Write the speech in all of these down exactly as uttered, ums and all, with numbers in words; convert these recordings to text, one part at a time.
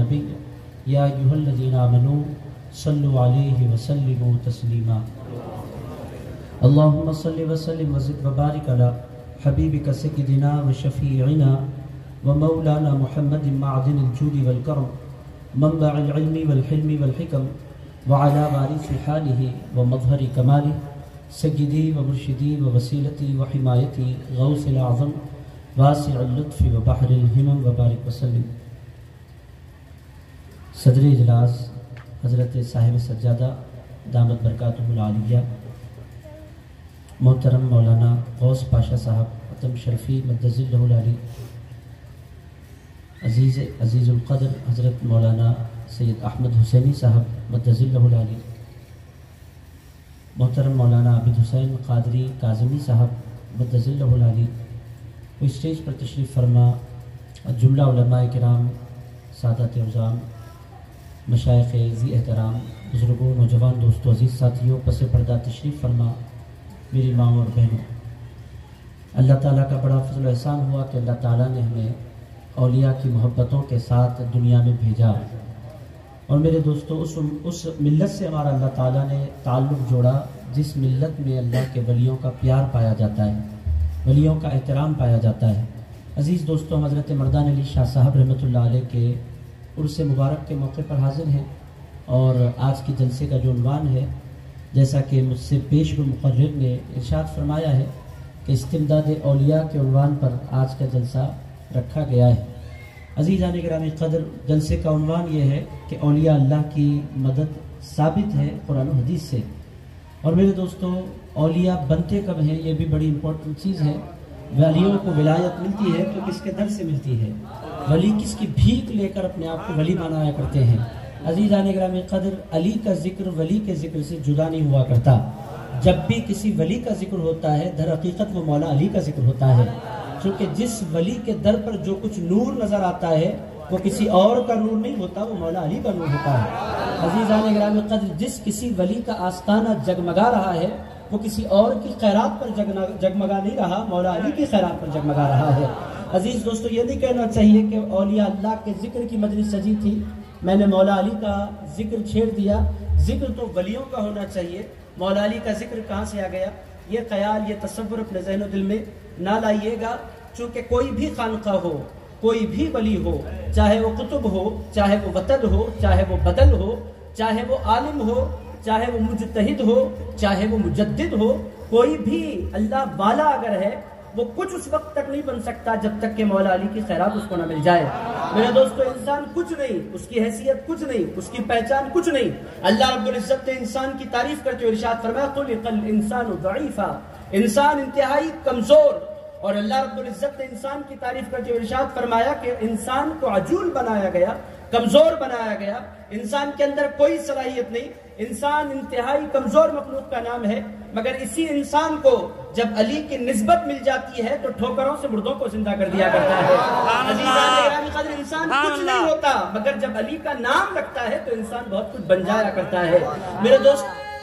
नबी या अय्युहल्लज़ीना आमनू सल्लु अलैहि वसल्लिमू तस्लीमा। अल्लाहुम्मा सल्लि वसल्लिम वज़िद वबारिक अला हबीबिका सय्यिदिना व शफ़ीइना व मौलाना मुहम्मदिन मअदिनिल जूदि वल करम मनबअल इल्मि वल हिल्मि वल हिकम व अला वारिसि हालिहि व मज़हरि कमालिहि सय्यिदी व मुर्शिदी व वसीलती व हिमायती गौसिल आज़म वासिउल लुत्फ़ि व बहरिल हिमम व बारिक वसल्लिम। सदर इजलास हज़रत साहिब सज्जादा दामत बरकातुहुल आलिया मोहतरम मौलाना गौस पाशा साहब अतम शरफ़ी मद्दज़िल्लहुल अली, अज़ीज़ अज़ीज़ुल क़द्र हज़रत मौलाना सैयद अहमद हुसैनी साहब मद्दज़िल्लहुल अली, मोहतरम मौलाना आबिद हुसैन क़ादरी काज़मी साहब मद्दज़िल्लहुल अली, वो स्टेज पर तशरीफ़ फरमा, जुमला उलमाए किराम, सादात उज़ाम, मशाइख़ ज़ी एहतराम, बुज़ुर्गों, नौजवान दोस्तों, अज़ीज़ साथियों, पस पर्दा तशरीफ़ फरमा मेरी माँ और बहनों, अल्लाह ताला का बड़ा फ़ज़ल एहसान हुआ कि अल्लाह ताला ने हमें औलिया की मोहब्बतों के साथ दुनिया में भेजा। और मेरे दोस्तों, उस उस मिल्लत से हमारा अल्लाह ताला ने ताल्लुक़ जोड़ा जिस मिल्लत में अल्लाह के वलियों का प्यार पाया जाता है, वलियों का एहतराम पाया जाता है। अज़ीज़ दोस्तों, हज़रत मर्दान अली शाह साहब रहमतुल्लाह अलैह के उर्स मुबारक के मौके पर हाजिर हैं और आज की जलसे का जो उन्वान है, जैसा कि मुझसे पेश मुक़र्रिर ने इरशाद फरमाया है कि इस्तिमदाद औलिया के उन्वान पर आज का जलसा रखा गया है। अज़ीज़ान गिरामी क़द्र, जलसे का उन्वान ये है कि औलिया अल्लाह की मदद साबित है कुरान और हदीस से। और मेरे दोस्तों, औलिया बनते कब हैं, ये भी बड़ी इंपॉर्टेंट चीज़ है। वलियों को विलायत मिलती है तो किसके दर से मिलती है, वली किसकी भीख लेकर अपने आप को वली बनाया करते हैं। अज़ीज़ान गिरामी क़द्र, अली का जिक्र वली के जिक्र से जुदा नहीं हुआ करता। जब भी किसी वली का जिक्र होता है, दर हकीकत वो मौला अली का जिक्र होता है, क्योंकि जिस वली के दर पर जो कुछ नूर नज़र आता है वो किसी और का नूर नहीं होता, वो मौला अली का नूर होता है। अज़ीज़ान गिरामी क़द्र, जिस किसी वली का आस्ताना जगमगा रहा है वो किसी और की खैरात पर जगमगा नहीं रहा, मौला अली की खैरात पर जगमगा रहा है। अजीज़ दोस्तों, ये नहीं कहना चाहिए कि औलिया अल्लाह के जिक्र की मजलिस सजी थी, मैंने मौला अली का जिक्र छेड़ दिया। जिक्र तो वलियों का होना चाहिए, मौला अली का जिक्र कहाँ से आ गया? ये ख्याल, ये तसव्वुर अपने ज़हन दिल में ना लाइएगा, चूँकि कोई भी खानका हो, कोई भी वली हो, चाहे वो कुतुब हो, चाहे वो वतन हो, चाहे वो बदल हो, चाहे वो आलिम हो, चाहे वो मुजतहिद हो, चाहे वो मुजद्दिद हो, कोई भी अल्लाह वाला अगर है वो कुछ उस वक्त तक नहीं बन सकता जब तक कि मौला अली की खैरात उसको ना मिल जाए। मेरे दोस्तों, इंसान कुछ नहीं, उसकी हैसियत कुछ नहीं, उसकी पहचान कुछ नहीं। अल्लाह रब्बुल इज्जत ने इंसान की तारीफ करते हुए इरशाद फरमाया, खुलिक़ल इंसानु ज़ईफ़ा, इंसान इंतहाई कमजोर। और अल्लाह रब्बुल इज्जत ने इंसान की तारीफ करते हुए इरशाद फरमाया कि इंसान को अजूल बनाया गया, कमजोर बनाया गया, इंसान के अंदर कोई सलाहियत नहीं, इंसान इंतहाई कमजोर मखलूक का नाम है। मगर इसी इंसान को जब अली की निस्बत मिल जाती है तो ठोकरों से मुर्दों को जिंदा कर दिया करता है। अज़ीज़ान, इंसान कुछ नहीं होता, मगर जब अली का नाम लगता है तो इंसान बहुत कुछ बन जाया करता है। मेरे दोस्त,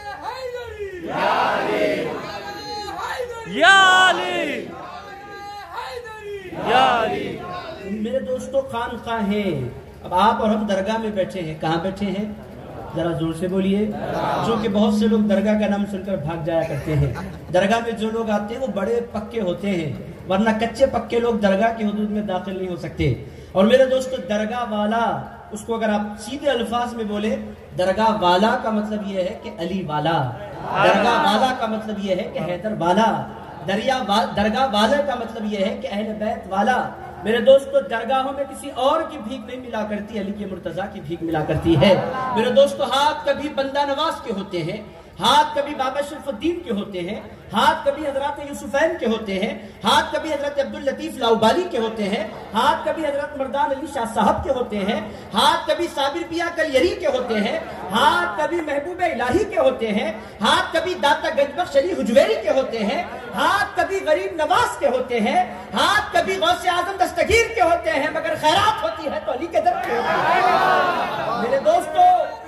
मेरे दोस्तों, खानक़ाहें, अब आप और हम दरगाह में बैठे हैं, कहाँ बैठे हैं? जरा जोर से बोलिए, क्योंकि बहुत से लोग दरगाह का नाम सुनकर भाग जाया करते हैं। दरगाह में जो लोग आते हैं वो बड़े पक्के होते हैं, वरना कच्चे पक्के लोग दरगाह की हुदूद में दाखिल नहीं हो सकते। और मेरे दोस्तों, दरगाह वाला, उसको अगर आप सीधे अल्फाज में बोले, दरगाह वाला का मतलब यह है कि अली वाला, दरगाह वाला का मतलब यह है कि हैदर वाला, दरिया वा, दरगाह वाला का मतलब यह है कि अहले बैत वाला। मेरे दोस्तों, दरगाहों में किसी और की भीख नहीं मिला करती, अली के मुर्तजा की भीख मिला करती है। मेरे दोस्तों, हाथ कभी बंदा नवाज के होते हैं, हाथ कभी बाबा शरफुद्दीन के होते हैं, हाथ कभी हजरत यूसुफैन के होते हैं, हाथ कभी हजरत अब्दुल लतीफ लाउबाली के होते हैं, हाथ कभी हजरत मर्दान अली शाह साहब के होते हैं, हाथ कभी साबिर पिया कलियरी के होते हैं, हाथ कभी महबूब इलाही के होते हैं, हाथ कभी दाता गंजबख्श अली हुजवेरी के होते हैं, हाथ कभी गरीब नवाज के होते हैं, हाथ कभी गौसे आजम दस्तगीर के होते हैं, मगर खैरात होती है तो अली के दर पे होती है। मेरे दोस्तों,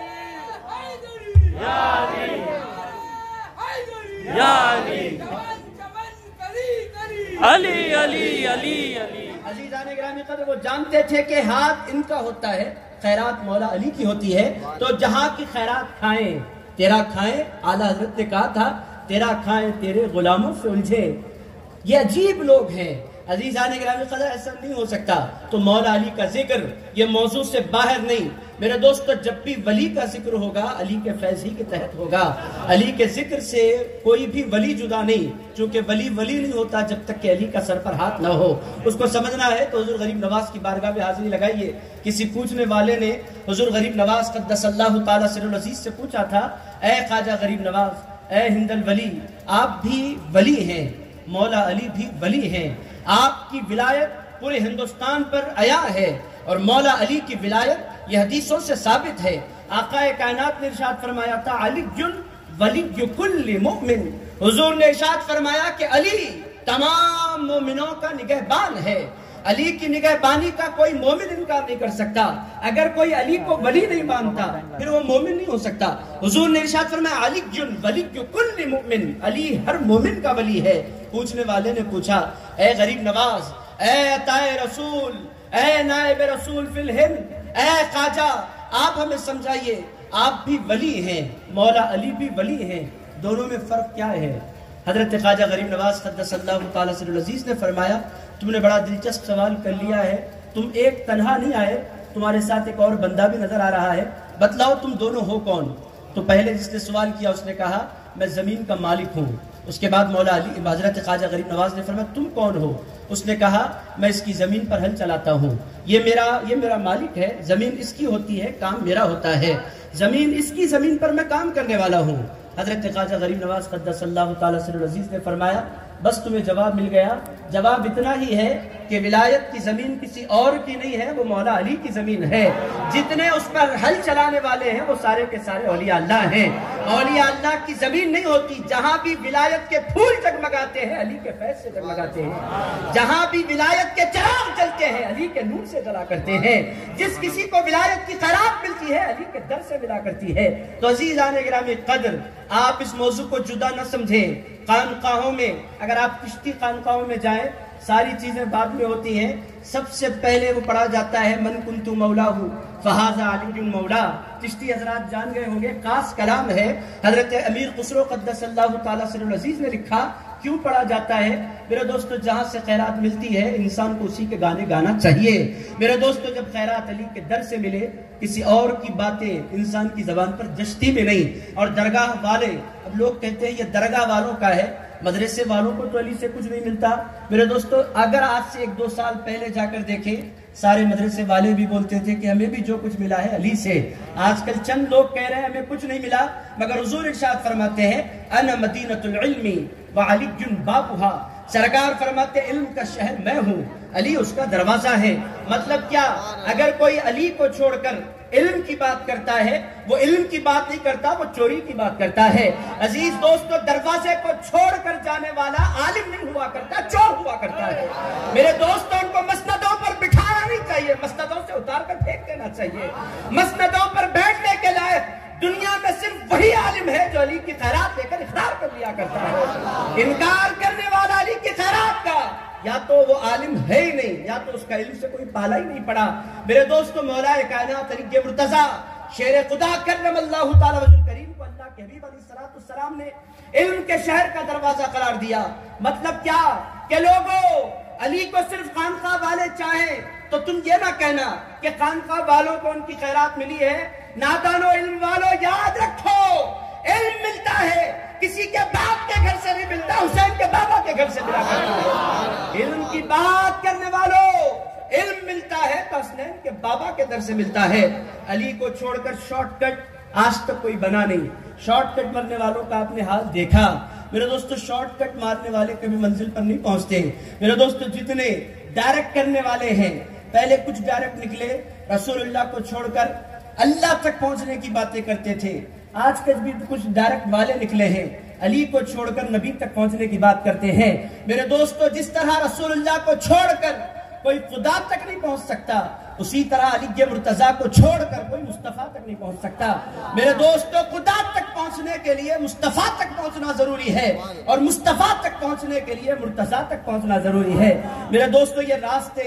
अली अली अली अली अज़ीज़ान गिरामी क़द्र, वो जानते थे कि हाथ इनका होता है, خیرات مولا علی کی ہوتی ہے، تو جہاں کی خیرات کھائیں تیرا کھائیں، اعلیٰ حضرت نے کہا تھا تیرا کھائیں تیرے غلاموں سے الجھے۔ یہ عجیب لوگ ہیں عزیزان گرامی قدر، ایسا نہیں ہو سکتا۔ تو مولا علی کا ذکر یہ موضوع سے باہر نہیں میرے دوستو، جب بھی ولی کا ذکر ہوگا علی کے فیض ہی کے تحت ہوگا۔ علی کے ذکر سے کوئی بھی ولی جدا نہیں، چونکہ ولی ولی نہیں ہوتا جب تک کہ علی کا سر پر ہاتھ نہ ہو۔ اس کو سمجھنا ہے تو حضور غریب نواز کی بارگاہ میں حاضری لگائیے۔ کسی پوچھنے والے نے حضور غریب نواز قدس اللہ تعالیٰ سر العزیز سے پوچھا تھا، اے خواجہ غریب نواز، اے ہند الولی، آپ بھی ولی ہیں، مولا علی بھی ولی ہیں، آپ کی ولایت پورے ہندوستان پر عیا ہے، اور مولا علی کی ولایت یہ حدیثوں سے ثابت ہے۔ آقا کائنات نے ارشاد فرمایا تھا علی ولی کل مومن، حضور نے ارشاد فرمایا کہ علی تمام مومنوں کا نگہبان ہے۔ علی کی نگہبانی کا کوئی مومن انکار نہیں کر سکتا۔ اگر کوئی علی کو ولی نہیں مانتا پھر وہ مومن نہیں ہو سکتا۔ حضور نے ارشاد فرمایا علی ولی کل مومن، علی ہر مومن کا ولی ہے۔ پوچھنے والے نے پوچھا، اے غریب نواز، اے عطا رسول، اے نائب رسول فی الہند، اے خواجہ، آپ ہمیں سمجھائیے، آپ بھی ولی ہیں، مولا علی بھی ولی ہیں، دونوں میں فرق کیا ہے؟ حضرت خواجہ غریب نواز قدس اللہ تعالیٰ سر العزیز نے فرمایا، تم نے بڑا دلچسپ سوال کر لیا ہے، تم ایک تنہا نہیں آئے، تمہارے ساتھ ایک اور بندہ بھی نظر آ رہا ہے، بتلاؤ تم دونوں ہو کون؟ تو پہلے جس نے سوال کیا اس نے کہا میں زمین کا مالک ہوں۔ اس کے بعد مولا علی حضرت خواجہ غریب نواز نے فرمایا تم کون ہو؟ اس نے کہا میں اس کی زمین پر ہل چلاتا ہوں، یہ میرا یہ میرا مالک ہے، زمین اس کی ہوتی ہے، کام میرا ہوتا ہے، زمین اس کی زمین پر میں کام کرنے والا ہوں۔ حضرت خواجہ غریب نواز قدس اللہ تعالیٰ سر العزیز نے فرمایا بس تمہیں جواب مل گیا، جواب اتنا ہی ہے کہ ولایت کی زمین کسی اور کی نہیں ہے، وہ مولا علی کی زمین ہے۔ جتنے اس پر ہل چلانے والے ہیں وہ سارے کے سارے اولیاء اللہ ہیں۔ اولیاء اللہ کی زمین نہیں ہوتی، جہاں بھی ولایت کے پھول جگمگاتے ہیں علی کے فیض سے جگمگاتے ہیں، جہاں بھی ولایت کے چراغ جلتے ہیں علی کے نور سے جلا کرتے ہیں، جس کسی کو ولایت کی خیرات ملتی ہے علی کے در سے ملا کرتی ہے۔ تو عزیزان گرامی قدر، آپ اس موضوع کو جدا نہ سمجھیں۔ خانقاہوں میں اگر آپ چشتی خانقاہوں میں جائیں ساری چیزیں بعد میں ہوتی ہیں، سب سے پہلے وہ پڑھا جاتا ہے من کنت مولاہ فہذا علی مولا۔ چشتی حضرات جان گئے ہوں گے، خاص کلام ہے، حضرت امیر خسرو قدس اللہ تعالیٰ سر العزیز نے لکھا۔ کیوں پڑھا جاتا ہے؟ میرے دوستو جہاں سے خیرات ملتی ہے انسان کو اسی کے گانے گانا چاہیے۔ میرے دوستو جب خیرات علی کے در سے ملے کسی اور کی باتیں انسان کی زبان پر جشتی میں نہیں۔ اور درگاہ والے، اب لوگ کہتے ہیں یہ درگاہ والوں کا ہے، مدرسے والوں کو تو علی سے کچھ نہیں ملتا۔ میرے دوستو اگر آج سے ایک دو سال پہلے جا کر دیکھیں سارے مدرسے والے بھی بولتے تھے کہ ہمیں بھی جو کچھ ملا ہے علی سے۔ آج کل چند لوگ کہہ رہے ہیں ہمیں کچھ نہیں ملا، مگر حضور ارشاد فرماتے ہیں انا مدینۃ العلم وعلی بابھا، سرکار فرماتے علم کا شہر میں ہوں، علی اس کا دروازہ ہے۔ مطلب کیا؟ اگر کوئی علی کو چھوڑ کر علم کی بات کرتا ہے وہ علم کی بات نہیں کرتا، وہ چوری کی بات کرتا ہے۔ عزیز دوستو دروازے کو چھوڑ کر جانے والا عالم نہیں ہوا کرتا، چور ہوا کرتا ہے۔ میرے دوستوں ان کو مسندوں پر بٹھانا نہیں چاہیے، مسندوں سے اتار کر پھینک دینا چاہیے۔ مسندوں پر بیٹھنے کے لائق دنیا میں صرف وہی عالم ہے جو علی کی خیرات لے کر اقرار کر لیا کرتا ہے۔ انکار کرنے والا علی کی خیرات کا یا تو وہ عالم ہے ہی نہیں، یا تو اس کا علم سے کوئی پالا ہی نہیں پڑا۔ میرے دوستو مولا کائنات علی مرتضیٰ شیر خدا کرم اللہ تعالی وجہ کریم کو اللہ کے حبیب علیہ السلام نے علم کے شہر کا دروازہ قرار دیا۔ مطلب کیا کہ لوگوں علی کو صرف خانقاہ والے چاہیں تو تم یہ نہ کہنا کہ خانقاہ والوں کو ان کی خیرات ملی ہے۔ نادانو علم والوں یاد رکھو، علم ملتا ہے کسی کے باپ کے گھر سے نہیں ملتا، حسین کے بابا کے گھر سے ملا کرتا ہے۔ علم کی بات کرنے والوں، علم ملتا ہے تو حسین کے بابا کے در سے ملتا ہے۔ علی کو چھوڑ کر شارٹ کٹ آج تک کوئی بنا نہیں۔ شارٹ کٹ مرنے والوں کا آپ نے حال دیکھا۔ میرے دوستو شارٹ کٹ مارنے والے کبھی منزل پر نہیں پہنچتے۔ میرے دوستو جتنے ڈائریکٹ کرنے والے ہیں، پہلے کچھ ڈائریکٹ نکلے، رسول اللہ کو چھوڑ کر اللہ تک پہنچنے کی باتیں کرتے تھے۔ آج کل بھی کچھ ڈائریکٹ والے نکلے ہیں، علی کو چھوڑ کر نبی تک پہنچنے کی بات کرتے ہیں۔ میرے دوستو جس طرح رسول اللہ کو چھوڑ کر کوئی خدا تک نہیں پہنچ سکتا، اسی طرح علی مرتضیٰ کو چھوڑ کر کوئی مصطفیٰ تک نہیں پہنچ سکتا۔ میرے دوستو خدا تک پہنچنے کے لیے مصطفیٰ تک پہنچنا ضروری ہے، اور مصطفیٰ تک پہنچنے کے لیے مرتضیٰ تک پہنچنا ضروری ہے۔ میرے دوستو یہ راستے ہیں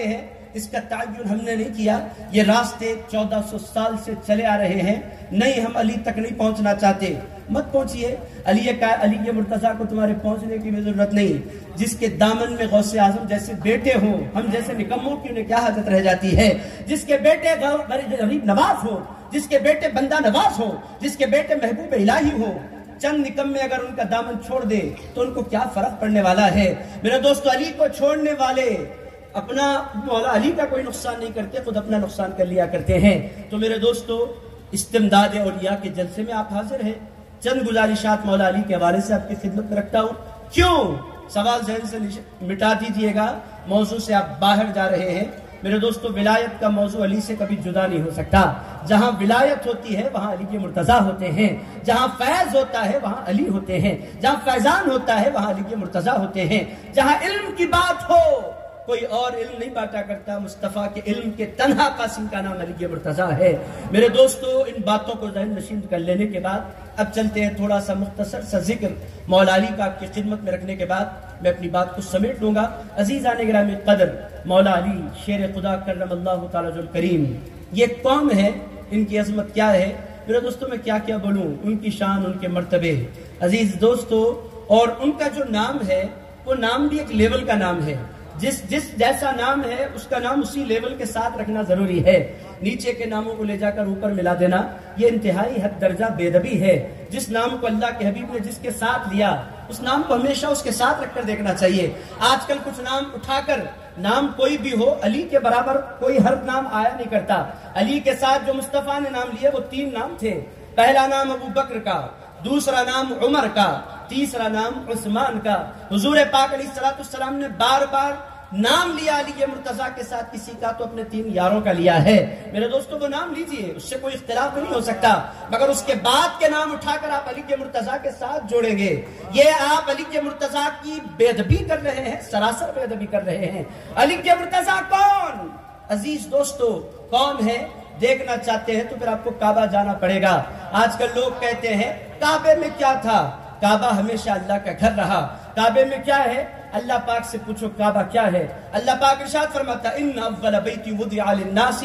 اس کا تعین ہم نے نہیں کیا. یہ راستے چودہ سو سال سے چلے آ رہے ہیں. نہیں ہم علی تک نہیں پہنچنا چاہتے. مت پہنچیے. علی کا علی مرتضیٰ کو تمہارے پہنچنے کی ضرورت نہیں. جس کے دامن میں غوث اعظم جیسے بیٹے ہوں, ہم جیسے نکموں کی انہیں کیا حاجت رہ جاتی ہے. جس کے بیٹے غریب نواز ہو, جس کے بیٹے بندہ نواز ہو, جس کے بیٹے محبوب الہی ہو, چند نکمے اگر ان کا دامن چھوڑ دے تو ان کو کیا فرق پڑنے والا ہے. میرے دوستو, علی کو چھوڑنے والے اپنا مولا علی کا کوئی نقصان نہیں کرتے, خود اپنا نقصان کر لیا کرتے ہیں. تو میرے دوستو, استمداد اولیاء کے جلسے میں آپ حاضر ہیں. چند گزارشات مولا علی کے حوالے سے آپ کی خدمت میں رکھتا ہوں. کیوں سوال ذہن سے مٹا دیجئے گا, موضوع سے آپ باہر جا رہے ہیں. میرے دوستو, ولایت کا موضوع علی سے کبھی جدا نہیں ہو سکتا. جہاں ولایت ہوتی ہے وہاں علی کے مرتضیٰ ہوتے ہیں. جہاں فیض ہوتا ہے وہاں علی ہوتے ہیں. جہاں فیضان ہوتا ہے وہاں علی کے مرتضیٰ ہوتے ہیں. جہاں علم کی بات ہو, کوئی اور علم نہیں بانٹا کرتا, مصطفیٰ کے علم کے تنہا قاسم کا نام علی کے مرتضیٰ ہے. میرے دوستو, ان باتوں کو ذہن نشین کر لینے کے بعد اب چلتے ہیں تھوڑا سا مختصر سا ذکر مولا علی کا آپ کی خدمت میں رکھنے کے بعد میں اپنی بات کو سمیٹ لوں گا. عزیزان گرامی قدر, مولا علی شیر خدا کرم اللہ تعالی ذو الکریم, یہ قوم ہے, ان کی عظمت کیا ہے. میرے دوستو, میں کیا کیا بولوں, ان کی شان, ان کے مرتبے. عزیز دوستو, اور ان کا جو نام ہے وہ نام بھی ایک لیول کا نام ہے. جس جس جیسا نام ہے اس کا نام اسی لیول کے ساتھ رکھنا ضروری ہے. نیچے کے ناموں کو لے جا کر اوپر ملا دینا یہ انتہائی حد درجہ بے ادبی ہے. جس نام کو اللہ کے حبیب نے جس کے ساتھ لیا اس نام کو ہمیشہ اس کے ساتھ رکھ کر دیکھنا چاہیے. آج کل کچھ نام اٹھا کر, نام کوئی بھی ہو, علی کے برابر کوئی ہر نام آیا نہیں کرتا. علی کے ساتھ جو مصطفیٰ نے نام لیے وہ تین نام تھے. پہلا نام ابو بکر کا, دوسرا نام عمر کا, تیسرا نام عثمان کا. حضور پاک علیہ الصلوۃ والسلام نے بار بار نام لیا علی مرتضیٰ کے ساتھ کسی کا تو اپنے تین یاروں کا لیا ہے. میرے دوستو, وہ نام لیجئے, اس سے کوئی اختلاف نہیں ہو سکتا, مگر اس کے بعد کے نام اٹھا کر آپ علی کے مرتضیٰ کے ساتھ جوڑیں گے, یہ آپ علی کے مرتضیٰ کی بے ادبی کر رہے ہیں, سراسر بے ادبی کر رہے ہیں. علی کے مرتضیٰ کون؟ عزیز دوستو, کون ہے؟ دیکھنا چاہتے ہیں تو پھر آپ کو کعبہ جانا پڑے گا. آج کل لوگ کہتے ہیں کعبے میں کیا تھا. کعبہ ہمیشہ اللہ کا گھر رہا. کعبے میں کیا ہے؟ اللہ پاک سے پوچھو کعبہ کیا ہے. اللہ پاک ارشاد فرماتا ان اول بیت وضع للناس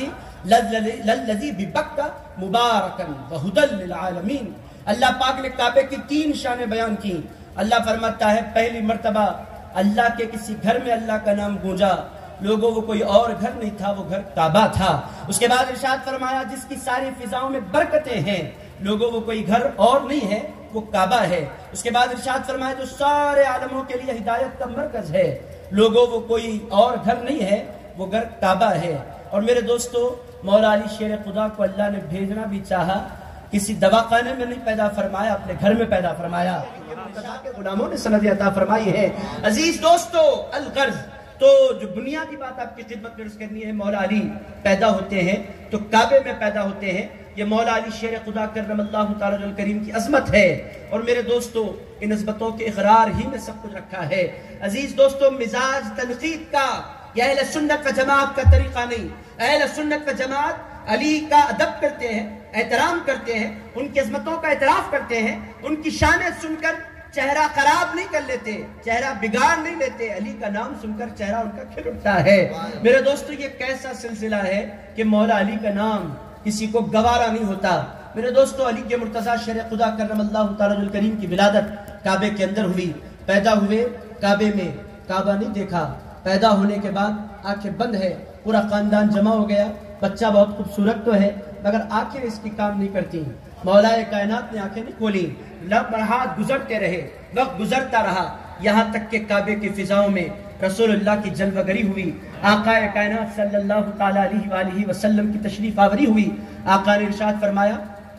للذی ببکہ مبارکا وہدی للعالمین. اللہ پاک نے کعبے کی تین شانیں بیان کی. اللہ فرماتا ہے پہلی مرتبہ اللہ کے کسی گھر میں اللہ کا نام گونجا, لوگوں وہ کوئی اور گھر نہیں تھا, وہ گھر کعبہ تھا. اس کے بعد ارشاد فرمایا جس کی ساری فضاؤں میں برکتیں ہیں, لوگوں وہ کوئی گھر اور نہیں ہے, وہ کعبہ ہے. اس کے بعد ارشاد فرمایا جو سارے عالموں کے لیے ہدایت کا مرکز ہے, لوگوں وہ کوئی اور گھر نہیں ہے, وہ گھر کعبہ ہے. اور میرے دوستو, مولا علی شیر خدا کو اللہ نے بھیجنا بھی چاہا, کسی دواخانے میں نہیں پیدا فرمایا, اپنے گھر میں پیدا فرمایا. غلاموں نے سند عطا فرمائی ہے. عزیز دوستو, الغرض تو جو بنیادی بات آپ کی خدمت میں عرض کرنی ہے, مولا علی پیدا ہوتے ہیں تو کعبے میں پیدا ہوتے ہیں. یہ مولا علی شیر خدا کرم اللہ تعالی الکریم کی عظمت ہے. اور میرے دوستو, ان عظمتوں کے اقرار ہی میں سب کچھ رکھا ہے. عزیز دوستو, مزاج تنقید کا یہ اہل سنت و جماعت کا طریقہ نہیں. اہل سنت و جماعت علی کا ادب کرتے ہیں, احترام کرتے ہیں, ان کی عظمتوں کا اعتراف کرتے ہیں, ان کی شانیں سن کر چہرہ خراب نہیں کر لیتے, چہرہ بگاڑ نہیں لیتے. علی کا نام سن کر چہرہ ان کا کھل اٹھتا ہے. میرے دوستو, یہ کیسا سلسلہ ہے کہ مولا علی کا نام کسی کو گوارا نہیں ہوتا. میرے دوستو, علی کے مرتضیٰ شیر خدا کرم اللہ تعالی الکریم کی ولادت کعبے کے اندر ہوئی. پیدا ہوئے کعبے میں, کعبہ نہیں دیکھا. پیدا ہونے کے بعد آنکھیں بند ہے, پورا خاندان جمع ہو گیا. بچہ بہت خوبصورت تو ہے مگر آنکھیں اس کی کام نہیں کرتی. مولا کائنات نے آنکھیں نہیں کھولی. لمحات گزرتے رہے, وقت گزرتا رہا, یہاں تک کہ کعبے کی فضاؤں میں رسول اللہ کی جلوہ گری ہوئی. آقا کائنات صلی اللہ تعالی علیہ وآلہ وسلم کی تشریف آوری ہوئی. آقا نے ارشاد فرمایا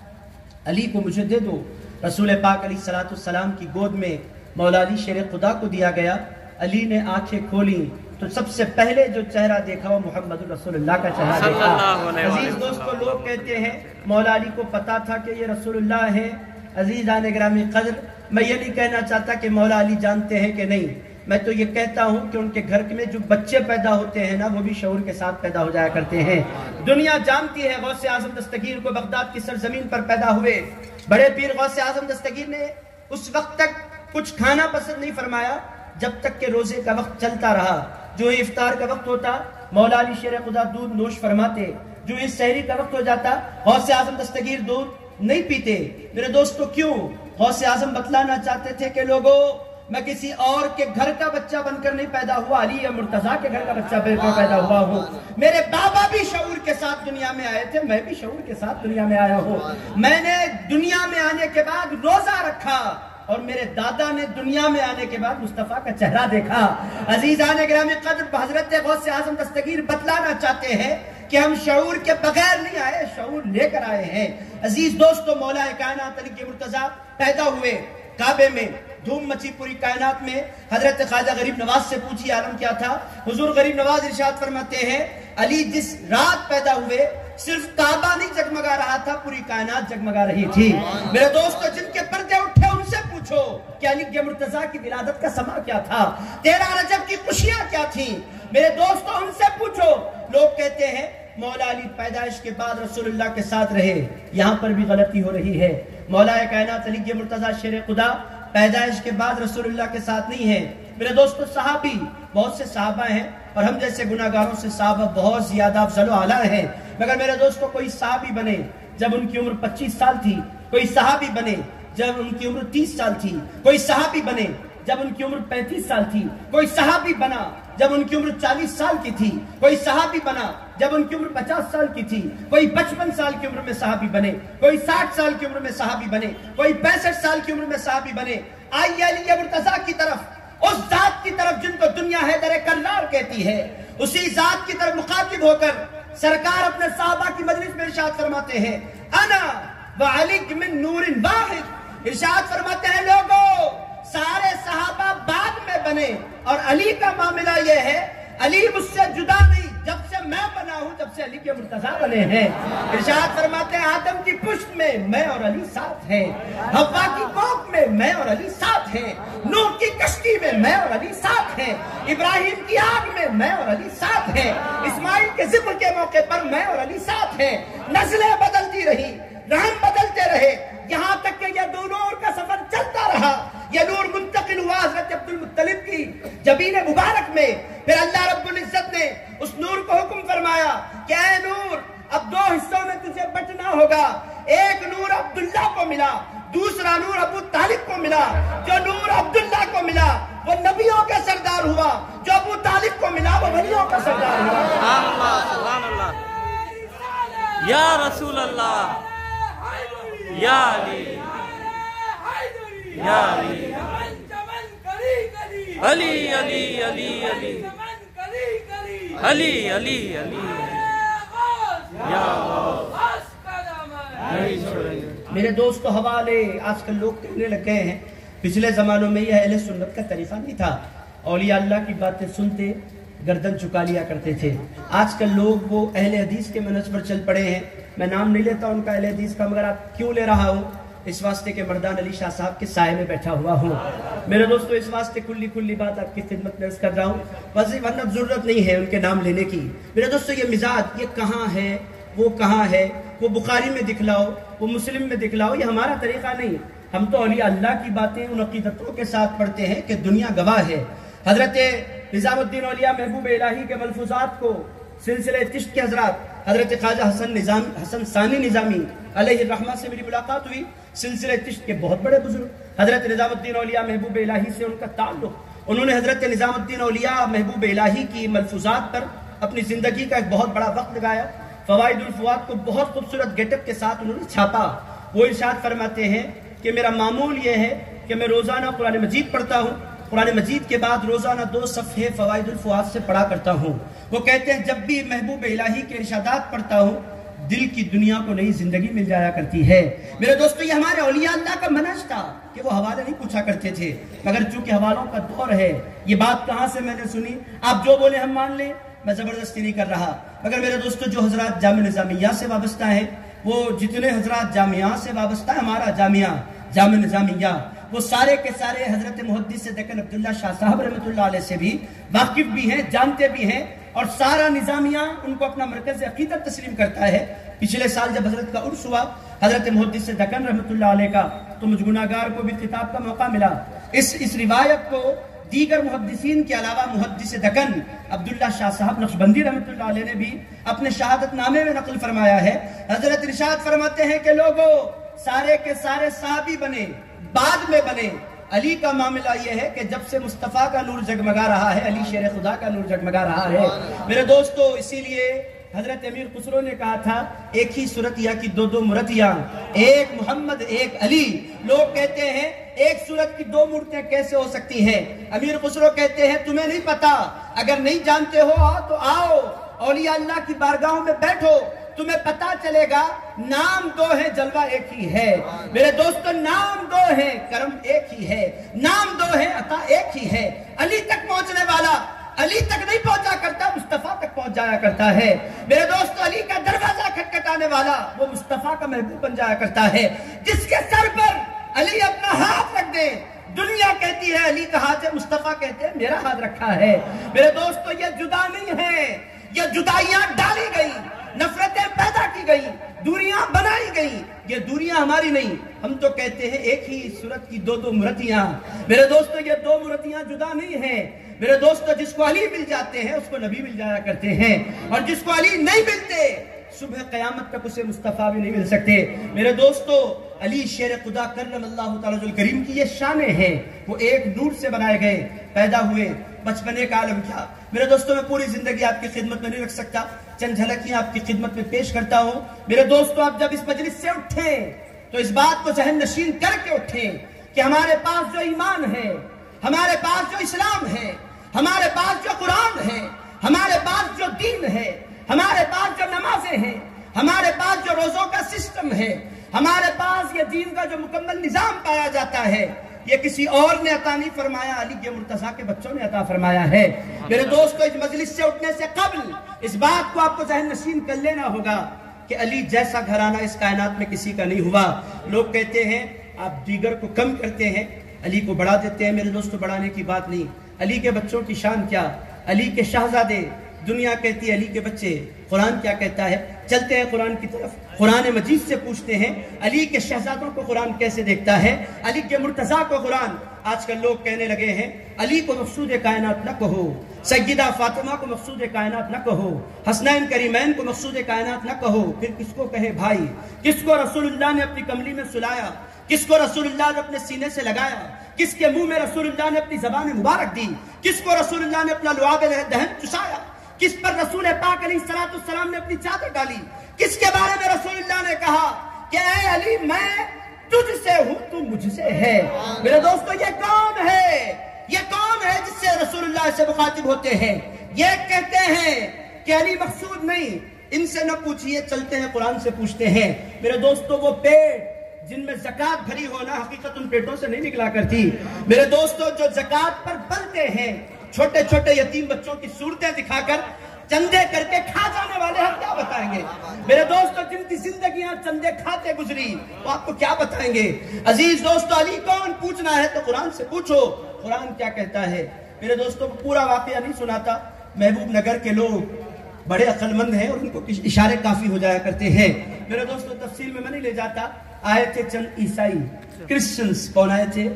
علی کو مجھے دے دو. رسول پاک علیہ الصلوۃ والسلام کی گود میں مولا علی شیر خدا کو دیا گیا. علی نے آنکھیں کھولی تو سب سے پہلے جو چہرہ دیکھا وہ محمد رسول اللہ کا چہرہ دیکھا. عزیز دوستو, لوگ کہتے ہیں مولا علی کو پتا تھا کہ یہ رسول اللہ ہے. عزیزان گرامی قدر, میں یہ نہیں کہنا چاہتا کہ مولا علی جانتے ہیں کہ نہیں. میں تو یہ کہتا ہوں کہ ان کے گھر میں جو بچے پیدا ہوتے ہیں نا, وہ بھی شعور کے ساتھ پیدا ہو جایا کرتے ہیں. دنیا جانتی ہے غوث اعظم دستگیر کو بغداد کی سرزمین پر پیدا ہوئے. بڑے پیر غوث اعظم دستگیر نے اس وقت تک کچھ کھانا پسند نہیں فرمایا جب تک کہ روزے کا وقت چلتا رہا. جو افطار کا وقت ہوتا, مولا علی شیر خدا دودھ نوش فرماتے، جو اس سحری کا وقت ہو جاتا غوث اعظم دستگیر دودھ نہیں پیتے۔ میرے دوستو کیوں؟ غوث اعظم بتلانا چاہتے تھے کہ لوگوں، میں کسی اور کے گھر کا بچہ بن کر نہیں پیدا ہوا، علی یا مرتضیٰ کے گھر کا بچہ بن کر پیدا ہوا ہوں۔ میرے بابا بھی شعور کے ساتھ دنیا میں آئے تھے، میں بھی شعور کے ساتھ دنیا میں آیا ہوں۔ میں نے دنیا میں آنے کے بعد روزہ رکھا اور میرے دادا نے دنیا میں آنے کے بعد مصطفیٰ کا چہرہ دیکھا۔ عزیزان گرامی قدر، حضرت غوث اعظم دستگیر بتلانا چاہتے ہیں کہ ہم شعور کے بغیر نہیں آئے، شعور لے کر آئے ہیں۔ عزیز دوستو، مولا کائنات علی مرتضیٰ پیدا ہوئے کعبے میں، دھوم مچی پوری کائنات میں۔ حضرت خواجہ غریب نواز سے پوچھی عالم کیا تھا؟ حضور غریب نواز ارشاد فرماتے ہیں علی جس رات پیدا ہوئے صرف کعبہ نہیں جگمگا رہا تھا، پوری کائنات جگمگا رہی تھی۔ میرے دوستو، جن کے پردے اٹھے ان سے پوچھو کہ علی مرتضیٰ کی ولادت کا سما کیا تھا، تیرہ رجب کی خوشیاں کیا تھیں۔ میرے دوستو، ان سے پوچھو۔ لوگ کہتے ہیں مولا علی پیدائش کے بعد رسول اللہ کے ساتھ رہے، یہاں پر بھی غلطی ہو رہی ہے۔ مولا کائنات علی مرتضیٰ شیر خدا پیدائش کے بعد رسول اللہ کے ساتھ نہیں ہے۔ میرے دوستو، صحابی بہت سے صحابہ ہیں اور ہم جیسے گناہگاروں سے صحابہ بہت زیادہ افضل و اعلیٰ ہیں، مگر میرے دوستو کوئی صحابی بنے جب ان کی عمر پچیس سال تھی، کوئی صحابی بنے جب ان کی عمر تیس سال تھی، کوئی صحابی بنے جب ان کی عمر پینتیس سال تھی، کوئی صحابی بنا جب ان کی عمر چالیس سال کی تھی، کوئی صحابی بنا جب ان کی عمر پچاس سال کی تھی، کوئی پچپن سال کی عمر میں صحابی بنے، کوئی ساٹھ سال کی عمر میں صحابی بنے، کوئی پینسٹھ سال کی عمر میں صحابی بنے۔ آئیے علی مرتضیٰ کی طرف، اس ذات کی طرف جن کو دنیا حیدر کرار کہتی ہے، اسی ذات کی طرف مخاطب ہو کر سرکار اپنے صحابہ کی مجلس میں ارشاد فرماتے ہیں انا وعلی من نور واحد۔ ارشاد فرماتے ہیں لوگوں، سارے صحابہ بعد میں بنے اور علی کا معاملہ یہ ہے، علی مجھ سے جدا نہیں، جب سے میں بنا ہوں جب سے علی کے مرتضیٰ بنے ہیں۔ ارشاد فرماتے ہیں آدم کی پشت میں میں اور علی ساتھ ہیں، حوا کی کوکھ میں میں اور علی ساتھ ہیں، نوح کی کشتی میں میں اور علی ساتھ ہیں، ابراہیم کی آگ میں میں اور علی ساتھ ہیں، اسماعیل کے ذبح کے موقع پر میں اور علی ساتھ ہیں۔ نسلیں بدلتی رہی، رحم بدلتے رہے، یہاں تک کہ یہ دو نور کا سفر چلتا رہا۔ یہ نور منتقل ہوا حضرت عبد المطلب کی جبین مبارک میں، پھر اللہ رب العزت نے اس نور کو حکم فرمایا کہ اے نور، اب دو حصوں میں تجھے بٹنا ہوگا۔ ایک نور عبداللہ کو ملا، دوسرا نور ابو طالب کو ملا۔ جو نور عبداللہ کو ملا وہ نبیوں کا سردار ہوا، جو ابو طالب کو ملا وہ ولیوں کا سردار ہوا۔ سبحان اللہ، یا رسول اللہ، یا علی، یا علی، علی علی علی علی علی علی علی، یا میرے دوستو، حوالے آج کل لوگ کہنے لگ گئے ہیں، پچھلے زمانوں میں یہ اہل سنت کا طریقہ نہیں تھا، اولیاء اللہ کی باتیں سنتے گردن چکا لیا کرتے تھے۔ آج کل لوگ وہ اہل حدیث کے منہج پر چل پڑے ہیں۔ میں نام نہیں لیتا ان کا اہل حدیث کا، مگر آپ کیوں لے رہا ہوں؟ اس واسطے کہ مردان علی شاہ صاحب کے سائے میں بیٹھا ہوا ہوں۔ میرے دوستو، اس واسطے کلی کلی بات آپ کی خدمت میں عرض کر رہا ہوں، ورنہ ضرورت نہیں ہے ان کے نام لینے کی۔ میرے دوستو، یہ مزاج یہ کہاں ہے، وہ کہاں ہے، وہ بخاری میں دکھلاؤ، وہ مسلم میں دکھلاؤ، یہ ہمارا طریقہ نہیں۔ ہم تو اولیاء اللہ کی باتیں ان عقیدتوں کے ساتھ پڑھتے ہیں کہ دنیا گواہ ہے۔ حضرت نظام الدین اولیاء محبوب الہی کے ملفوظات کو سلسلہ چشت کے حضرات حضرت خواجہ حسن نظام حسن ثانی نظامی علیہ الرحمہ سے میری ملاقات ہوئی۔ سلسلہ چشت کے بہت بڑے بزرگ حضرت نظام الدین اولیاء محبوب الہی سے ان کا تعلق، انہوں نے حضرت نظام الدین اولیاء محبوب الہی کی ملفوظات پر اپنی زندگی کا ایک بہت بڑا وقت لگایا۔ فوائد الفواد کو بہت خوبصورت گیٹ اپ کے ساتھ انہوں نے چھاپا۔ وہ ارشاد فرماتے ہیں کہ میرا معمول یہ ہے کہ میں روزانہ قرآن مجید پڑھتا ہوں، قرآن مجید کے بعد روزانہ دو صفحے فوائد الفواد سے پڑھا کرتا ہوں۔ وہ کہتے ہیں جب بھی محبوب الہی کے ارشادات پڑھتا ہوں دل کی دنیا کو نئی زندگی مل جایا کرتی ہے۔ میرے دوستو، یہ ہمارے اولیاء اللہ کا منہج تھا کہ وہ حوالے نہیں پوچھا کرتے تھے، مگر چونکہ حوالوں کا دور ہے، یہ بات کہاں سے میں نے سنی؟ آپ جو بولے ہم مان لیں، میں زبردستی نہیں کر رہا، مگر میرے دوستو جو حضرات جامع نظامیہ سے وابستہ ہیں، وہ جتنے حضرات جامعہ سے وابستہ ہے، ہمارا جامعہ جامع نظامیہ، وہ سارے کے سارے حضرت محدث دکن عبداللہ شاہ صاحب رحمۃ اللہ علیہ سے بھی واقف بھی ہیں، جانتے بھی ہیں، اور سارا نظامیہ ان کو اپنا مرکز عقیدت تسلیم کرتا ہے۔ پچھلے سال جب حضرت کا عرس ہوا حضرت محدث دکن رحمۃ اللہ علیہ کا، تو مجھ گناہگار کو بھی خطاب کا موقع ملا۔ اس اس روایت کو دیگر محدثین کے علاوہ محدث دکن عبداللہ شاہ صاحب نقشبندی رحمۃ اللہ علیہ نے بھی اپنے شہادت نامے میں نقل فرمایا ہے. حضرت ارشاد فرماتے ہیں کہ لوگوں سارے کے سارے صحابی بنے، بعد میں بنے. علی کا معاملہ یہ ہے کہ جب سے مصطفیٰ کا نور جگمگا رہا ہے، علی شیر خدا کا نور جگمگا رہا ہے. میرے دوستو اسی لیے حضرت امیر خسرو نے کہا تھا ایک ہی صورتیہ کی دو دو مورتیاں، ایک محمد ایک علی. لوگ کہتے ہیں ایک صورت کی دو مورتیں کیسے ہو سکتی ہیں؟ امیر خسرو کہتے ہیں تمہیں نہیں پتا، اگر نہیں جانتے ہو آؤ تو آؤ اولیاء اللہ کی بارگاہوں میں بیٹھو، تمہیں پتا چلے گا نام دو ہے جلوہ ایک ہی ہے. میرے دوستو نام دو ہے کرم ایک ہی ہے، نام دو ہے عطا ایک ہی ہے. علی تک پہنچنے والا علی تک نہیں پہنچا کرتا، مصطفیٰ تک پہنچ جایا کرتا ہے. میرے دوستو علی کا دروازہ کھٹکھٹانے والا وہ مصطفیٰ کا محبوب بن جایا کرتا ہے. جس کے سر پر علی اپنا ہاتھ رکھ دے دنیا کہتی ہے علی کا ہاتھ ہے، مصطفیٰ کہتے ہیں میرا ہاتھ رکھا ہے. میرے دوستو یہ جدا نہیں ہے، یہ جدائیاں ڈالی گئی، نفرتیں پیدا کی گئی، دوریاں بنائی گئی. یہ دوریاں ہماری نہیں، ہم تو کہتے ہیں ایک ہی صورت کی دو دو مورتیاں. میرے دوستو یہ دو مورتیاں جدا نہیں ہیں. میرے دوستو جس کو علی مل جاتے ہیں اس کو نبی مل جایا کرتے ہیں، اور جس کو علی نہیں ملتے صبح قیامت تک اسے مصطفیٰ بھی نہیں مل سکتے. میرے دوستو علی شیر خدا کرم اللہ تعالیٰ الکریم کی یہ شانیں ہیں، وہ ایک نور سے بنائے گئے، پیدا ہوئے. بچپنے کا عالم کیا. میرے دوستو میں پوری زندگی آپ کی خدمت میں نہیں رکھ سکتا، چند جھلکیاں آپ کی خدمت میں پیش کرتا ہوں. میرے دوستو آپ جب اس مجلس سے اٹھیں تو اس بات کو ذہن نشین کر کے اٹھیں کہ ہمارے پاس جو ایمان ہے، ہمارے پاس جو اسلام ہے، ہمارے پاس جو قرآن ہے، ہمارے پاس جو دین ہے، ہمارے پاس جو نمازیں ہیں، ہمارے پاس جو روزوں کا سسٹم ہے، ہمارے پاس یہ دین کا جو مکمل نظام پایا جاتا ہے، یہ کسی اور نے عطا نہیں فرمایا، علی کے مرتضیٰ کے بچوں نے عطا فرمایا ہے. میرے دوستو اس مجلس سے اٹھنے سے قبل اس بات کو آپ کو ذہن نشین کر لینا ہوگا کہ علی جیسا گھرانہ اس کائنات میں کسی کا نہیں ہوا. لوگ کہتے ہیں آپ دیگر کو کم کرتے ہیں، علی کو بڑھا دیتے ہیں. میرے دوستو بڑھانے کی بات نہیں. علی کے بچوں کی شان کیا، علی کے شہزادے، دنیا کہتی ہے علی کے بچے. قرآن کیا کہتا ہے؟ چلتے ہیں قرآن کی طرف. قرآن مجید سے پوچھتے ہیں علی کے شہزادوں کو قرآن کیسے دیکھتا ہے، علی کے مرتضیٰ کو قرآن. آج کل لوگ کہنے لگے ہیں علی کو مقصود کائنات نہ کہو، سیدہ فاطمہ کو مقصود کائنات نہ کہو، حسنین کریمین کو مقصود کائنات نہ کہو. پھر کس کو کہے بھائی؟ کس کو رسول اللہ نے اپنی کملی میں سلایا، کس کو رسول اللہ نے اپنے سینے سے لگایا، کس کے منہ میں رسول اللہ نے اپنی زبان مبارک دی، کس کو رسول اللہ نے اپنا لعاب دہن چسایا، کس پر رسول پاک علیہ السلام نے اپنی چادر ڈالی، کس کے بارے میں رسول اللہ نے کہا کہ اے علی میں تجھ سے ہوں تو مجھ سے ہے. میرے دوستو یہ کون ہے؟ یہ کون ہے جس سے رسول اللہ سے مخاطب ہوتے ہیں؟ یہ کہتے ہیں کہ علی مقصود نہیں، ان سے نہ پوچھئے، چلتے ہیں قرآن سے پوچھتے ہیں. میرے دوستو وہ پیٹ جن میں زکاة بھری ہونا حقیقت ان پیٹوں سے نہیں نکلا کرتی. میرے دوستو جو زکاة پر بلتے ہیں، چھوٹے چھوٹے یتیم بچوں کی صورتیں دکھا کر چندے کر کے کھا جانے والے ہم کیا بتائیں گے؟ میرے دوستو جن کی زندگیاں چندے کھاتے گزری وہ آپ کو کیا بتائیں گے؟ عزیز دوستو علی کون پوچھنا ہے تو قرآن سے پوچھو، قرآن کیا کہتا ہے. میرے دوستو پورا واقعہ نہیں سناتا. محبوب نگر کے لوگ بڑے عقل مند ہیں اور ان کو اشارے کافی ہو جایا کرتے ہیں. میرے دوستو تفصیل میں میں نہیں لے جاتا. آئے تھے چند عیسائی، کرسچنز. کون آئے تھے؟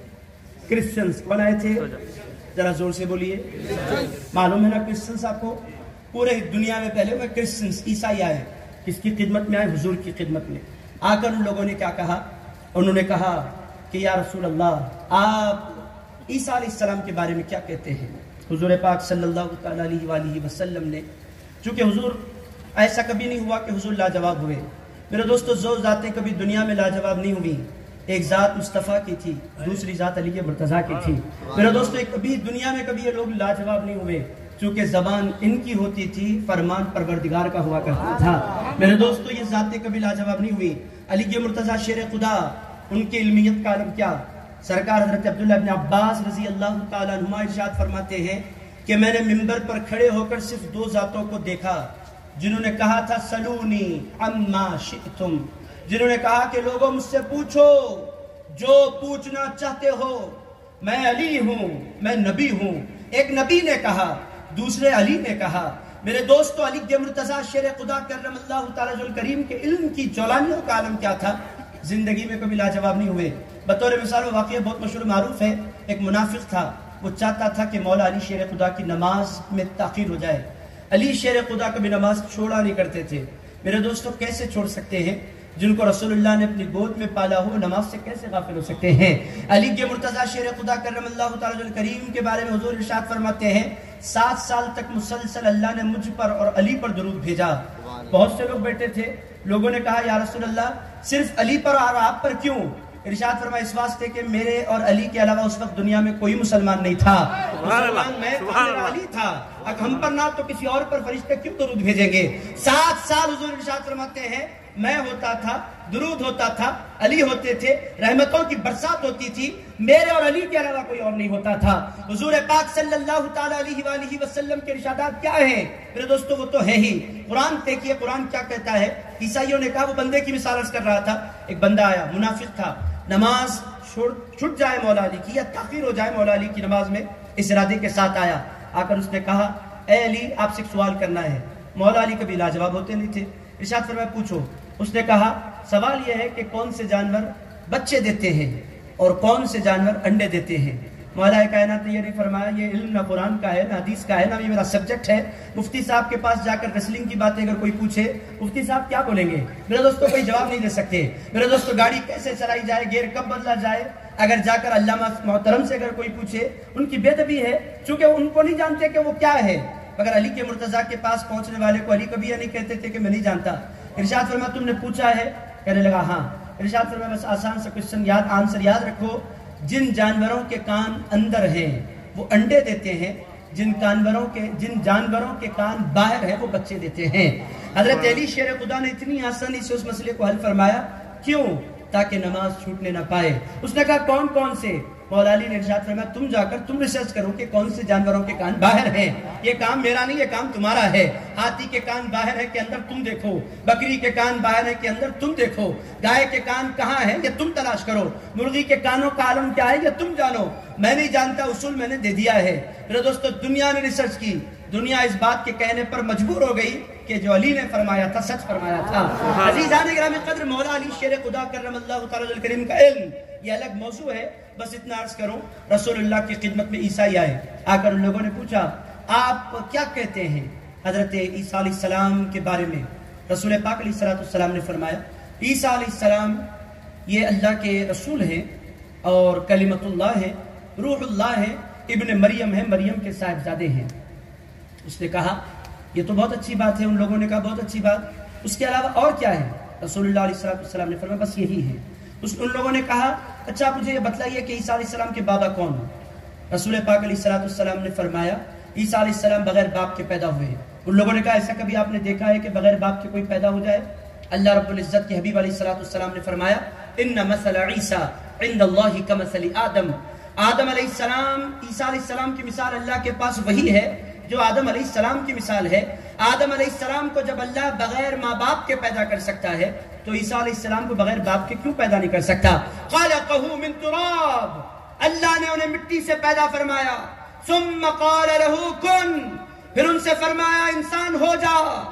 کرسچنز. کون آئے تھے؟ ذرا زور سے بولیے. معلوم ہے نا کرسچنز آپ کو؟ پورے دنیا میں پہلے ہوئے کرسچنز عیسائی آئے. کس کی خدمت میں آئے؟ حضور کی خدمت میں. آ کر ان لوگوں نے کیا کہا؟ انہوں نے کہا کہ یا رسول اللہ آپ عیسیٰ علیہ السلام کے بارے میں کیا کہتے ہیں؟ حضور پاک صلی اللہ تعالیٰ علیہ وآلہ وسلم نے، چونکہ حضور ایسا کبھی نہیں ہوا کہ حضور لاجواب ہوئے. میرے دوستو دو ذاتیں کبھی دنیا میں لاجواب نہیں ہوئی. ایک ذات مصطفیٰ کی تھی، دوسری ذات علی مرتضیٰ کی تھی. میرے دوستو کبھی دنیا میں کبھی یہ لوگ لاجواب نہیں ہوئے، چونکہ زبان ان کی ہوتی تھی، فرمان پروردگار کا ہوا کرتا تھا. میرے دوستو یہ ذاتیں کبھی لاجواب نہیں ہوئی. علی مرتضیٰ شیر خدا، ان کی علمیت کا عالم کیا. سرکار حضرت عبداللہ ابن عباس رضی اللہ تعالیٰ عنہما ارشاد فرماتے ہیں کہ میں نے منبر پر کھڑے ہو کر صرف دو ذاتوں کو دیکھا جنہوں نے کہا تھا سلونی عما شئتم، جنہوں نے کہا کہ لوگوں مجھ سے پوچھو جو پوچھنا چاہتے ہو، میں علی ہوں، میں نبی ہوں. ایک نبی نے کہا، دوسرے علی نے کہا. میرے دوستو علی مرتضیٰ شیر خدا کرم اللہ تعالیٰ الکریم کے علم کی جولانیوں کا عالم کیا تھا. زندگی میں کبھی لاجواب نہیں ہوئے. بطور مثال وہ واقعہ بہت مشہور معروف ہے. ایک منافق تھا، وہ چاہتا تھا کہ مولا علی شیر خدا کی نماز میں تاخیر ہو جائے. علی شیر خدا کبھی نماز چھوڑا نہیں کرتے تھے. میرے دوستوں کیسے چھوڑ سکتے ہیں؟ جن کو رسول اللہ نے اپنی گود میں پالا ہو نماز سے کیسے غافل ہو سکتے ہیں؟ علی کے مرتضیٰ شیر خدا کرم اللہ تعالیٰ الکریم کے بارے میں حضور ارشاد فرماتے ہیں سات سال تک مسلسل اللہ نے مجھ پر اور علی پر درود بھیجا. بہت سے لوگ بیٹھے تھے, لوگوں نے کہا یا رسول اللہ صرف علی پر اور آپ پر کیوں؟ ارشاد فرمایا اس واسطے کہ میرے اور علی کے علاوہ اس وقت دنیا میں کوئی مسلمان نہیں تھا. مسلمان میں میرا علی تھا, اگر ہم پر نہ تو کسی اور پر فرشتے کیوں درود بھیجیں گے؟ سات سال حضور ارشاد فرماتے ہیں میں ہوتا تھا, درود ہوتا تھا, علی ہوتے تھے, رحمتوں کی برسات ہوتی تھی, میرے اور علی کے علاوہ کوئی اور نہیں ہوتا تھا. حضور پاک صلی اللہ تعالیٰ علیہ وآلہ وسلم کے ارشادات کیا ہیں میرے دوستو؟ وہ تو ہے ہی. قرآن دیکھیے قرآن کیا کہتا ہے. عیسائیوں نے کہا, وہ بندے کی مثال عرض کر رہا تھا, ایک بندہ آیا منافق تھا, نماز چھٹ جائے مولا علی کی یا تاخیر ہو جائے مولا علی کی نماز میں, اس ارادے کے ساتھ آیا. آ کر اس نے کہا اے علی آپ سے ایک سوال کرنا ہے. مولا علی کبھی لاجواب ہوتے نہیں تھے. ارشاد فرمایا پوچھو. اس نے کہا سوال یہ ہے کہ کون سے جانور بچے دیتے ہیں اور کون سے جانور انڈے دیتے ہیں؟ مولا کائنات نے یہ نہیں فرمایا یہ علم نہ قرآن کا ہے نہ حدیث کا ہے نہ یہ میرا سبجیکٹ ہے. مفتی صاحب کے پاس جا کر ریسلنگ کی باتیں اگر کوئی پوچھے مفتی صاحب کیا بولیں گے؟ میرے دوستوں کوئی جواب نہیں دے سکتے. میرے دوستوں گاڑی کیسے چلائی جائے, گیئر کب بدلا جائے, اگر جا کر علامہ محترم سے اگر کوئی پوچھے ان کی بے ادبی ہے چونکہ ان کو نہیں جانتے کہ وہ کیا ہے. اگر علی کے مرتضیٰ کے پاس پہنچنے والے کو علی کبھی یہ نہیں کہتے تھے کہ میں نہیں جانتا. ارشاد فرمایا تم نے پوچھا ہے؟ کہنے لگا ہاں. ارشاد فرمایا بس آسان سے کوشچن یاد آنسر یاد رکھو, جن جانوروں کے کان اندر ہیں وہ انڈے دیتے ہیں, جن جانوروں کے جن جانوروں کے کان باہر ہیں وہ بچے دیتے ہیں. حضرت علی شیر خدا نے اتنی آسانی سے اس مسئلے کو حل فرمایا. کیوں؟ تاکہ نماز چھوٹنے نہ پائے. اس نے کہا کون کون سے؟ مولا علی نے ارشاد فرمایا تم جا کر تم ریسرچ کرو کہ کون سے جانوروں کے کان باہر ہیں. یہ کام میرا نہیں, یہ کام تمہارا ہے. ہاتھی کے کان باہر ہے کہ اندر تم دیکھو, بکری کے کان باہر ہے کہ اندر تم دیکھو, گائے کے کان کہاں ہے یہ تم تلاش کرو, مرغی کے کانوں کا عالم کیا ہے یہ تم جانو. میں نہیں جانتا, اصول میں نے دے دیا ہے. میرے دوستو دنیا نے ریسرچ کی, دنیا اس بات کے کہنے پر مجبور ہو گئی کہ جو علی نے فرمایا تھا سچ فرمایا تھا. عزیزان گرامی قدر مولا علی شیر خدا کرم اللہ تعالی الکریم کا علم یہ الگ موضوع ہے. بس اتنا عرض کروں, رسول اللہ کی خدمت میں عیسائی آئے, آ کر ان لوگوں نے پوچھا آپ کیا کہتے ہیں حضرت عیسیٰ علیہ السلام کے بارے میں؟ رسول پاک علیہ السلام نے فرمایا عیسیٰ علیہ السلام یہ اللہ کے رسول ہیں اور کلمت اللہ ہے, روح اللہ ہے, ابن مریم ہے, مریم کے صاحبزادے ہیں. اس نے کہا یہ تو بہت اچھی بات ہے. ان لوگوں نے کہا بہت اچھی بات, اس کے علاوہ اور کیا ہے؟ رسول اللہ علیہ السلام نے فرمایا بس یہی ہے. اس ان لوگوں نے کہا اچھا مجھے یہ بتلائیے کہ عیسیٰ علیہ السلام کے بابا کون ہیں؟ رسول پاک علیہ السلام نے فرمایا عیسیٰ علیہ السلام بغیر باپ کے پیدا ہوئے ہیں. ان لوگوں نے کہا ایسا کبھی آپ نے دیکھا ہے کہ بغیر باپ کے کوئی پیدا ہو جائے؟ اللہ رب العزت کے حبیب علیہ السلام نے فرمایا ان مثل عیسیٰ عند اللہ کمثل آدم. آدم علیہ السلام عیسیٰ علیہ السلام کی مثال اللہ کے پاس وہی ہے جو آدم علیہ السلام کی مثال ہے. آدم علیہ السلام کو جب اللہ بغیر ماں باپ کے پیدا کر سکتا ہے تو عیسیٰ علیہ السلام کو بغیر باپ کے کیوں پیدا نہیں کر سکتا؟ خلقہ من تراب, اللہ نے انہیں مٹی سے پیدا فرمایا. ثم قال له کن, پھر ان سے فرمایا انسان ہو جا.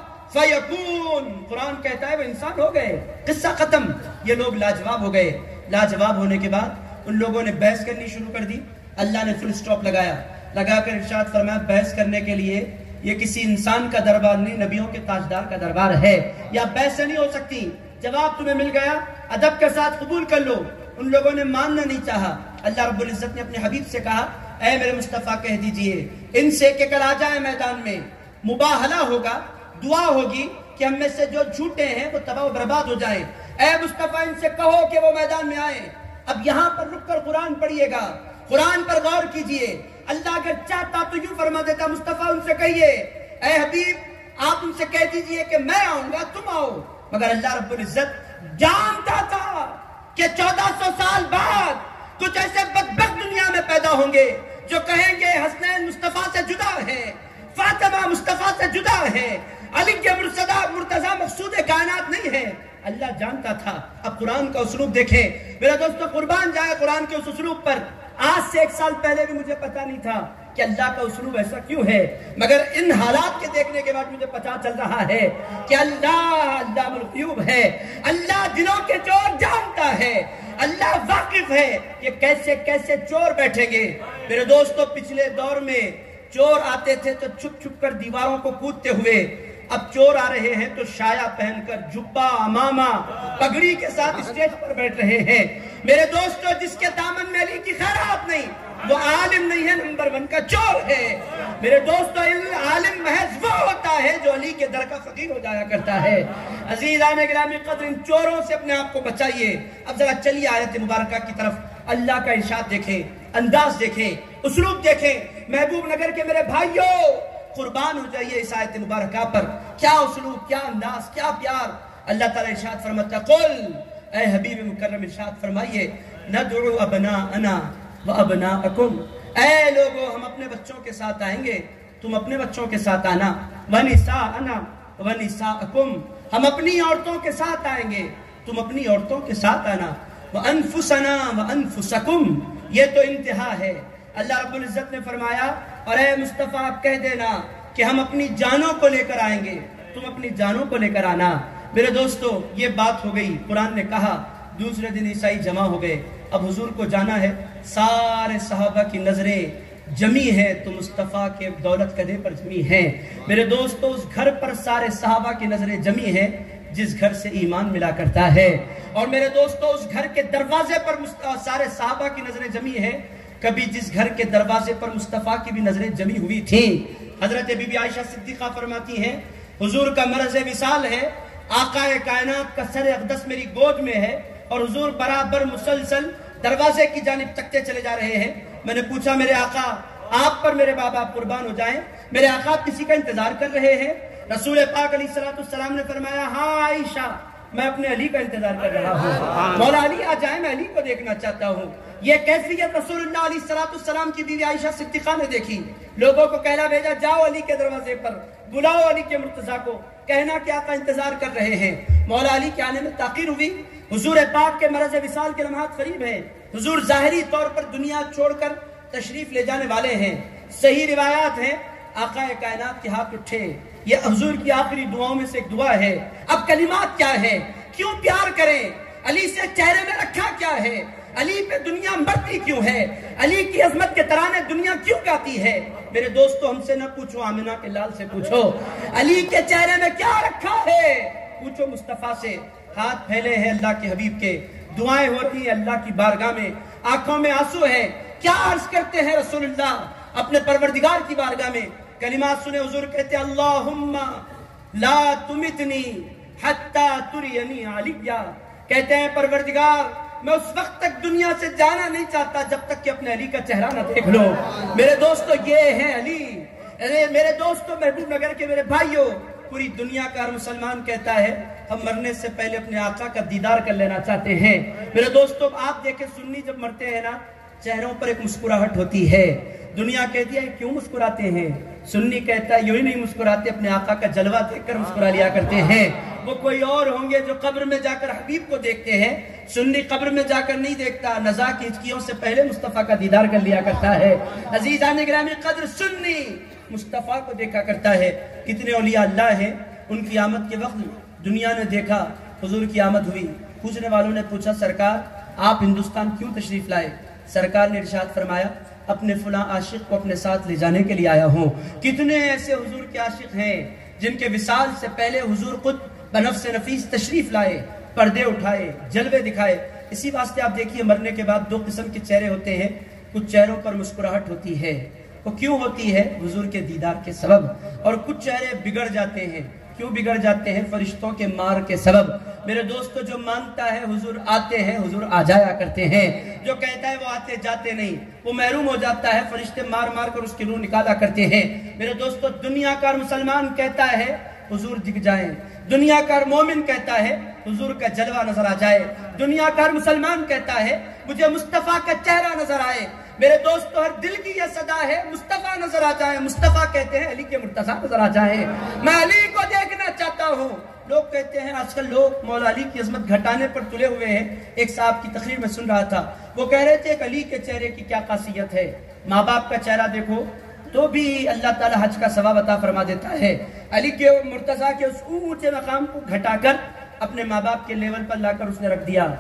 فیکون, قرآن کہتا ہے وہ انسان ہو گئے, قصہ ختم. یہ لوگ لاجواب ہو گئے. لاجواب ہونے کے بعد ان لوگوں نے بحث کرنی شروع کر دی. اللہ نے فل سٹاپ لگایا, لگا کر ارشاد فرمایا بحث کرنے کے لیے یہ کسی انسان کا دربار نہیں, نبیوں کے تاجدار کا دربار ہے. یا بحث نہیں ہو سکتی. جواب تمہیں مل گیا, ادب کے ساتھ قبول کر لو. ان لوگوں نے ماننا نہیں چاہا. اللہ رب العزت نے اپنے حبیب سے کہا اے میرے مصطفیٰ کہہ دیجئے ان سے کہ کل آ جائیں میدان میں, مباہلہ ہوگا, دعا ہوگی کہ ہم میں سے جو جھوٹے ہیں وہ تباہ و برباد ہو جائیں. اے مصطفیٰ ان سے کہو کہ وہ میدان میں آئیں. اب یہاں پر رک کر قرآن پڑھیے گا, قرآن پر غور کیجئے. اللہ اگر چاہتا تو یوں فرما دیتا مصطفیٰ ان سے کہیے اے حبیب آپ ان سے کہہ دیجئے کہ میں آؤں گا تم آؤ. مگر اللہ رب العزت جانتا تھا کہ چودہ سو سال بعد کچھ ایسے بدبخت دنیا میں پیدا ہوں گے جو کہیں گے حسنین مصطفیٰ سے جدا ہے, فاطمہ مصطفیٰ سے جدا ہے, علی کے مرتضیٰ مقصود کائنات نہیں ہے. اللہ جانتا تھا. اب قرآن کا اسلوب دیکھیں میرے دوستو, قربان جائے قرآن کے اس اسلوب پر. آج سے ایک سال پہلے بھی مجھے پتا نہیں تھا کہ اللہ کا اسلوب ایسا کیوں ہے, مگر ان حالات کے دیکھنے کے بعد مجھے پتا چل رہا ہے کہ اللہ علام الغیوب ہے. اللہ دلوں کے چور جانتا ہے. اللہ واقف ہے کہ کیسے کیسے چور بیٹھیں گے. میرے دوستو پچھلے دور میں چور آتے تھے تو چھپ چھپ کر دیواروں کو کودتے ہوئے، اب چور آ رہے ہیں تو شایا پہن کر جبہ امامہ پگڑی کے ساتھ اسٹیج پر بیٹھ رہے ہیں. میرے دوستو جس کے دامن میں علی کی خیرات نہیں وہ عالم نہیں ہے، نمبر ون کا چور ہے. میرے دوستو عالم محض وہ ہوتا ہے جو علی کے در کا فقیر ہو جایا کرتا ہے. عزیزان گرامی قدر، ان چوروں سے اپنے آپ کو بچائیے. اب ذرا چلیے آیت مبارکہ کی طرف. اللہ کا ارشاد دیکھیں، انداز دیکھیں، اسلوب دیکھیں. محبوب نگر کے میرے بھائیوں قربان ہو جائیے اس آیت مبارکہ پر. کیا اسلوب، کیا انداز، کیا پیار. اللہ تعالیٰ ارشاد فرماتا ہے، قل اے حبیب مکرم ارشاد فرمائیے، ندعو ابناءنا و ابناءکم، اے لوگو ہم اپنے بچوں کے ساتھ آئیں گے، تم اپنے بچوں کے ساتھ آنا. ونساءنا و نساءکم، ہم اپنی عورتوں کے ساتھ آئیں گے، تم اپنی عورتوں کے ساتھ آنا. وانفسنا وانفسکم، یہ تو انتہا ہے. اللہ رب العزت نے فرمایا اور اے مصطفیٰ آپ کہہ دینا کہ ہم اپنی جانوں کو لے کر آئیں گے، تم اپنی جانوں کو لے کر آنا. میرے دوستو یہ بات ہو گئی، قرآن نے کہا. دوسرے دن عیسائی جمع ہو گئے، اب حضور کو جانا ہے. سارے صحابہ کی نظریں جمی ہیں تو مصطفیٰ کے دولت قدے پر جمی ہیں. میرے دوستو اس گھر پر سارے صحابہ کی نظریں جمی ہیں جس گھر سے ایمان ملا کرتا ہے. اور میرے دوستو اس گھر کے دروازے پر سارے صحابہ کی نظریں جمی ہیں کبھی جس گھر کے دروازے پر مصطفیٰ کی بھی نظریں جمی ہوئی تھیں. حضرت بی بی عائشہ صدیقہ فرماتی ہیں حضور کا مرض وصال ہے، آقا کائنات کا سر اقدس میری گود میں ہے اور حضور برابر مسلسل دروازے کی جانب تکتے چلے جا رہے ہیں. میں نے پوچھا میرے آقا آپ پر میرے بابا قربان ہو جائیں، میرے آقا کسی کا انتظار کر رہے ہیں؟ رسول پاک علیہ السلام نے فرمایا ہاں عائشہ میں اپنے علی کا انتظار کر رہا ہوں، مولا علی آ جائیں میں علی کو دیکھنا چاہتا ہوں. یہ کیفیت رسول اللہ علیہ السلام کی بیوی عائشہ صدیقہ نے دیکھی. لوگوں کو کہنا بھیجا جاؤ علی کے دروازے پر، بلاؤ علی کے مرتضیٰ کو، کہنا کہ آقا انتظار کر رہے ہیں. مولا علی کے آنے میں تاخیر ہوئی. حضور پاک کے مرض وصال کے لمحات قریب ہیں. حضور ظاہری طور پر دنیا چھوڑ کر تشریف لے جانے والے ہیں. صحیح روایات ہیں آقا کائنات کے ہاتھ اٹھے. یہ حضور کی آخری دعاؤں میں سے ایک دعا ہے. اب کلمات کیا ہے؟ کیوں پیار کریں؟ علی سے چہرے میں رکھا کیا ہے؟ علی پہ دنیا مرتی کیوں ہے؟ علی کی عظمت کے ترانے دنیا کیوں گاتی ہے؟ میرے دوستو ہم سے نہ پوچھو، آمنہ کے لال سے پوچھو علی کے چہرے میں کیا رکھا ہے. پوچھو مصطفیٰ سے. ہاتھ پھیلے ہیں اللہ کے حبیب کے، دعائیں ہوتی ہیں اللہ کی بارگاہ میں، آنکھوں میں آنسو ہے. کیا عرض کرتے ہیں رسول اللہ اپنے پروردگار کی بارگاہ میں؟ کلمات سنے حضور کہتے ہیں اللہم لا تمتنی حتی ترینی علیہ. کہتے ہیں پروردگار میں اس وقت تک دنیا سے جانا نہیں چاہتا جب تک کہ اپنے علی کا چہرہ نہ دیکھ لو. میرے دوستو یہ ہے علی. میرے دوستو محبوب نگر کے میرے بھائیوں، پوری دنیا کا ہر مسلمان کہتا ہے ہم مرنے سے پہلے اپنے آقا کا دیدار کر لینا چاہتے ہیں. میرے دوستو آپ دیکھیں سنی جب مرتے ہیں نا چہروں پر ایک مسکراہٹ ہوتی ہے. دنیا کہتی ہے کیوں مسکراتے ہیں؟ سنی کہتا ہے یوں ہی نہیں مسکراتے، اپنے آقا کا جلوہ دیکھ کر مسکرا لیا کرتے ہیں. وہ کوئی اور ہوں گے جو قبر میں جا کر حبیب کو دیکھتے ہیں. سنی قبر میں جا کر نہیں دیکھتا، نزا کی ہچکیوں سے پہلے مصطفیٰ کا دیدار کر لیا کرتا ہے. عزیزان گرامی قدر سنی مصطفیٰ کو دیکھا کرتا ہے. کتنے اولیاء اللہ ہیں ان کی آمد کے وقت دنیا نے دیکھا حضور کی آمد ہوئی. پوچھنے والوں نے پوچھا سرکار آپ ہندوستان کیوں تشریف لائے؟ سرکار نے ارشاد فرمایا اپنے فلاں عاشق کو اپنے ساتھ لے جانے کے لیے آیا ہوں. کتنے ایسے حضور کے عاشق ہیں جن کے وصال سے پہلے حضور خود بنفس نفیس تشریف لائے، پردے اٹھائے، جلوے دکھائے. اسی واسطے آپ دیکھیے مرنے کے بعد دو قسم کے چہرے ہوتے ہیں. کچھ چہروں پر مسکراہٹ ہوتی ہے، وہ کیوں ہوتی ہے؟ حضور کے دیدار کے سبب. اور کچھ چہرے بگڑ جاتے ہیں. کیوں بگڑ جاتے ہیں؟ فرشتوں کے مار کے سبب. میرے دوستو جو مانتا ہے حضور آتے ہیں، حضور آ جایا کرتے ہیں. جو کہتا ہے وہ آتے جاتے نہیں، وہ محروم ہو جاتا ہے، فرشتے مار مار کر اس کی روح نکالا کرتے ہیں. میرے دوستو دنیا کا مسلمان کہتا ہے حضور دکھ جائیں، دنیا کا مومن کہتا ہے حضور کا جلوہ نظر آ جائے، دنیا کا مسلمان کہتا ہے مجھے مصطفیٰ کا چہرہ نظر آئے. میرے دوستو ہر دل کی یہ صدا ہے مصطفیٰ نظر آ جائے. مصطفیٰ کہتے ہیں علی کے مرتضیٰ نظر آ جائے، میں علی کو دیکھنا چاہتا ہوں. لوگ کہتے ہیں آج کل لوگ مولا علی کی عظمت گھٹانے پر تلے ہوئے ہیں. ایک صاحب کی تقریر میں سن رہا تھا، وہ کہہ رہے تھے کہ علی کے چہرے کی کیا خاصیت ہے. ماں باپ کا چہرہ دیکھو تو بھی اللہ تعالی حج کا ثواب عطا فرما دیتا ہے. علی کے مرتضیٰ کے اس اونچے مقام کو گھٹا کر اپنے ماں باپ کے لیول پر لا کر اس نے رکھ دیا.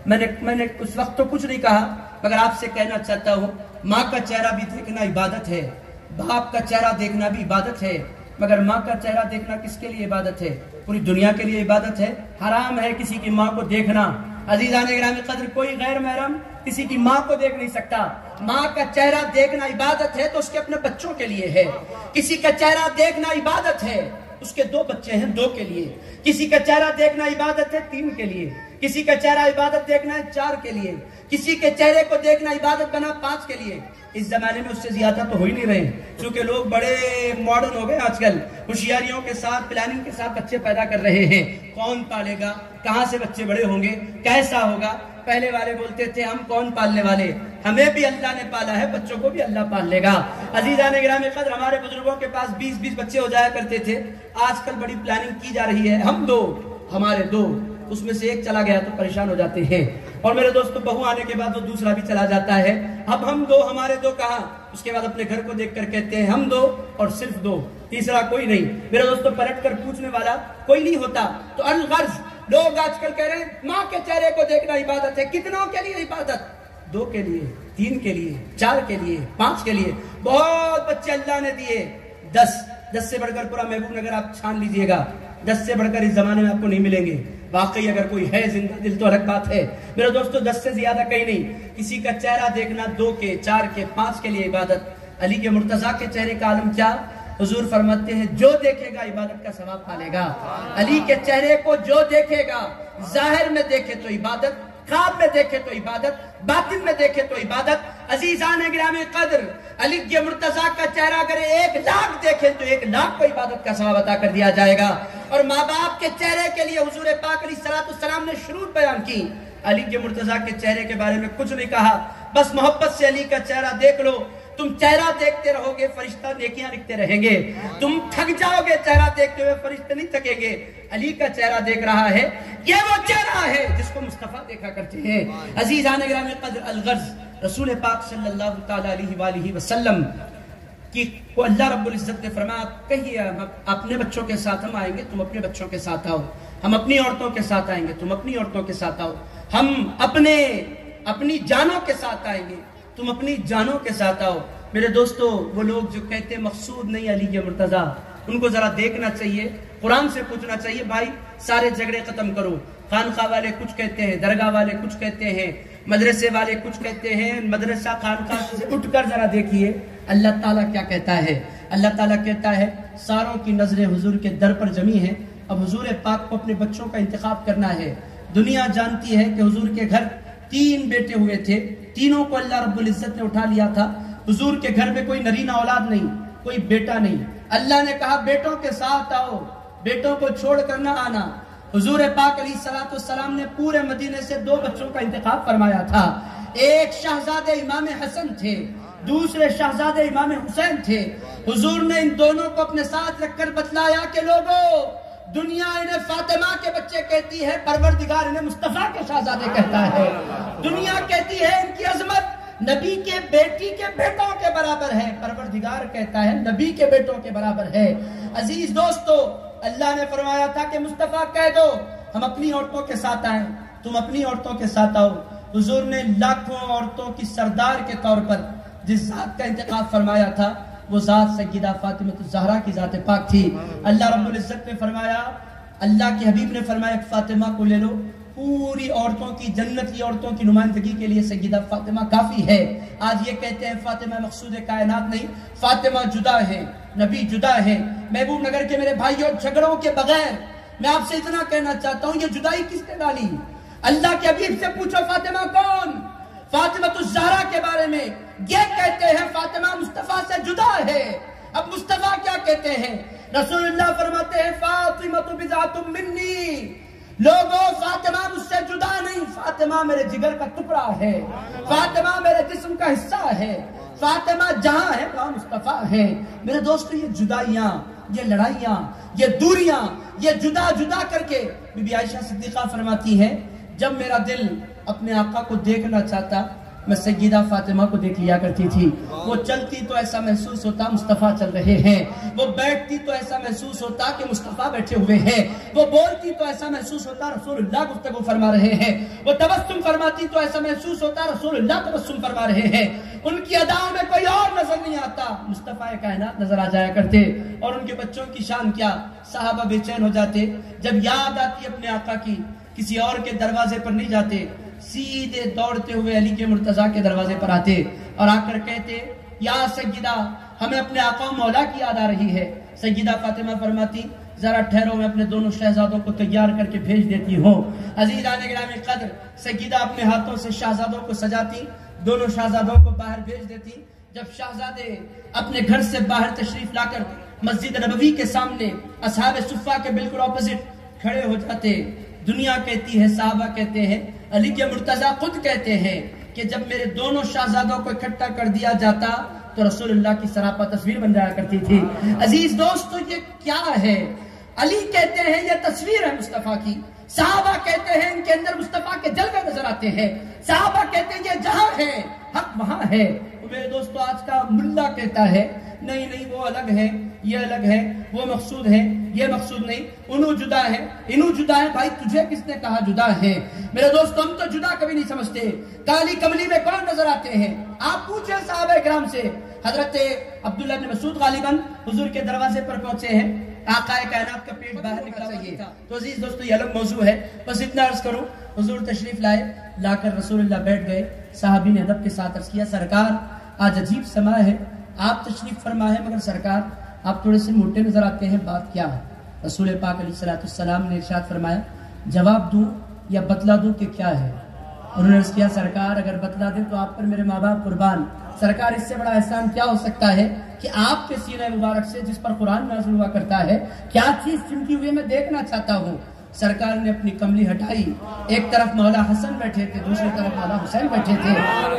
میں نے میں نے اس وقت تو کچھ نہیں کہا، مگر آپ سے کہنا چاہتا ہوں ماں کا چہرہ بھی دیکھنا عبادت ہے، باپ کا چہرہ دیکھنا بھی عبادت ہے، مگر ماں کا چہرہ دیکھنا کس کے لیے عبادت ہے؟ پوری دنیا کے لیے عبادت ہے۔ حرام ہے کسی کی ماں کو دیکھنا۔ عزیزان گرامی قدر، کوئی غیر محرم کسی کی ماں کو دیکھ نہیں سکتا۔ ماں کا چہرہ دیکھنا عبادت ہے تو اس کے اپنے بچوں کے لیے ہے۔ کسی کا چہرہ دیکھنا عبادت ہے، اس کے دو بچے ہیں، دو کے لیے۔ کسی کا چہرہ دیکھنا عبادت ہے، تین کے لیے۔ کسی کا چہرہ عبادت دیکھنا ہے، چار کے لیے۔ کسی کے چہرے کو دیکھنا عبادت بنا، پانچ کے لیے۔ اس زمانے میں اس سے زیادہ تو ہو ہی نہیں رہے، چونکہ لوگ بڑے ماڈرن ہو گئے آج کل، ہوشیاریوں کے ساتھ، پلاننگ کے ساتھ بچے پیدا کر رہے ہیں۔ کون پالے گا؟ کہاں سے بچے بڑے ہوں گے؟ کیسا ہوگا؟ پہلے والے بولتے تھے ہم کون پالنے والے، ہمیں بھی اللہ نے پالا ہے، بچوں کو بھی اللہ پال لے گا۔ عزیزان گرامی قدر، ہمارے بزرگوں کے پاس بیس بیس بچے ہو جایا کرتے تھے، آج کل بڑی پلاننگ کی جا رہی ہے، ہم دو، ہمارے دو، اس میں سے ایک چلا گیا تو پریشان ہو جاتے ہیں، اور میرے دوستو بہو آنے کے بعد وہ دوسرا بھی چلا جاتا ہے۔ اب ہم دو، ہمارے دو کہاں؟ اس کے بعد اپنے گھر کو دیکھ کر کہتے ہیں ہم دو اور صرف دو، تیسرا کوئی نہیں۔ میرے دوستو پلٹ کر پوچھنے والا کوئی نہیں ہوتا۔ تو الغرض لوگ آج کل کہہ رہے ہیں ماں کے چہرے کو دیکھنا عبادت ہے۔ کتنوں کے لیے عبادت؟ دو کے لیے، تین کے لیے، چار کے لیے، پانچ کے لیے۔ بہت بچے اللہ نے دیے، دس دس سے بڑھ کر پورا محبوب نگر آپ چھان لیجئے گا، دس سے بڑھ کر اس زمانے میں آپ کو نہیں ملیں گے۔ واقعی اگر کوئی ہے زندہ دل تو الگ بات ہے، میرے دوستو دس سے زیادہ کہیں نہیں۔ کسی کا چہرہ دیکھنا دو کے، چار کے، پانچ کے لیے عبادت۔ علی کے مرتضیٰ کے چہرے کا عالم کیا؟ حضور فرماتے ہیں جو دیکھے گا عبادت کا ثواب پالے گا۔ علی کے چہرے کو جو دیکھے گا، ظاہر میں دیکھے تو عبادت، خواب میں دیکھے تو عبادت، باطن میں دیکھے تو عبادت۔ عزیزان گرامی قدر، علی کے مرتضیٰ کا چہرہ اگر ایک لاکھ دیکھیں تو ایک لاکھ کو عبادت کا ثواب عطا کر دیا جائے گا۔ اور ماں باپ کے چہرے کے لیے حضور پاک علیہ السلام نے شروط بیان کی۔ علی کے مرتضیٰ کے چہرے کے بارے میں کچھ نہیں کہا، بس محبت سے علی کا چہرہ دیکھ لو۔ تم چہرہ دیکھتے رہو گے، فرشتہ نیکیاں لکھتے رہیں گے۔ تم تھک جاؤ گے چہرہ دیکھتے ہوئے، فرشتے نہیں تھکیں گے۔ علی کا چہرہ دیکھ رہا ہے، یہ وہ چہرہ ہے جس کو مصطفیٰ دیکھا کرتے ہیں۔ عزیزان گرامی قدر، الغرض رسول پاک صلی اللہ تعالی علیہ وآلہ وسلم کی کو اللہ رب العزت نے فرمایا، کہیے ہم اپنے بچوں کے ساتھ ہم آئیں گے، تم اپنے بچوں کے ساتھ آؤ۔ ہم اپنی عورتوں کے ساتھ آئیں گے، تم اپنی عورتوں کے ساتھ آؤ۔ ہم اپنے اپنی جانوں کے ساتھ آئیں گے، تم اپنی جانوں کے ساتھ آؤ۔ میرے دوستو، وہ لوگ جو کہتے ہیں مقصود نہیں علی کے مرتضیٰ، ان کو ذرا دیکھنا چاہیے، قرآن سے پوچھنا چاہیے، بھائی سارے جھگڑے ختم کرو۔ خانقاہ والے کچھ کہتے ہیں، درگاہ والے کچھ کہتے ہیں، مدرسے والے کچھ کہتے ہیں، مدرسہ خانقاہ سے اٹھ کر ذرا دیکھیے اللہ تعالیٰ کیا کہتا ہے۔ اللہ تعالیٰ کہتا ہے ساروں کی نظریں حضور کے در پر جمی ہیں، اب حضور پاک کو اپنے بچوں کا انتخاب کرنا ہے۔ دنیا جانتی ہے کہ حضور کے گھر تین بیٹے ہوئے تھے، تینوں کو اللہ رب العزت نے اٹھا لیا تھا۔ حضور کے گھر میں کوئی نرینہ اولاد نہیں، کوئی بیٹا نہیں۔ اللہ نے کہا بیٹوں کے ساتھ آؤ، بیٹوں کو چھوڑ کر نہ آنا۔ حضور پاک علیہ الصلوۃ والسلام نے پورے مدینے سے دو بچوں کا انتخاب فرمایا تھا۔ ایک شہزادے امام حسن تھے، دوسرے شہزادے امام حسین تھے۔ حضور نے ان دونوں کو اپنے ساتھ رکھ کر بتلایا کہ لوگوں، دنیا انہیں فاطمہ کے بچے کہتی ہے، پروردگار انہیں مصطفیٰ کے شہزادے کہتا ہے۔ دنیا کہتی ہے ان کی عظمت نبی کے بیٹی کے بیٹوں کے برابر ہے، پروردگار کہتا ہے نبی کے بیٹوں کے برابر ہے۔ عزیز دوستو، اللہ نے فرمایا تھا کہ مصطفیٰ کہہ دو ہم اپنی عورتوں کے ساتھ آئیں، تم اپنی عورتوں کے ساتھ آؤ۔ حضور نے لاکھوں عورتوں کی سردار کے طور پر جس ذات کا انتخاب فرمایا تھا، وہ ذات سیدہ فاطمہ الزہرا کی ذات پاک تھی۔ اللہ رب العزت نے فرمایا، اللہ کے حبیب نے فرمایا فاطمہ کو لے لو، پوری عورتوں کی، جنتی عورتوں کی نمائندگی کے لیے سیدہ فاطمہ کافی ہے۔ آج یہ کہتے ہیں فاطمہ مقصود کائنات نہیں، فاطمہ جدا ہے، نبی جدا ہے۔ محبوب نگر کے میرے بھائیوں، جھگڑوں کے بغیر میں آپ سے اتنا کہنا چاہتا ہوں، یہ جدائی کس نے ڈالی؟ اللہ کے حبیب سے پوچھو فاطمہ کون؟ فاطمہ الزہرا کے بارے میں یہ کہتے ہیں فاطمہ مصطفیٰ سے جدا ہے۔ اب مصطفیٰ کیا کہتے ہیں؟ رسول اللہ فرماتے ہیں فاطمہ بضعۃ منی، لوگوں فاطمہ مجھ سے جدا نہیں، فاطمہ میرے جگر کا ٹکڑا ہے، فاطمہ میرے جسم کا حصہ ہے، فاطمہ جہاں ہے وہاں مصطفیٰ ہے۔ میرے دوستو، یہ جدائیاں، یہ لڑائیاں، یہ دوریاں، یہ جدا جدا کر کے بی بی عائشہ صدیقہ فرماتی ہے جب میرا دل اپنے آقا کو دیکھنا چاہتا، میں سیدہ فاطمہ کو دیکھ لیا کرتی تھی. وہ چلتی تو ایسا محسوس ہوتا مصطفیٰ چل رہے ہیں, وہ بیٹھتی تو ایسا محسوس ہوتا کہ مصطفیٰ بیٹھے ہوئے ہیں, وہ بولتی تو ایسا محسوس ہوتا رسول اللہ گفتگو فرما رہے ہیں, وہ تبسم فرماتی تو ایسا محسوس ہوتا رسول اللہ تبسم فرما رہے ہیں. ان کی اداؤں میں کوئی اور نظر نہیں آتا, مصطفیٰ کائنات نظر آ جایا کرتے. اور ان کے بچوں کی شان کیا, صحابہ بے چین ہو جاتے جب یاد آتی اپنے آقا کی, کسی اور کے دروازے پر نہیں جاتے, سیدھے دوڑتے ہوئے علی کے مرتضیٰ کے دروازے پر آتے اور آ کر کہتے یا سیدہ ہمیں اپنے آقا مولا کی یاد آ رہی ہے. سیدہ فاطمہ فرماتی ذرا ٹھہرو, میں اپنے دونوں شہزادوں کو تیار کر کے بھیج دیتی ہوں. عزیزان گرامی قدر, سیدہ اپنے ہاتھوں سے شہزادوں کو سجاتی, دونوں شہزادوں کو باہر بھیج دیتی. جب شہزادے اپنے گھر سے باہر تشریف لا کر مسجد نبوی کے سامنے اصحاب صفہ کے بالکل اپوزٹ کھڑے ہو جاتے, دنیا کہتی ہے, صحابہ کہتے ہیں, علی کے مرتضیٰ خود کہتے ہیں کہ جب میرے دونوں شہزادوں کو اکٹھا کر دیا جاتا تو رسول اللہ کی سراپا تصویر بن جایا کرتی تھی. عزیز دوستو یہ کیا ہے؟ علی کہتے ہیں یہ تصویر ہے مصطفیٰ کی, صحابہ کہتے ہیں ان کے اندر مصطفیٰ کے جلوے نظر آتے ہیں, صحابہ کہتے ہیں یہ جہاں ہے حق وہاں ہے. میرے دوستو آج کا ملا کہتا ہے نہیں نہیں وہ الگ ہے, یہ الگ ہے, وہ مقصود ہے, یہ مقصود نہیں, انہوں جدا ہے, انہوں جدا ہے. بھائی تجھے کس نے کہا جدا ہے؟ میرے دوستو ہم تو جدا کبھی نہیں سمجھتے. کالی کملی میں کون نظر آتے ہیں؟ آپ پوچھیں صحابہ کرام سے. حضرت عبداللہ بن مسعود غالباً حضور کے دروازے پر پہنچے ہیں, آقا کائنات کا پیٹ باہر نکلا چاہیے. تو عزیز دوستو یہ الگ موضوع ہے, بس اتنا عرض کروں. حضور تشریف لائے, لا کر رسول اللہ بیٹھ گئے. صحابی نے ادب کے ساتھ عرض کیا سرکار آج عجیب سما ہے, آپ تشریف فرما ہے مگر سرکار آپ تھوڑے سے موٹے نظر آتے ہیں, بات کیا ہے؟ رسول پاک علیہ الصلوۃ والسلام نے ارشاد فرمایا جواب دوں یا بتلا دوں کہ کیا ہے؟ انہوں نے عرض کیا سرکار اگر بتلا دیں تو آپ پر میرے ماں باپ قربان. سرکار اس سے بڑا احسان کیا ہو سکتا ہے کہ آپ کے سینہ مبارک سے جس پر قرآن نازل ہوا کرتا ہے کیا چیز چمکی ہوئی میں دیکھنا چاہتا ہوں. سرکار نے اپنی کملی ہٹائی, ایک طرف مولا حسن بیٹھے تھے, دوسری طرف مولا حسین بیٹھے تھے.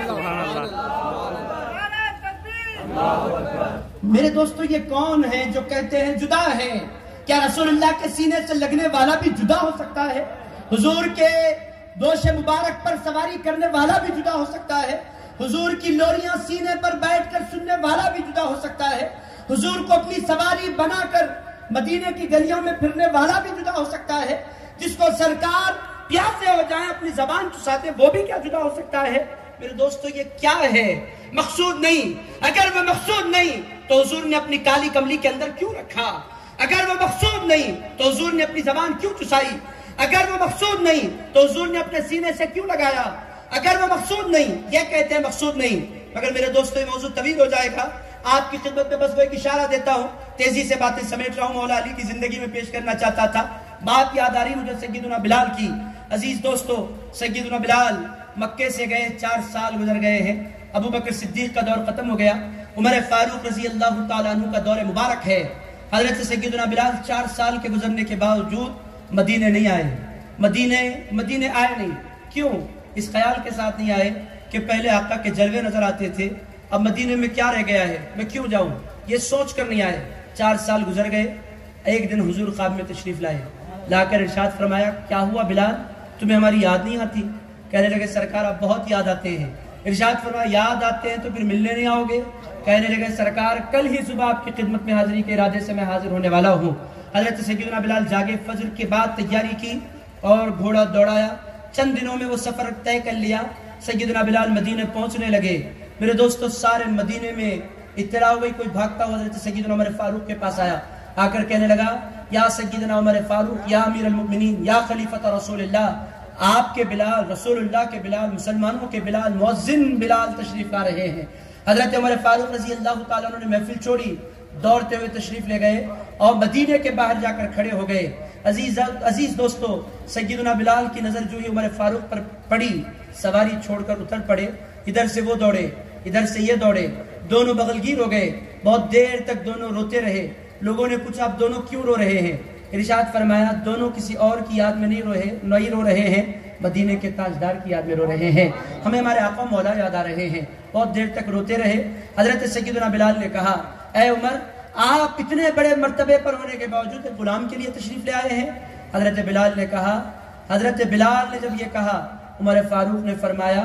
میرے دوستو یہ کون ہے جو کہتے ہیں جدا ہے؟ کیا رسول اللہ کے سینے سے لگنے والا بھی جدا ہو سکتا ہے؟ حضور کے دوش مبارک پر سواری کرنے والا بھی جدا ہو سکتا ہے؟ حضور کی لوریاں سینے پر بیٹھ کر سننے والا بھی جدا ہو سکتا ہے؟ حضور کو اپنی سواری بنا کر مدینے کی گلیوں میں پھرنے والا بھی جدا ہو سکتا ہے؟ جس کو سرکار پیاسے ہو جائیں اپنی زبان چساتے وہ بھی کیا جدا ہو سکتا ہے؟ میرے دوستو یہ کیا ہے؟ مقصود نہیں. اگر وہ مقصود نہیں تو حضور نے اپنی کالی کملی کے اندر کیوں رکھا؟ اگر وہ مقصود نہیں تو حضور نے اپنی زبان کیوں چسائی؟ اگر وہ مقصود نہیں تو حضور نے اپنے سینے سے کیوں لگایا؟ اگر وہ مقصود نہیں, یہ کہتے ہیں مقصود نہیں. مگر میرے دوستو یہ موضوع طویل ہو جائے گا, آپ کی خدمت میں بس وہ ایک اشارہ دیتا ہوں, تیزی سے باتیں سمیٹ رہا ہوں. مولا علی کی زندگی میں پیش کرنا چاہتا تھا, بات یاد آ رہی مجھے سیدنا بلال کی. عزیز دوستو سیدنا بلال مکے سے گئے, چار سال گزر گئے ہیں. ابو بکر صدیق کا دور ختم ہو گیا, عمر فاروق رضی اللہ تعالیٰ عنہ کا دور مبارک ہے. حضرت سیدنا بلال چار سال کے گزرنے کے باوجود مدینے نہیں آئے. مدینے مدینے آئے نہیں. کیوں؟ اس خیال کے ساتھ نہیں آئے کہ پہلے آقا کے جلوے نظر آتے تھے, اب مدینے میں کیا رہ گیا ہے, میں کیوں جاؤں, یہ سوچ کر نہیں آئے. چار سال گزر گئے. ایک دن حضور خواب میں تشریف لائے, لا کر ارشاد فرمایا کیا ہوا بلال, تمہیں ہماری یاد نہیں آتی؟ کہنے لگے سرکار آپ بہت یاد آتے ہیں. ارشاد فرمایا یاد آتے ہیں تو پھر ملنے نہیں آؤ گے؟ کہنے لگے سرکار کل ہی صبح آپ کی خدمت میں حاضری کے ارادے سے میں حاضر ہونے والا ہوں. حضرت سیدنا بلال جاگے, فجر کے بعد تیاری کی اور گھوڑا دوڑایا. چند دنوں میں وہ سفر طے کر لیا. سیدنا بلال مدینے پہنچنے لگے. میرے دوستو سارے مدینے میں اطلاع ہوئی, کوئی بھاگتا ہوا حضرت سیدنا عمر فاروق کے پاس آیا, آ کر کہنے لگا یا سیدنا عمر فاروق, یا امیر المؤمنین, یا خلیفۃ رسول اللہ, آپ کے بلال, رسول اللہ کے بلال, مسلمانوں کے بلال, مؤذن بلال تشریف لا رہے ہیں. حضرت عمر فاروق رضی اللہ تعالیٰ عنہ نے محفل چھوڑی, دوڑتے ہوئے تشریف لے گئے اور مدینے کے باہر جا کر کھڑے ہو گئے. عزیز عزیز دوستو سیدنا بلال کی نظر جو ہی عمر فاروق پر پڑی, سواری چھوڑ کر اتر پڑے. ادھر سے وہ دوڑے, ادھر سے یہ دوڑے, دونوں بغلگیر ہو گئے. بہت دیر تک دونوں روتے رہے. لوگوں نے پوچھا آپ دونوں کیوں رو رہے ہیں؟ ارشاد فرمایا دونوں کسی اور کی یاد میں نہیں رو رہے نہیں رو رہے ہیں, مدینے کے تاجدار کی یاد میں رو رہے ہیں. ہمیں ہمارے آقا مولا یاد آ رہے ہیں. بہت دیر تک روتے رہے. حضرت سیدنا بلال نے کہا اے عمر, آپ اتنے بڑے مرتبے پر ہونے کے باوجود غلام کے لیے تشریف لے آئے ہیں؟ حضرت بلال نے کہا حضرت بلال نے جب یہ کہا, عمر فاروق نے فرمایا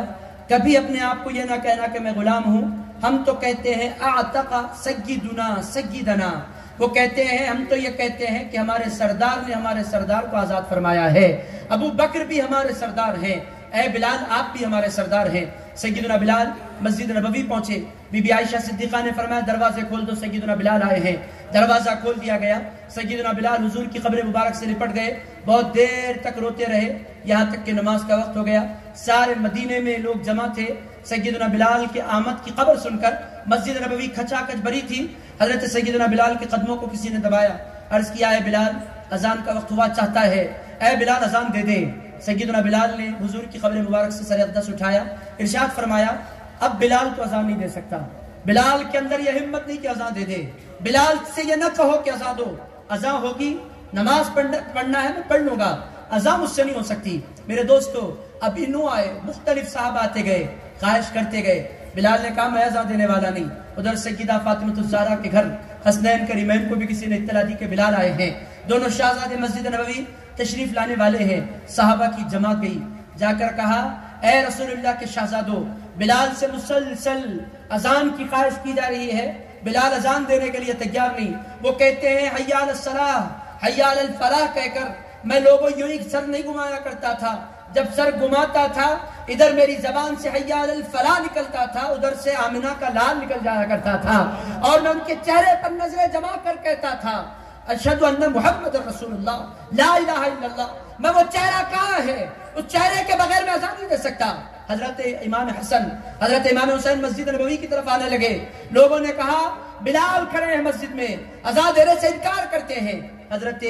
کبھی اپنے آپ کو یہ نہ کہنا کہ میں غلام ہوں. ہم تو کہتے ہیں اعتق سیدنا سیدنا، وہ کہتے ہیں، ہم تو یہ کہتے ہیں کہ ہمارے سردار نے ہمارے سردار کو آزاد فرمایا ہے. ابو بکر بھی ہمارے سردار ہیں، اے بلال آپ بھی ہمارے سردار ہیں. سیدنا بلال مسجد نبوی پہنچے، بی بی عائشہ صدیقہ نے فرمایا دروازے کھول دو، سیدنا بلال آئے ہیں. دروازہ کھول دیا گیا. سیدنا بلال حضور کی قبر مبارک سے لپٹ گئے، بہت دیر تک روتے رہے، یہاں تک کہ نماز کا وقت ہو گیا. سارے مدینے میں لوگ جمع تھے. سیدنا بلال کے آمد کی خبر سن کر مسجد نبوی کھچا کھچ بری تھی. حضرت سیدنا بلال کے قدموں کو کسی نے دبایا، عرض کیا اے بلال اذان کا وقت ہوا چاہتا ہے، اے بلال اذان دے دے. سیدنا بلال نے حضور کی قبر مبارک سے سر اقدس اٹھایا، ارشاد فرمایا اب بلال تو اذان نہیں دے سکتا. بلال کے اندر یہ ہمت نہیں کہ اذان دے دے. بلال سے یہ نہ کہو کہ اذان دو، اذان ہوگی، نماز پڑھنا ہے میں پڑھ لوں گا، اذان مجھ سے نہیں ہو سکتی. میرے دوستو اب انہوں آئے، مختلف صحابہ آتے گئے، خواہش کرتے گئے. بلال نے کہا میں اذان دینے والا نہیں. ادھر سیدہ فاطمہ الزہرا کے گھر حسنین کریمین کو بھی کسی نے اطلاع دی کہ بلال آئے ہیں. دونوں شہزادے مسجد نبوی تشریف لانے والے ہیں. صحابہ کی جماعت گئی، جا کر کہا اے رسول اللہ کے شہزادوں، بلال سے مسلسل اذان کی خواہش کی جا رہی ہے، بلال اذان دینے کے لیے تیار نہیں. وہ کہتے ہیں حی علی الصلاۃ حی علی الفلاح کہہ کر میں لوگوں یوں ہی سر نہیں گھمایا کرتا تھا. جب سر گھماتا تھا ادھر میری زبان سے حی علی الفلاح نکلتا تھا، ادھر سے آمنہ کا لال نکل جایا کرتا تھا، اور میں ان کے چہرے پر نظریں جما کر کہتا تھا اشہد ان محمد رسول اللہ لا الہ الا اللہ. میں وہ چہرہ کہاں ہے؟ اس چہرے کے بغیر میں اذان نہیں دے سکتا. حضرت امام حسن حضرت امام حسین مسجد نبوی کی طرف آنے لگے. لوگوں نے کہا بلال کھڑے ہیں مسجد میں، اذان دینے سے انکار کرتے ہیں. حضرت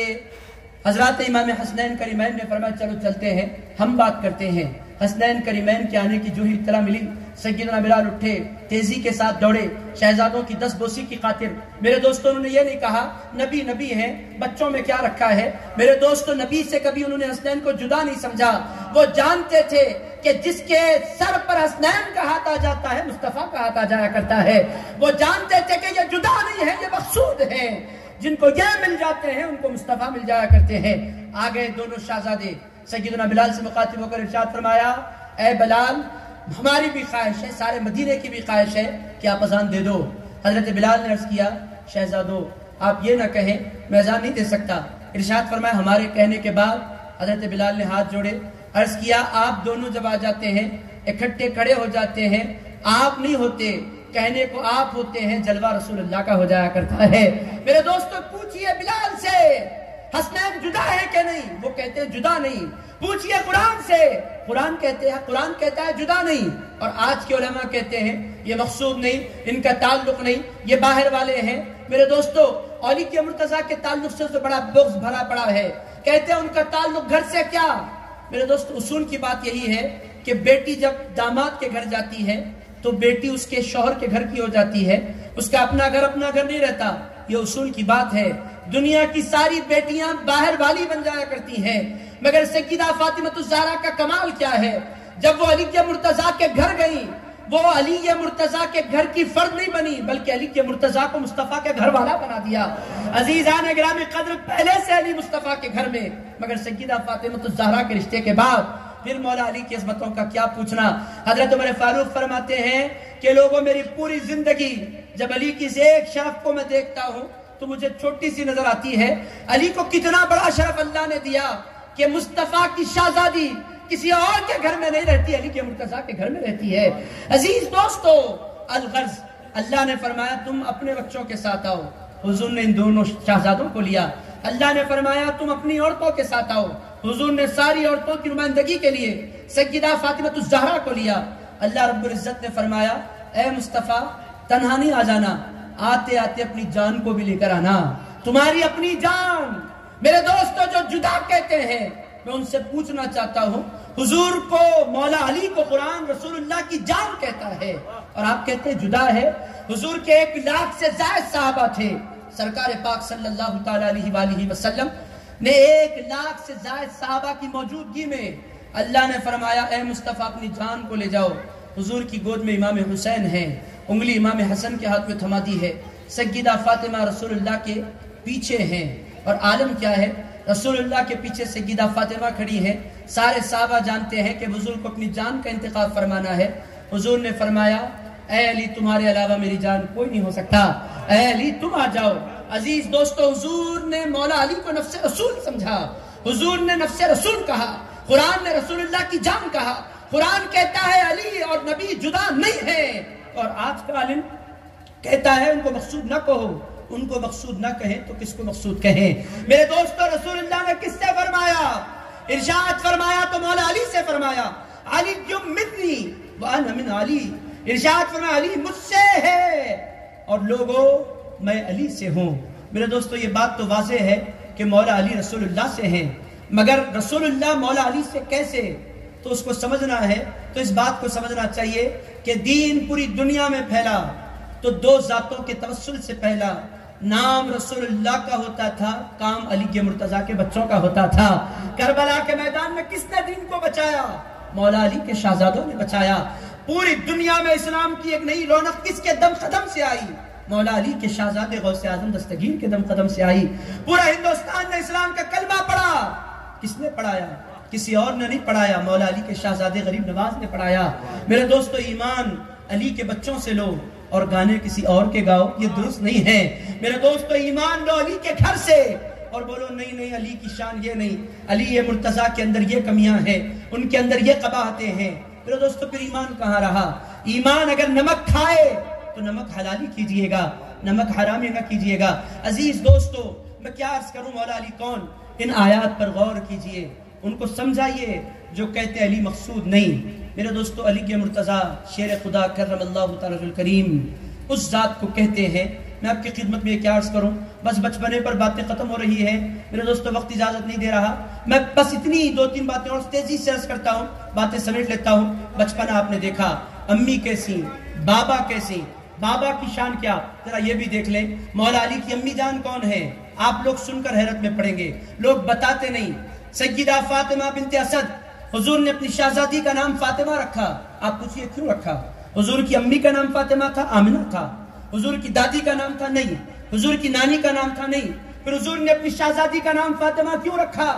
حضرات امام حسنین کریمین نے فرمایا چلو چلتے ہیں، ہم بات کرتے ہیں. حسنین کریمین کے آنے کی جو ہی اطلاع ملی، سیدنا بلال اٹھے، تیزی کے ساتھ دوڑے شہزادوں کی دس بوسی کی خاطر. میرے دوستوں انہوں نے یہ نہیں کہا نبی نبی ہیں، بچوں میں کیا رکھا ہے. میرے دوستوں نبی سے کبھی انہوں نے حسنین کو جدا نہیں سمجھا. وہ جانتے تھے کہ جس کے سر پر حسنین کا ہاتھ آ جاتا ہے مصطفیٰ کا ہاتھ آ جایا کرتا ہے. وہ جانتے تھے کہ یہ جدا نہیں ہے، یہ مقصود ہے. جن کو یہ مل جاتے ہیں ان کو مصطفیٰ مل جایا کرتے ہیں. آگے دونوں شہزادے سیدنا بلال سے مخاطب ہو کر ارشاد فرمایا اے بلال ہماری بھی خواہش ہے، سارے مدینے کی بھی خواہش ہے کہ آپ اذان دے دو. حضرت بلال نے عرض کیا شہزادو آپ یہ نہ کہیں میں اذان نہیں دے سکتا. ارشاد فرمایا ہمارے کہنے کے بعد حضرت بلال نے ہاتھ جوڑے، عرض کیا آپ دونوں جب آ جاتے ہیں اکٹھے کھڑے ہو جاتے ہیں، آپ نہیں ہوتے، کہنے کو آپ ہوتے ہیں، جلوہ رسول اللہ کا ہو جایا کرتا ہے. میرے دوستو پوچھئے بلال سے حسنین جدا ہے کہ نہیں؟ وہ کہتے ہیں جدا نہیں. پوچھئے قرآن سے، قرآن کہتے ہیں قرآن کہتا ہے جدا نہیں. اور آج کے علماء کہتے ہیں یہ مقصود نہیں، ان کا تعلق نہیں، یہ باہر والے ہیں. میرے دوستو علی کے مرتضیٰ کے تعلق سے تو بڑا بغض بھرا پڑا ہے. کہتے ہیں ان کا تعلق گھر سے کیا. میرے دوستو اصول کی بات یہی ہے کہ بیٹی جب داماد کے گھر جاتی ہے تو بیٹی اس کے شوہر کے گھر کی ہو جاتی ہے، اس کا اپنا گھر اپنا گھر نہیں رہتا. یہ اصول کی بات ہے. دنیا کی ساری بیٹیاں باہر والی بن جایا کرتی ہیں، مگر سیدہ فاطمہ الزہرا کا کمال کیا ہے؟ جب وہ علی کے مرتضیٰ کے گھر گئیں وہ علی مرتضیٰ کے گھر کی فرد نہیں بنی بلکہ علی کے مرتضیٰ کو مصطفیٰ کے گھر والا بنا دیا. عزیزان گرامی قدر پہلے سے علی مصطفیٰ کے گھر میں، مگر سیدہ فاطمہ الزہرا کے رشتے کے بعد پھر مولا علی کی عظمتوں کا کیا پوچھنا. حضرت عمر فاروق فرماتے ہیں کہ لوگوں میری پوری زندگی جب علی کی ایک شرف کو میں دیکھتا ہوں تو مجھے چھوٹی سی نظر آتی ہے. علی کو کتنا بڑا شرف اللہ نے دیا کہ مصطفیٰ کی شہزادی کسی اور کے گھر میں نہیں رہتی، علی کے مرتضیٰ کے گھر میں رہتی ہے. عزیز دوستو الغرض اللہ نے فرمایا تم اپنے بچوں کے ساتھ آؤ. حضور نے ان دونوں شہزادوں کو لیا. اللہ نے فرمایا تم اپنی عورتوں کے ساتھ آؤ. حضور نے ساری عورتوں کی نمائندگی کے لیے سیدہ فاطمہ الزہرا کو لیا. اللہ رب العزت نے فرمایا اے مصطفیٰ تنہا نہیں آ جانا، آتے آتے اپنی جان کو بھی لے کر آنا، تمہاری اپنی جان. میرے دوستو جو جدا کہتے ہیں میں ان سے پوچھنا چاہتا ہوں حضور کو مولا علی کو قرآن رسول اللہ کی جان کہتا ہے اور آپ کہتے ہیں جدا ہے. حضور کے ایک لاکھ سے زائد صحابہ تھے. سرکار پاک صلی اللہ تعالی علیہ وآلہ وسلم نے ایک لاکھ سے زائد صحابہ کی موجودگی میں اللہ نے فرمایا اے مصطفیٰ اپنی جان کو لے جاؤ. حضور کی گود میں امام حسین ہیں، انگلی امام حسن کے ہاتھ میں تھما دی ہے. سیدہ فاطمہ رسول اللہ کے پیچھے ہیں اور عالم کیا ہے رسول اللہ کے پیچھے سیدہ فاطمہ کھڑی ہے. سارے صحابہ جانتے ہیں کہ حضور کو اپنی جان کا انتخاب فرمانا ہے. حضور نے فرمایا اے علی تمہارے علاوہ میری جان کوئی نہیں ہو سکتا, اے علی تم آ جاؤ. عزیز دوستو, حضور نے مولا علی کو نفس رسول سمجھا, حضور نے نفس رسول کہا, قرآن نے رسول اللہ کی جان کہا. قرآن کہتا ہے علی اور نبی جدا نہیں ہے, اور آج کا عالم کہتا ہے ان کو مقصود نہ کہو. ان کو مقصود نہ کہیں تو کس کو مقصود کہیں؟ میرے دوستو, رسول اللہ نے کس سے فرمایا؟ ارشاد فرمایا تو مولا علی سے فرمایا, علی یم منی وانا من علی. ارشاد فرمایا علی مجھ سے ہے اور لوگوں میں علی سے ہوں. میرے دوستو, یہ بات تو واضح ہے کہ مولا علی رسول اللہ سے ہیں, مگر رسول اللہ مولا علی سے کیسے؟ تو اس کو سمجھنا ہے, تو اس بات کو سمجھنا چاہیے کہ دین پوری دنیا میں پھیلا تو دو ذاتوں کے توسل سے پہلا نام رسول اللہ کا ہوتا تھا, کام علی مرتضیٰ کے بچوں کا ہوتا تھا. کربلا کے میدان میں کس نے دین کو بچایا؟ مولا علی کے شہزادوں نے بچایا. پوری دنیا میں اسلام کی ایک نئی رونق کس کے دم قدم سے آئی؟ مولا علی کے شہزادے غوث اعظم دستگیر کے دم قدم سے آئی. پورا ہندوستان نے اسلام کا کلمہ پڑھا, کس نے پڑھایا؟ کسی اور نے نہیں پڑھایا, مولا علی کے شہزادے غریب نواز نے پڑھایا. میرے دوستو, ایمان علی کے بچوں سے لو اور گانے کسی اور کے گاؤ, یہ درست نہیں ہے. میرے دوستو, ایمان لو علی کے گھر سے اور بولو نہیں نہیں علی کی شان یہ نہیں, علی یہ مرتضیٰ کے اندر یہ کمیاں ہیں, ان کے اندر یہ قباحتیں ہیں. میرے دوستو, پھر ایمان کہاں رہا؟ ایمان اگر نمک کھائے تو نمک حلالی کیجئے گا, نمک حرامی نہ کیجئے گا. عزیز دوستو, میں کیا عرض کروں, مولا علی کون؟ ان آیات پر غور کیجئے, ان کو سمجھائیے. جو کہتے علی مقصود نہیں, میرے دوستو, علی کے مرتضیٰ شیر خدا کرم اللہ تعالی الکریم اس ذات کو کہتے ہیں. میں آپ کی خدمت میں کیا عرض کروں, بس بچپنے پر باتیں ختم ہو رہی ہے. میرے دوستو, وقت اجازت نہیں دے رہا, میں بس اتنی دو تین باتیں اور تیزی سے عرض کرتا ہوں, باتیں سمیٹ لیتا ہوں. بچپنا آپ نے دیکھا, امی کیسی, بابا کیسی, بابا کی شان کیا, ذرا یہ بھی دیکھ لیں. مولا علی کی امی جان کون ہے؟ آپ لوگ سن کر حیرت میں پڑیں گے, لوگ بتاتے نہیں. سیدہ فاطمہ بنت اسد, حضور نے اپنی شہزادی کا نام فاطمہ رکھا. آپ پوچھئے کیوں رکھا؟ حضور کی امی کا نام فاطمہ تھا؟ آمنہ تھا. حضور کی دادی کا نام تھا؟ نہیں. حضور کی نانی کا نام تھا؟ نہیں. پھر حضور نے اپنی شہزادی کا نام فاطمہ کیوں رکھا؟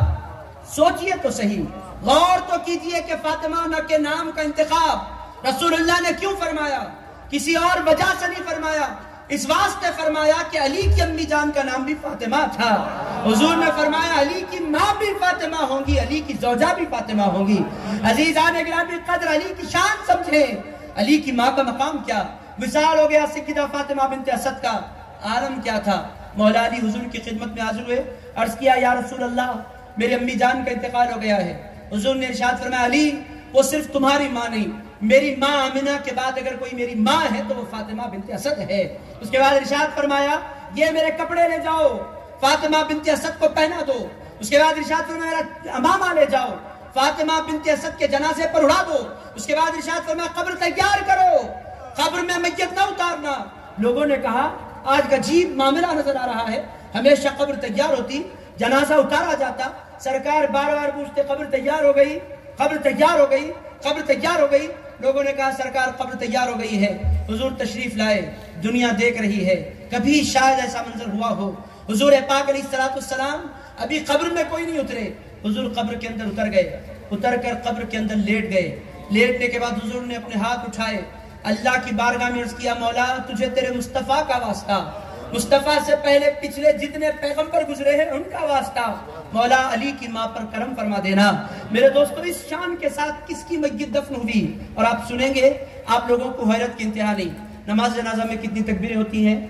سوچئے تو صحیح, غور تو کیجئے کہ فاطمہ کے نام کا انتخاب رسول اللہ نے کیوں فرمایا؟ کسی اور وجہ سے نہیں فرمایا, اس واسطے فرمایا کہ علی کی امی جان کا نام بھی فاطمہ تھا. حضور نے فرمایا علی کی ماں بھی فاطمہ ہوں گی, علی کی زوجہ بھی فاطمہ ہوں گی. عزیزان گرامی قدر, علی کی شان سمجھیں. علی کی ماں کا مقام کیا, وصال ہو گیا سیدہ فاطمہ بنت اسد کا, عالم کیا تھا. مولا علی حضور کی خدمت میں حاضر ہوئے, عرض کیا یا رسول اللہ میری امی جان کا انتقال ہو گیا ہے. حضور نے ارشاد فرمایا علی وہ صرف تمہاری ماں نہیں, میری ماں آمنہ کے بعد اگر کوئی میری ماں ہے تو وہ فاطمہ بنت اسد ہے. اس کے بعد ارشاد فرمایا یہ میرے کپڑے لے جاؤ, فاطمہ بنت اسد کو پہنا دو. اس کے بعد ارشاد فرمایا امامہ لے جاؤ, فاطمہ بنت اسد کے جنازے پر اڑا دو. اس کے بعد ارشاد فرمایا قبر تیار کرو, قبر میں میت نہ اتارنا. لوگوں نے کہا آج عجیب معاملہ نظر آ رہا ہے, ہمیشہ قبر تیار ہوتی, جنازہ اتارا جاتا. سرکار بار بار پوچھتے قبر تیار ہو گئی, قبر تیار ہو گئی, قبر تیار ہو گئی. لوگوں نے کہا سرکار قبر تیار ہو گئی ہے. حضور تشریف لائے, دنیا دیکھ رہی ہے, کبھی شاید ایسا منظر ہوا ہو. حضور پاک علیہ الصلوۃ والسلام ابھی قبر میں کوئی نہیں اترے, حضور قبر کے اندر اتر گئے, اتر کر قبر کے اندر لیٹ گئے. لیٹنے کے بعد حضور نے اپنے ہاتھ اٹھائے, اللہ کی بارگاہ میں عرض کیا مولا تجھے تیرے مصطفیٰ کا واسطہ, مصطفیٰ سے پہلے پچھلے جتنے پیغمبر گزرے ہیں ان کا واسطہ, مولا علی کی ماں پر کرم فرما دینا. میرے دوستو اس شان کے ساتھ کس کی میت دفن ہوئی, اور آپ سنیں گے آپ لوگوں کو حیرت کی انتہا نہیں. نماز جنازہ میں کتنی تکبیریں ہوتی ہیں؟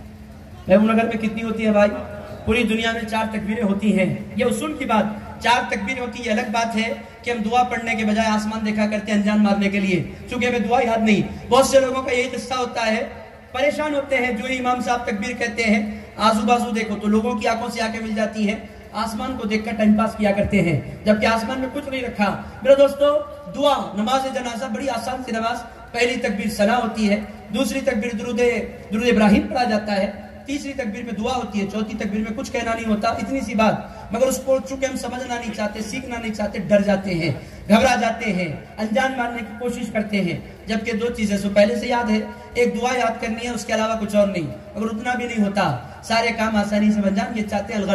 محبوب نگر میں کتنی ہوتی ہے بھائی؟ پوری دنیا میں چار تکبیریں ہوتی ہیں. یہ اصول کی بات, چار تکبیریں ہوتی ہیں. الگ بات ہے کہ ہم دعا پڑھنے کے بجائے آسمان دیکھا کرتے ہیں انجان مارنے کے لیے, چونکہ ہمیں دعا یاد نہیں. بہت سے لوگوں کا یہی قصہ ہوتا ہے, پریشان ہوتے ہیں جو امام صاحب تکبیر کہتے ہیں, آزو بازو دیکھو تو لوگوں کی آنکھوں سے آنکھیں مل جاتی ہیں, آسمان کو دیکھ کر ٹائم پاس کیا کرتے ہیں, جبکہ آسمان میں کچھ نہیں رکھا. میرے دوستو دعا, نماز جنازہ بڑی آسان سی نماز. پہلی تکبیر ثنا ہوتی ہے, دوسری تکبیر درود درود ابراہیم پڑھا جاتا ہے, تیسری تکبیر میں دعا ہوتی ہے, چوتھی تکبیر میں کچھ کہنا نہیں ہوتا. اتنی سی بات, مگر اس کو چونکہ ہم سمجھنا نہیں چاہتے, سیکھنا نہیں چاہتے, ڈر جاتے ہیں, گھبرا جاتے ہیں, انجان مارنے کی کوشش کرتے ہیں. جبکہ دو چیزیں سو پہلے سے یاد ہے, ایک دعا یاد کرنی ہے, اس کے علاوہ کچھ اور نہیں. اگر اتنا بھی نہیں ہوتا, سارے کام آسانی سے بن جائیں, یہ چاہتے ہیں الغرض.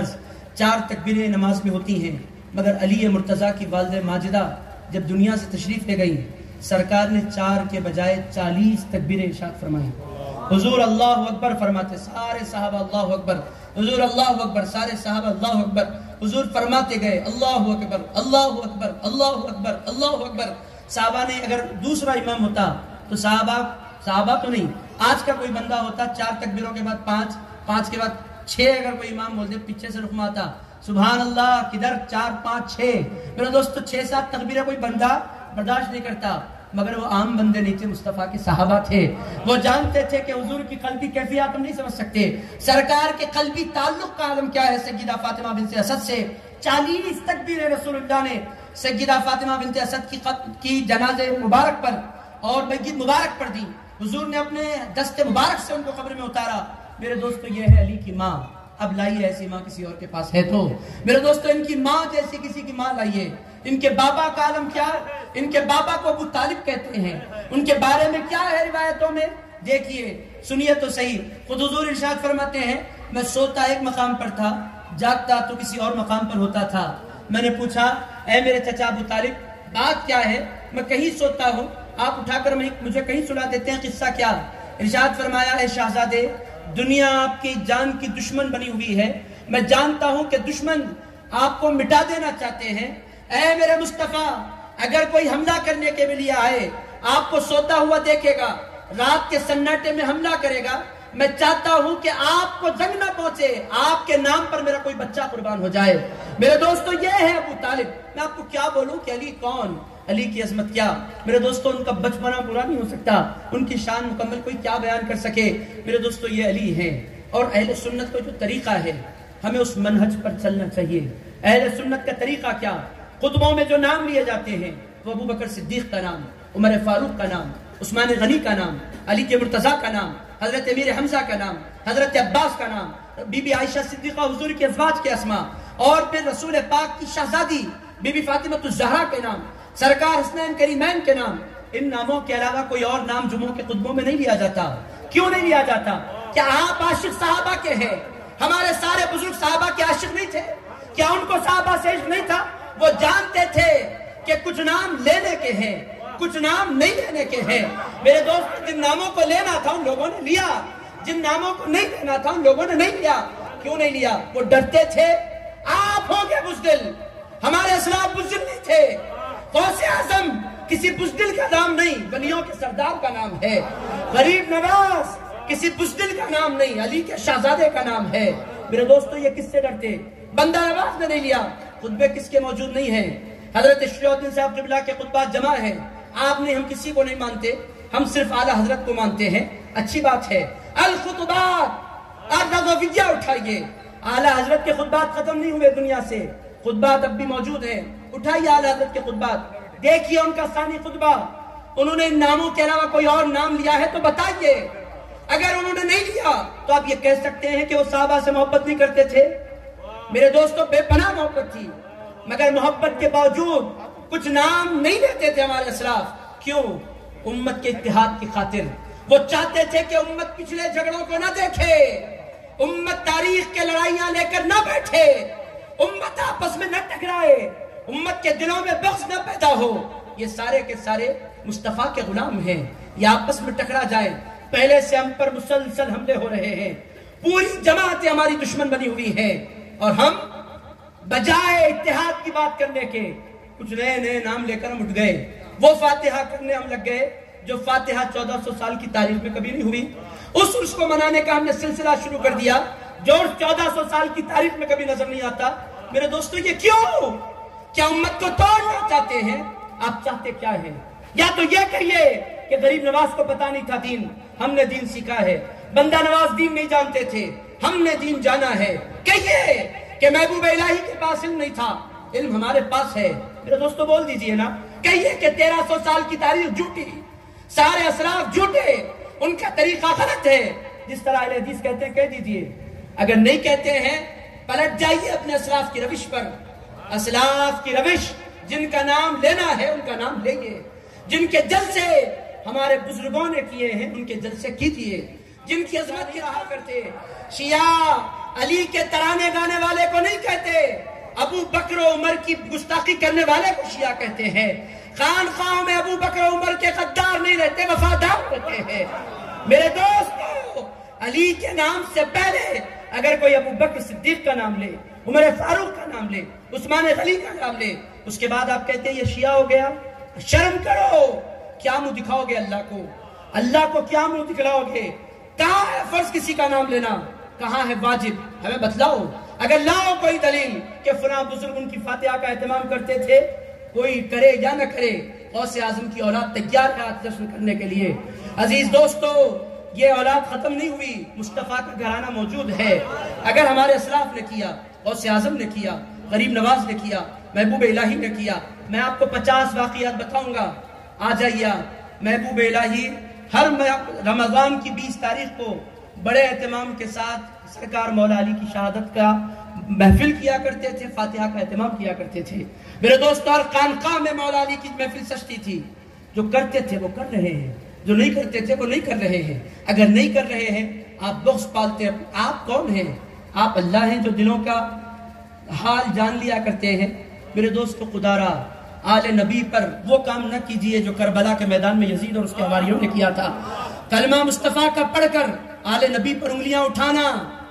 چار تکبیریں نماز میں ہوتی ہیں، مگر علی مرتضیٰ کی والدہ ماجدہ جب دنیا سے تشریف لے گئی، سرکار نے چار کے بجائے چالیس تکبیریں ارشاد فرمائیں۔ حضور اللہ اکبر فرماتے، سارے صحابہ اللہ اکبر، حضور اللہ اکبر، سارے صحابہ اللہ اکبر، حضور فرماتے گئے اللہ اکبر اللہ اکبر اللہ اکبر اللہ اکبر۔ صحابہ نے اگر دوسرا امام ہوتا تو صحابہ صحابہ تو نہیں، آج کا کوئی بندہ ہوتا چار تکبیروں کے بعد پانچ، پانچ کے بعد چھ، اگر کوئی امام بول دے پیچھے سے رکما آتا سبحان اللہ، کدھر چار پانچ چھ۔ میرے دوستو چھ سات تکبیریں کوئی بندہ برداشت نہیں کرتا، مگر وہ عام بندے نہیں تھے، مصطفیٰ کے صحابہ تھے۔ وہ جانتے تھے کہ حضور کی قلبی کیفیات ہم نہیں سمجھ سکتے، سرکار کے قلبی تعلق کا عالم کیا ہے سیدہ فاطمہ بنت اسد سے۔ چالیس تکبیریں رسول اللہ نے سیدہ فاطمہ بنت اسد کی کی جنازے مبارک پر اور میت مبارک پر دی۔ حضور نے اپنے دست مبارک سے ان کو قبر میں اتارا۔ میرے دوستو یہ ہے علی کی ماں، اب لائیے ایسی ماں کسی اور کے پاس ہے تو۔ میرے دوستو ان کی ماں جیسی کسی کی ماں لائیے۔ ان کے بابا کا عالم کیا ہے؟ ان کے بابا کو ابو طالب کہتے ہیں، ان کے بارے میں کیا ہے روایتوں میں؟ دیکھیے سنیے تو صحیح، خود حضور ارشاد فرماتے ہیں میں سوتا ایک مقام پر تھا، جاگتا تو کسی اور مقام پر ہوتا تھا۔ میں نے پوچھا اے میرے چچا ابو طالب بات کیا ہے؟ میں کہیں سوتا ہوں، آپ اٹھا کر مجھے کہیں سلا دیتے ہیں، قصہ کیا؟ ارشاد فرمایا اے شہزادے، دنیا آپ کی جان کی دشمن بنی ہوئی ہے، میں جانتا ہوں کہ دشمن آپ کو مٹا دینا چاہتے ہیں۔ اے میرے مصطفیٰ، اگر کوئی حملہ کرنے کے لیے آئے، آپ کو سوتا ہوا دیکھے گا، رات کے سناٹے میں حملہ کرے گا، میں چاہتا ہوں کہ آپ کو جنگ نہ پہنچے، آپ کے نام پر میرا کوئی بچہ قربان ہو جائے۔ میرے دوستو یہ ہے ابو طالب۔ میں آپ کو کیا بولوں کہ علی کون، علی کی عظمت کیا؟ میرے دوستو ان کا بچپنا پورا نہیں ہو سکتا، ان کی شان مکمل کوئی کیا بیان کر سکے۔ میرے دوستو یہ علی ہیں، اور اہل سنت کو جو طریقہ ہے ہمیں اس منہج پر چلنا چاہیے۔ اہل سنت کا طریقہ کیا؟ خطبوں میں جو نام لیے جاتے ہیں وہ ابو بکر صدیق کا نام، عمر فاروق کا نام، عثمان غنی کا نام، علی کے مرتضیٰ کا نام، حضرت امیر حمزہ کا نام، حضرت عباس کا نام، بی بی عائشہ صدیقہ حضور کے ازواج کے اسماء، اور پھر رسول پاک کی شہزادی بی بی فاطمہ الزہرا کے نام، سرکار حسنین کریمین کے نام۔ ان ناموں کے علاوہ کوئی اور نام جمعوں کے خطبوں میں نہیں لیا جاتا۔ کیوں نہیں لیا جاتا؟ کیا آپ عاشق صحابہ کے ہیں؟ ہمارے سارے بزرگ صحابہ کے عاشق نہیں تھے؟ کیا ان کو صحابہ سے عشق نہیں تھا؟ وہ جانتے تھے کہ کچھ نام لینے کے ہیں، کچھ نام نہیں لینے کے ہیں۔ میرے دوست، جن ناموں کو لینا تھا ان لوگوں نے لیا، جن ناموں کو نہیں لینا تھا ان لوگوں نے نہیں لیا۔ کیوں نہیں لیا؟ وہ ڈرتے تھے آپ ہوں گے بزدل۔ ہمارے اسلاف بزدل نہیں تھے۔ غوث اعظم کسی بزدل کا نام نہیں، ولیوں کے سردار کا نام ہے۔ غریب نواز کسی بزدل کا نام نہیں، علی کے شہزادے کا نام ہے۔ میرے دوستو یہ کس سے ڈرتے؟ بندہ نواز نے نہیں لیا۔ خطبے کس کے موجود نہیں ہیں؟ حضرت شریع الدین صاحب قبلہ کے خطبات جمع ہیں۔ آپ نے ہم کسی کو نہیں مانتے، ہم صرف اعلیٰ حضرت کو مانتے ہیں۔ اچھی بات ہے۔ الخطبات الرضویہ اٹھائیے۔ اعلیٰ حضرت کے خطبات ختم نہیں ہوئے دنیا سے، خطبات اب بھی موجود ہیں۔ اٹھائیے اعلیٰ حضرت کے خطبات، دیکھیے ان کا ثانی خطبہ۔ انہوں نے ان ناموں کے علاوہ کوئی اور نام لیا ہے تو بتائیے۔ اگر انہوں نے نہیں لیا تو آپ یہ کہہ سکتے ہیں کہ وہ صحابہ سے محبت نہیں کرتے تھے؟ میرے دوستوں، بے پناہ محبت تھی، مگر محبت کے باوجود کچھ نام نہیں لیتے تھے ہمارے اسلاف۔ کیوں؟ امت کے اتحاد کی خاطر۔ وہ چاہتے تھے کہ امت پچھلے جھگڑوں کو نہ دیکھے، امت تاریخ کے لڑائیاں لے کر نہ بیٹھے، امت آپس میں نہ ٹکرائے، امت کے دلوں میں بغض نہ پیدا ہو۔ یہ سارے کے سارے مصطفیٰ کے غلام ہیں، یہ آپس میں ٹکرا جائے۔ پہلے سے ہم پر مسلسل حملے ہو رہے ہیں، پوری جماعتیں ہماری دشمن بنی ہوئی ہیں، اور ہم بجائے اتحاد کی بات کرنے کے کچھ نئے نئے نام لے کر ہم اٹھ گئے۔ وہ فاتحہ کرنے ہم لگ گئے جو فاتحہ چودہ سو سال کی تاریخ میں کبھی نہیں ہوئی۔ اس عرس کو منانے کا ہم نے سلسلہ شروع کر دیا جو چودہ سو سال کی تاریخ میں کبھی نظر نہیں آتا۔ میرے دوستو، یہ کیوں؟ کیا امت کو توڑنا چاہتے ہیں؟ آپ چاہتے کیا ہیں؟ یا تو یہ کہیے کہ غریب نواز کو پتا نہیں تھا دین، ہم نے دین سیکھا ہے۔ بندہ نواز دین نہیں جانتے تھے، ہم نے دین جانا ہے۔ کہیے کہ محبوب الہی کے پاس علم نہیں تھا، علم ہمارے پاس ہے۔ میرے دوستو بول دیجئے نا، کہیے کہ تیرہ سو سال کی تاریخ جھوٹی، سارے اسلاف جھوٹے، ان کا طریقہ غلط ہے، جس طرح اہل حدیث کہتے ہیں کہہ دیجئے۔ اگر نہیں کہتے ہیں پلٹ جائیے اپنے اسلاف کی روش پر۔ اسلاف کی روش، جن کا نام لینا ہے ان کا نام لئیے، جن کے جلسے ہمارے بزرگوں نے کیے ہیں ان کے جلسے کیجئے، جن کی عظمت کی رہا کرتے۔ شیعہ علی کے ترانے گانے والے کو نہیں کہتے، ابو بکر و عمر کی گستاخی کرنے والے کو شیعہ کہتے ہیں۔ خانقاہوں میں ابو بکر و عمر کے غدار نہیں رہتے، وفادار رہتے ہیں۔ میرے دوستو، علی کے نام سے پہلے اگر کوئی ابو بکر صدیق کا نام لے، عمر فاروق کا نام لے، عثمان غنی کا نام لے، اس کے بعد آپ کہتے ہیں یہ شیعہ ہو گیا؟ شرم کرو، کیا منہ دکھاؤ گے اللہ کو؟ اللہ کو کیا منہ دکھلاؤ گے؟ کہاں ہے فرض کسی کا نام لینا؟ کہاں ہے واجب؟ ہمیں بتلاؤ۔ اگر لاؤ کوئی دلیل کہ فلاں بزرگ ان کی فاتحہ کا اہتمام کرتے تھے، کوئی کرے یا نہ کرے، غوث اعظم کی اولاد تیار ہے آج جشن کرنے کے لیے۔ عزیز دوستو، یہ اولاد ختم نہیں ہوئی، مصطفیٰ کا گھرانہ موجود ہے۔ اگر ہمارے اسلاف نے کیا، غوث اعظم نے کیا، غریب نواز نے کیا، محبوب الہی نے کیا، میں آپ کو پچاس واقعات بتاؤں گا، آ جائیے آپ۔ محبوب الہی ہر رمضان کی بیس تاریخ کو بڑے اہتمام کے ساتھ سرکار مولا علی کی شہادت کا محفل کیا کرتے تھے، فاتحہ کا اہتمام کیا کرتے تھے۔ میرے دوستو، اور خانقاہ میں مولا علی کی محفل سجتی تھی۔ جو کرتے تھے وہ کر رہے ہیں، جو نہیں کرتے تھے وہ نہیں کر رہے ہیں۔ اگر نہیں کر رہے ہیں، آپ بغض پالتے ہیں۔ آپ کون ہیں؟ آپ اللہ ہیں جو دلوں کا حال جان لیا کرتے ہیں۔ میرے دوستو، خدا را آل نبی پر وہ کام نہ کیجئے جو کربلا کے میدان میں یزید اور اس کے حواریوں نے کیا تھا۔ کلمہ مصطفیٰ کا پڑھ کر آل نبی پر انگلیاں اٹھانا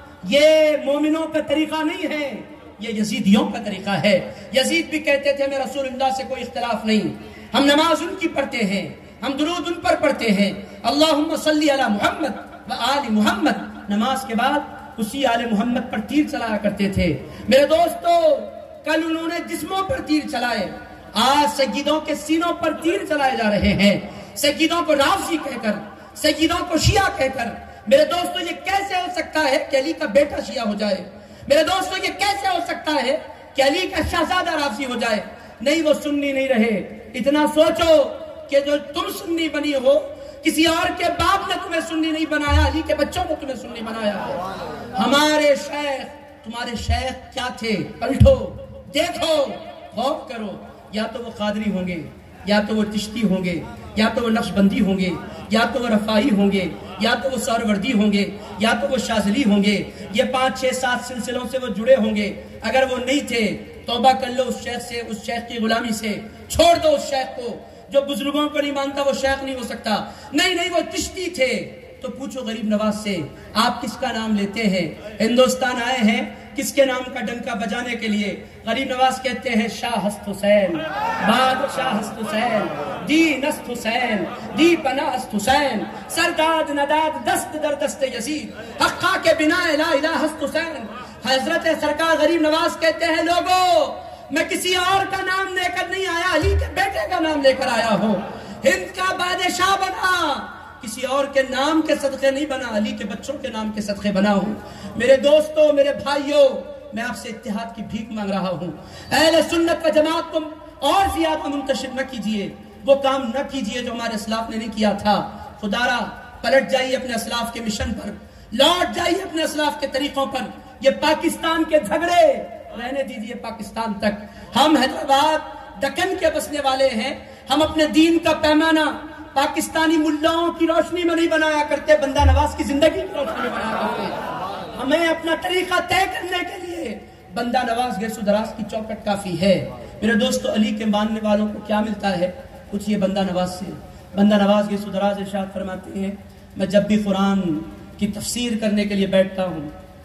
یہ مومنوں کا طریقہ نہیں ہے، یہ یزیدیوں کا طریقہ ہے۔ یزید بھی کہتے تھے ہمیں رسول اللہ سے کوئی اختلاف نہیں، ہم نماز ان کی پڑھتے ہیں، ہم درود ان پر پڑھتے ہیں، اللہم صلی علی محمد و آل محمد، نماز کے بعد اسی آل محمد پر تیر چلایا کرتے تھے۔ میرے دوستو، کل انہوں نے جسموں پر تیر چلائے، آج سیدوں کے سینوں پر تیر چلائے جا رہے ہیں، سیدوں کو رافضی کہہ کر، سیدوں کو شیعہ کہہ کر۔ میرے دوستو، یہ کیسے ہو سکتا ہے کہ علی کا بیٹا شیعہ ہو جائے؟ میرے دوستو، یہ کیسے ہو سکتا ہے کہ علی کا شہزادہ رافضی ہو جائے؟ نہیں، وہ سنی نہیں رہے۔ اتنا سوچو کہ جو تم سنی بنی ہو، کسی اور کے باپ نے تمہیں سنی نہیں بنایا، علی کے بچوں نے تمہیں سنی بنایا ہے۔ ہمارے شیخ، تمہارے شیخ کیا تھے؟ پلٹو، دیکھو، غور کرو۔ یا تو وہ قادری ہوں گے، یا تو وہ چشتی ہوں گے، یا تو وہ نقشبندی ہوں گے، یا تو وہ رفاعی ہوں گے، یا تو وہ سہروردی ہوں گے، یا تو وہ شاذلی ہوں گے۔ یہ پانچ چھ سات سلسلوں سے وہ جڑے ہوں گے۔ اگر وہ نہیں تھے، توبہ کر لو اس شیخ سے، اس شیخ کی غلامی سے، چھوڑ دو اس شیخ کو۔ جو بزرگوں کو نہیں مانتا وہ شیخ نہیں ہو سکتا۔ نہیں نہیں، وہ چشتی تھے۔ تو پوچھو غریب نواز سے، آپ کس کا نام لیتے ہیں؟ ہندوستان آئے ہیں کس کے نام کا ڈنکا بجانے کے لیے؟ غریب نواز کہتے ہیں شاہ ہست حسین، بادشاہ ہست حسین، دین است حسین، دی پناہ است حسین، سرداد نداد دست در دست یزید، حقا کے بنا لا الہ ہست حسین۔ حضرت سرکار غریب نواز کہتے ہیں لوگوں، میں کسی اور کا نام لے کر نہیں آیا، علی کے بیٹے کا نام لے کر آیا ہوں۔ ہند کا بادشاہ بنا، کسی اور کے نام کے صدقے نہیں بنا، علی کے بچوں کے نام کے صدقے بنا ہوں۔ میرے دوستوں، میرے بھائیوں، میں آپ سے اتحاد کی بھیک مانگ رہا ہوں۔ اہل سنت و جماعت تم اور زیادہ منتشر نہ کیجئے، وہ کام نہ کیجئے جو ہمارے اسلاف نے نہیں کیا تھا۔ خدا را پلٹ جائیے اپنے اسلاف کے مشن پر، لوٹ جائیے اپنے اسلاف کے طریقوں پر۔ یہ پاکستان کے جھگڑے رہنے دیجئے پاکستان تک۔ ہم حیدرآباد دکن کے بسنے والے ہیں، ہم اپنے دین کا پیمانہ پاکستانی ملاؤں کی روشنی میں نہیں بنایا کرتے، بندہ نواز کی زندگی کی روشنی میں بنایا کرتے۔ ہمیں اپنا طریقہ طے کرنے کے لیے بندہ نواز گیسو دراز کی چوکٹ کافی ہے۔ میرے دوستو، علی کے ماننے والوں کو کیا ملتا ہے؟ کچھ یہ بندہ نواز سے۔ بندہ نواز گیسو دراز ارشاد فرماتے ہیں، میں جب بھی قرآن کی تفسیر کرنے کے لیے بیٹھتا ہوں،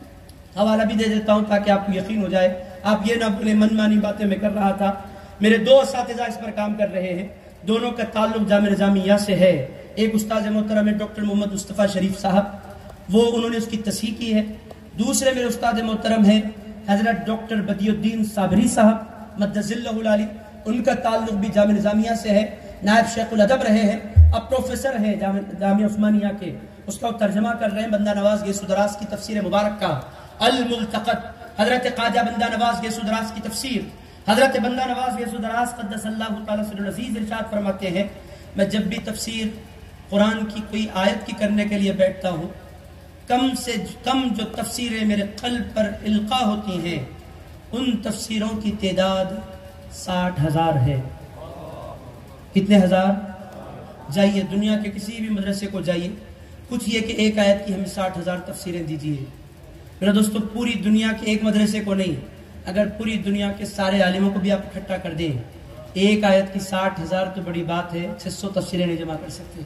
حوالہ بھی دے دیتا ہوں تاکہ آپ کو یقین ہو جائے، آپ یہ نہ بولے من مانی باتیں میں کر رہا تھا۔ میرے دو اساتذہ اس پر کام کر رہے ہیں، دونوں کا تعلق جامعہ نظامیہ سے ہے۔ ایک استاد محترم ہے ڈاکٹر محمد مصطفیٰ شریف صاحب، وہ انہوں نے اس کی تصحیح کی ہے۔ دوسرے میرے استاد محترم ہیں حضرت ڈاکٹر بدیع الدین صابری صاحب مدظ اللہ العلی، ان کا تعلق بھی جامعہ نظامیہ سے ہے، نائب شیخ الادب رہے ہیں، اب پروفیسر ہیں جامعہ عثمانیہ کے، اس کا ترجمہ کر رہے ہیں بندہ نواز گیسو دراز کی تفسیر مبارک کا الملتقط، حضرت خواجہ بندہ نواز گیسو دراز کی تفسیر۔ حضرت بندہ نواز گیسو دراز قدس اللہ تعالیٰ سر العزیز ارشاد فرماتے ہیں، میں جب بھی تفسیر قرآن کی کوئی آیت کی کرنے کے لیے بیٹھتا ہوں، کم سے کم جو تفسیریں میرے قلب پر القاء ہوتی ہیں، ان تفسیروں کی تعداد ساٹھ ہزار ہے۔ کتنے ہزار؟ جائیے دنیا کے کسی بھی مدرسے کو جائیے، پوچھئے کہ ایک آیت کی ہمیں ساٹھ ہزار تفسیریں دیجئے۔ میرے دوستو پوری دنیا کے ایک مدرسے کو نہیں، اگر پوری دنیا کے سارے عالموں کو بھی آپ اکٹھا کر دیں، ایک آیت کی ساٹھ ہزار تو بڑی بات ہے، چھ سو تفسیریں نہیں جمع کر سکتے.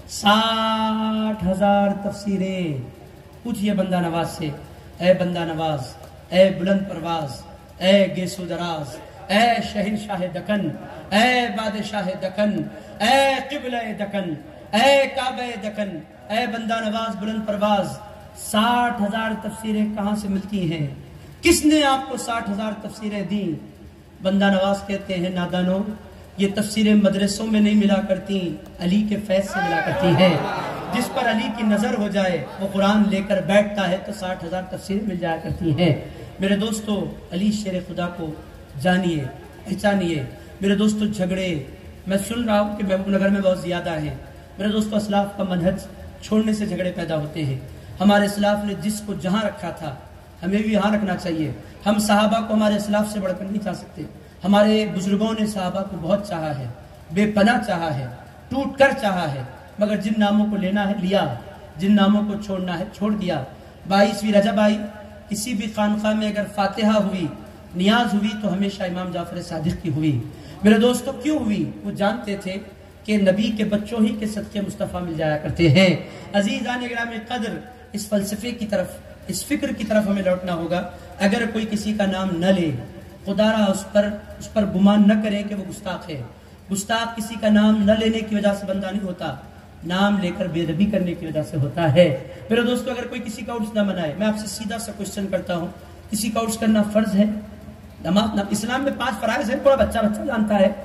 ساٹھ ہزار تفسیریں. پوچھئے بندہ نواز سے، اے بندہ نواز، اے بلند پرواز، اے گیسو دراز، اے شہنشاہ دکن، اے بادشاہ دکن، اے قبلہ دکن، اے کعبہ دکن، اے بندہ نواز بلند پرواز، ساٹھ ہزار تفسیریں کہاں سے ملتی ہیں؟ کس نے آپ کو ساٹھ ہزار تفسیریں دیں؟ بندہ نواز کہتے ہیں نادانو، یہ تفسیریں مدرسوں میں نہیں ملا کرتی، علی کے فیض سے ملا کرتی ہیں. جس پر علی کی نظر ہو جائے وہ قرآن لے کر بیٹھتا ہے تو ساٹھ ہزار تفسیریں مل جایا کرتی ہیں. میرے دوستو علی شیر خدا کو جانیے، پہچانیے. میرے دوستو جھگڑے میں سن رہا ہوں کہ محبوب نگر میں بہت زیادہ ہیں. میرے دوستو اسلاف کا منہج چھوڑنے سے جھگڑے پیدا ہوتے ہیں. ہمارے اسلاف نے جس کو جہاں رکھا تھا ہمیں بھی یہاں رکھنا چاہیے. ہم صحابہ کو ہمارے اسلاف سے بڑھ کر نہیں چاہ سکتے. ہمارے بزرگوں نے صحابہ کو بہت چاہا ہے، بے پناہ چاہا ہے، ٹوٹ کر چاہا ہے، مگر جن ناموں کو لینا ہے لیا، جن ناموں کو چھوڑنا ہے چھوڑ دیا. بائیسویں رجب آئی، کسی بھی خانقاہ میں اگر فاتحہ ہوئی، نیاز ہوئی تو ہمیشہ امام جعفر صادق کی ہوئی. میرے دوستو کیوں ہوئی؟ وہ جانتے تھے کہ نبی کے بچوں ہی کے صدقے مصطفیٰ مل جایا کرتے ہیں. عزیزان گرام قدر، اس فلسفے کی طرف، اس فکر کی طرف ہمیں لوٹنا ہوگا. اگر کوئی کسی کا نام نہ لے، خدا را اس پر اس پر گمان نہ کرے کہ وہ گستاخ ہے. گستاخ کسی کا نام نہ لینے کی وجہ سے بندہ نہیں ہوتا، نام لے کر بے ادبی کرنے کی وجہ سے ہوتا ہے. میرے دوستو اگر کوئی کسی کا عرس نہ منائے، میں آپ سے سیدھا سا کوشچن کرتا ہوں، کسی کا عرس کرنا فرض ہے؟ نماز اسلام میں پانچ فرائض ہیں، پورا بچہ بچہ جانتا ہے.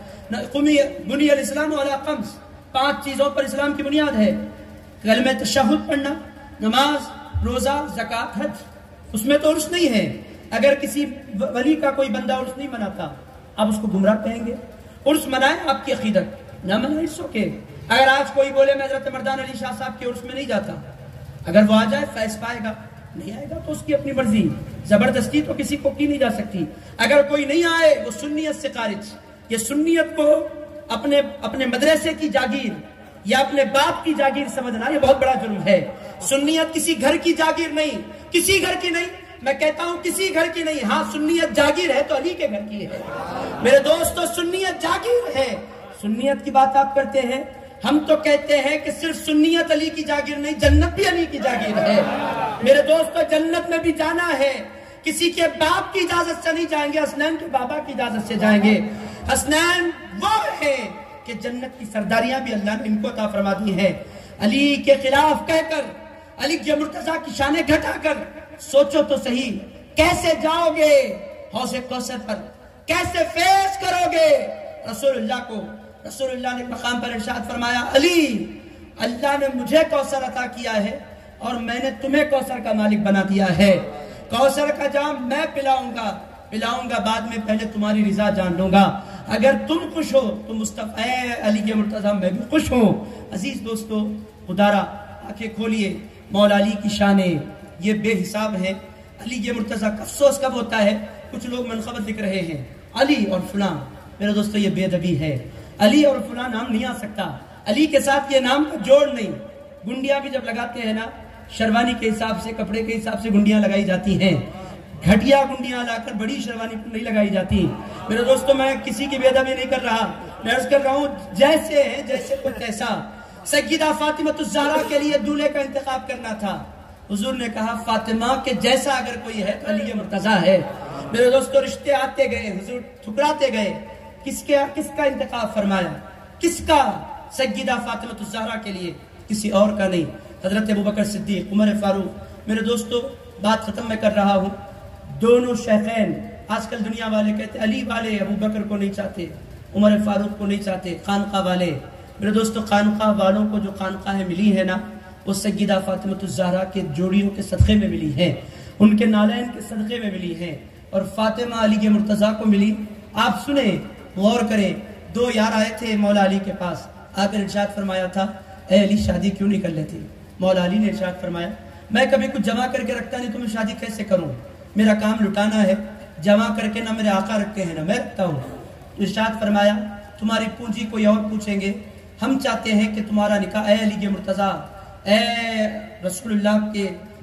بنی الاسلام علی خمس، پانچ چیزوں پر اسلام کی بنیاد ہے. کلمہ تشہد پڑھنا، نماز، روزہ، زکوٰۃ، حج. اس میں تو عرس نہیں ہے. اگر کسی ولی کا کوئی بندہ عرس نہیں مناتا، آپ اس کو گمراہ کہیں گے؟ عرس منائے آپ کی عقیدت، نہ منائے اس کے. اگر آج کوئی بولے میں حضرت مردان علی شاہ صاحب کے عرس میں نہیں جاتا، اگر وہ آ جائے فیض پائے گا، نہیں آئے گا تو اس کی اپنی مرضی. زبردستی تو کسی کو کی نہیں جا سکتی. اگر کوئی نہیں آئے وہ سنیت سے خارج. یہ سنیت کو اپنے اپنے مدرسے کی جاگیر یا اپنے باپ کی جاگیر سمجھنا یہ بہت بڑا جرم ہے. سنیت کسی گھر کی جاگیر نہیں، کسی گھر کی نہیں. میں کہتا ہوں کسی گھر کی نہیں. ہاں سنیت جاگیر ہے تو علی کے گھر کی ہے. میرے دوستو سنیت جاگیر ہے. سنیت کی بات آپ کرتے ہیں، ہم تو کہتے ہیں کہ صرف سنیت علی کی جاگیر نہیں، جنت بھی علی کی جاگیر ہے. میرے دوستو جنت میں بھی جانا ہے. کسی کے باپ کی اجازت سے نہیں جائیں گے، حسنین کے بابا کی اجازت سے جائیں گے. حسنین وہ ہے کہ جنت کی سرداریاں بھی اللہ نے ان کو عطا فرما دی ہے. علی کے خلاف کہہ کر، علی کے مرتضیٰ کی شانیں گھٹا کر سوچو تو صحیح، کیسے جاؤ گے حوض کوثر پر؟ کیسے فیض کرو گے رسول اللہ کو؟ رسول اللہ نے مقام پر ارشاد فرمایا، علی اللہ نے مجھے کوثر عطا کیا ہے اور میں نے تمہیں کوثر کا مالک بنا دیا ہے. کوثر کا جام میں پلاؤں گا پلاؤں گا بعد میں، پہلے تمہاری رضا جان لوں گا. اگر تم خوش ہو تو مصطفیٰ علی کے مرتضیٰ میں بھی خوش ہوں. عزیز دوستو خدا را آنکھیں کھولیے، مولا علی کی شانیں یہ بے حساب ہے. علی کے مرتضیٰ کا افسوس کب ہوتا ہے؟ کچھ لوگ منقبت لکھ رہے ہیں علی اور فلاں. میرے دوستو یہ بے ادبی ہے. علی اور فلاں نام نہیں آ سکتا. علی کے ساتھ یہ نام کا جوڑ نہیں. گنڈیاں بھی جب لگاتے ہیں نا، شروانی کے حساب سے، کپڑے کے حساب سے گنڈیاں لگائی جاتی ہیں. گھٹیا گنڈیاں لا کر بڑی شروانی پر نہیں لگائی جاتی. میرے دوستو میں کسی کی بے ادبی نہیں کر رہا، میں عرض کر رہا ہوں جیسے ہے جیسے کو تیسا. سیدہ فاطمہ الزہرا کے لیے دولہے کا انتخاب کرنا تھا. حضور نے کہا فاطمہ کے جیسا اگر کوئی ہے تو علی مرتضیٰ ہے. میرے دوستو رشتے آتے گئے، حضور ٹھکراتے گئے. کس کے کس کا انتخاب فرمایا؟ کس کا؟ سیدہ فاطمہ الزہرا کے لیے، کسی اور کا نہیں. حضرت ابوبکر صدیق، عمر فاروق. میرے دوستو بات ختم میں کر رہا ہوں. دونوں شیخین، آج کل دنیا والے کہتے ہیں علی والے ابوبکر کو نہیں چاہتے، عمر فاروق کو نہیں چاہتے. خانقاہ والے، میرے دوستو خانقاہ والوں کو جو خانقاہیں ملی ہے نا، وہ سیدہ فاطمہ الزہرا کے جوڑیوں کے صدقے میں ملی ہے، ان کے نالین کے صدقے میں ملی ہے. اور فاطمہ علی کے مرتضیٰ کو ملی. آپ سنیں، غور کریں. دو یار آئے تھے مولا علی کے پاس، آ کر ارشاد فرمایا تھا، اے علی شادی کیوں نہیں کر لیتی؟ مولا علی نے ارشاد فرمایا، میں کبھی کچھ جمع کر کے رکھتا نہیں تو میں شادی کیسے کروں؟ میرا کام لٹانا ہے، جمع کر کے نہ میرے آقا رکھتے ہیں نہ میں رکھتا ہوں. ارشاد فرمایا، تمہاری پونجی کوئی اور پوچھیں گے، ہم چاہتے ہیں کہ تمہارا نکاح اے علی کے مرتضیٰ، اے رسول اللہ کے